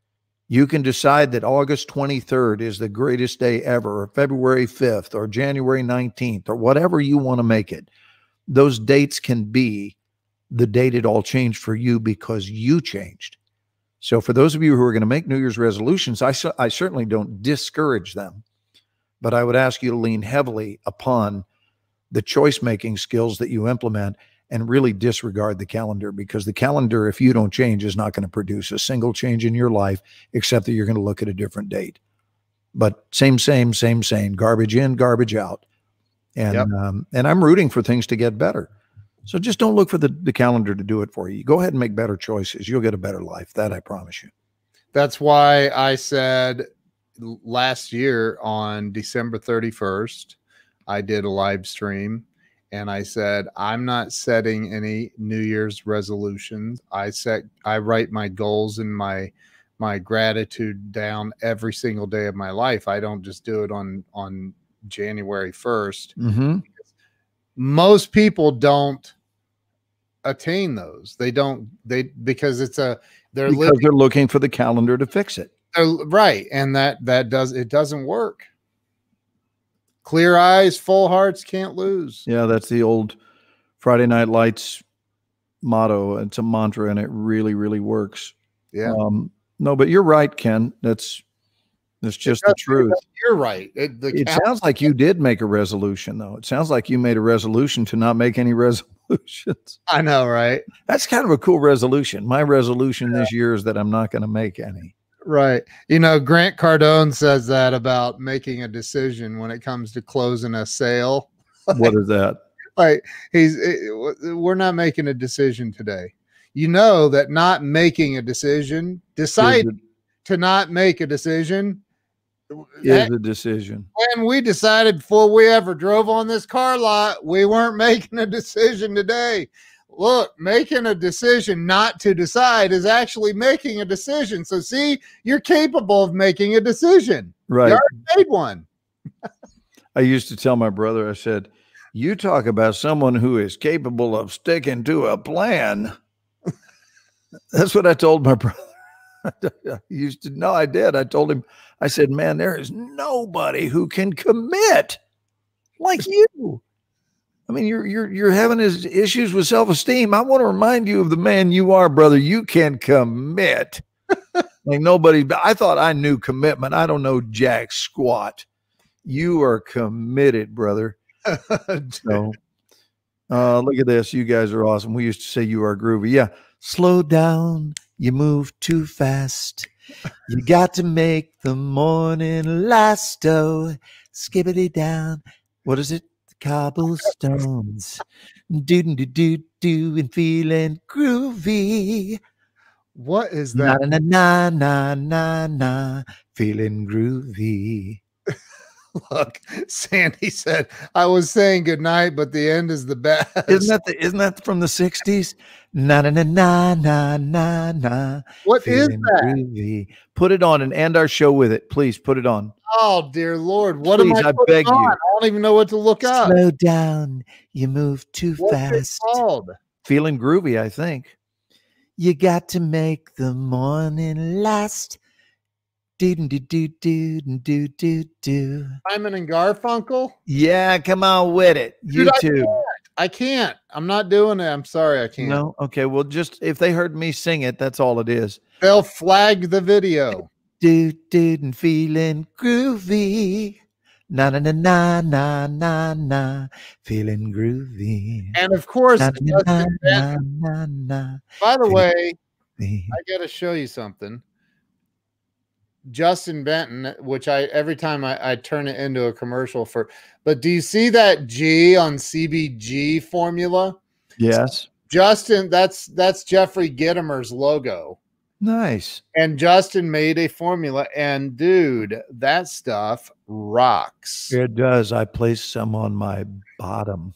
[SPEAKER 1] You can decide that August twenty-third is the greatest day ever, or February fifth, or January nineteenth, or whatever you want to make it. Those dates can be the date it all changed for you because you changed. So for those of you who are going to make New Year's resolutions, I, I certainly don't discourage them, but I would ask you to lean heavily upon the choice-making skills that you implement and really disregard the calendar, because the calendar, if you don't change, is not going to produce a single change in your life, except that you're going to look at a different date. But same, same, same, same, garbage in, garbage out. And,
[SPEAKER 2] yep.
[SPEAKER 1] um, and I'm rooting for things to get better. So just don't look for the, the calendar to do it for you. Go ahead and make better choices. You'll get a better life. That I promise you.
[SPEAKER 2] That's why I said last year on December thirty-first, I did a live stream and I said, I'm not setting any New Year's resolutions. I set, I write my goals and my, my gratitude down every single day of my life. I don't just do it on, on January first.
[SPEAKER 1] Mm-hmm.
[SPEAKER 2] Most people don't attain those. They don't, they, because it's a, they're
[SPEAKER 1] because
[SPEAKER 2] living,
[SPEAKER 1] they're looking for the calendar to fix it.
[SPEAKER 2] Right. And that, that does, it doesn't work. Clear eyes, full hearts, can't lose.
[SPEAKER 1] Yeah. That's the old Friday Night Lights motto. It's a mantra and it really, really works.
[SPEAKER 2] Yeah.
[SPEAKER 1] Um, no, but you're right, Ken. That's, that's just the truth.
[SPEAKER 2] You're right. It, the
[SPEAKER 1] it sounds like you did make a resolution, though. It sounds like you made a resolution to not make any resolutions.
[SPEAKER 2] I know, right?
[SPEAKER 1] That's kind of a cool resolution. My resolution yeah. this year is that I'm not going to make any.
[SPEAKER 2] Right. You know, Grant Cardone says that about making a decision when it comes to closing a sale.
[SPEAKER 1] What is that?
[SPEAKER 2] Like he's, it, we're not making a decision today. You know that not making a decision, decide to not make a decision
[SPEAKER 1] is a decision.
[SPEAKER 2] When we decided before we ever drove on this car lot, we weren't making a decision today. Look, making a decision not to decide is actually making a decision. So see, you're capable of making a decision.
[SPEAKER 1] Right.
[SPEAKER 2] You already made one.
[SPEAKER 1] I used to tell my brother, I said, you talk about someone who is capable of sticking to a plan. That's what I told my brother. I used to know I did. I told him, I said, man, there is nobody who can commit like you. I mean, you're, you're, you're having his issues with self-esteem. I want to remind you of the man you are, brother. You can commit like nobody. I thought I knew commitment. I don't know jack squat. You are committed, brother. So, uh, look at this. You guys are awesome. We used to say you are groovy. Yeah. Slow down. You move too fast. You got to make the morning last, oh, skibbity down. What is it? Cobblestones. Do do do do and feeling groovy.
[SPEAKER 2] What is
[SPEAKER 1] Na
[SPEAKER 2] that?
[SPEAKER 1] na na na na na. Feeling groovy.
[SPEAKER 2] Look, Sandy said, I was saying goodnight, but the end is the best.
[SPEAKER 1] Isn't that the, isn't that from the sixties? Na na na na na na na.
[SPEAKER 2] What is
[SPEAKER 1] Feeling
[SPEAKER 2] that?
[SPEAKER 1] groovy. Put it on and end our show with it. Please put it on.
[SPEAKER 2] Oh, dear Lord. What
[SPEAKER 1] Please,
[SPEAKER 2] am I,
[SPEAKER 1] I
[SPEAKER 2] putting
[SPEAKER 1] beg
[SPEAKER 2] on?
[SPEAKER 1] you.
[SPEAKER 2] I don't even know what to look up.
[SPEAKER 1] Slow down. You move too
[SPEAKER 2] What's it
[SPEAKER 1] fast.
[SPEAKER 2] called?
[SPEAKER 1] Feeling groovy, I think. You got to make the morning last. Do do do do do do do.
[SPEAKER 2] Simon and Garfunkel?
[SPEAKER 1] Yeah, come on with it.
[SPEAKER 2] Dude, I
[SPEAKER 1] YouTube.
[SPEAKER 2] can't. I can't. I'm not doing it. I'm sorry. I can't.
[SPEAKER 1] No? Okay. Well, just if they heard me sing it, that's all it is.
[SPEAKER 2] They'll flag the video.
[SPEAKER 1] Do do and feeling groovy. Na na na na na na na. Feeling groovy.
[SPEAKER 2] And of course,
[SPEAKER 1] Na na na
[SPEAKER 2] Justin
[SPEAKER 1] na
[SPEAKER 2] Benton.
[SPEAKER 1] na na.
[SPEAKER 2] By the
[SPEAKER 1] Feeling
[SPEAKER 2] way,
[SPEAKER 1] groovy.
[SPEAKER 2] I got to show you something. Justin Benton, which I every time I, I turn it into a commercial for, but do you see that G on C B G formula?
[SPEAKER 1] Yes.
[SPEAKER 2] Justin, that's that's Jeffrey Gitomer's logo.
[SPEAKER 1] Nice.
[SPEAKER 2] And Justin made a formula, and dude, that stuff rocks.
[SPEAKER 1] It does. I placed some on my bottom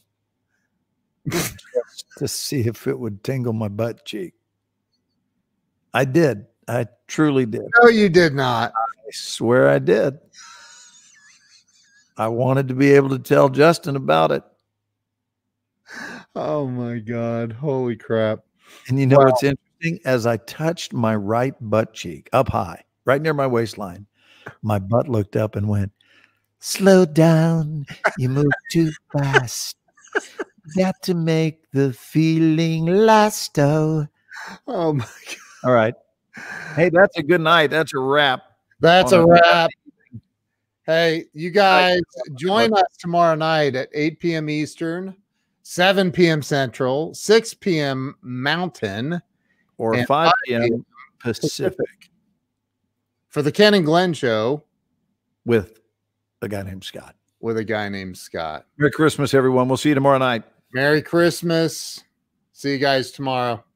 [SPEAKER 1] just to see if it would tingle my butt cheek. I did. I truly did.
[SPEAKER 2] No, you did not.
[SPEAKER 1] I swear I did. I wanted to be able to tell Justin about it.
[SPEAKER 2] Oh my God. Holy crap.
[SPEAKER 1] And you know
[SPEAKER 2] Wow.
[SPEAKER 1] what's interesting? As I touched my right butt cheek up high, right near my waistline, my butt looked up and went, slow down. You move too fast. Got to make the feeling last. Oh,
[SPEAKER 2] Oh my God.
[SPEAKER 1] all right. Hey, that's a good night. That's a wrap.
[SPEAKER 2] That's
[SPEAKER 1] on
[SPEAKER 2] a wrap. Hey, you guys join us tomorrow night at eight p.m. Eastern, seven p.m. Central, six p.m. Mountain,
[SPEAKER 1] Or
[SPEAKER 2] and
[SPEAKER 1] five p.m. Pacific
[SPEAKER 2] for the Ken and Glenn show
[SPEAKER 1] with a guy named Scott.
[SPEAKER 2] with a guy named Scott.
[SPEAKER 1] Merry Christmas, everyone. We'll see you tomorrow night.
[SPEAKER 2] Merry Christmas. See you guys tomorrow.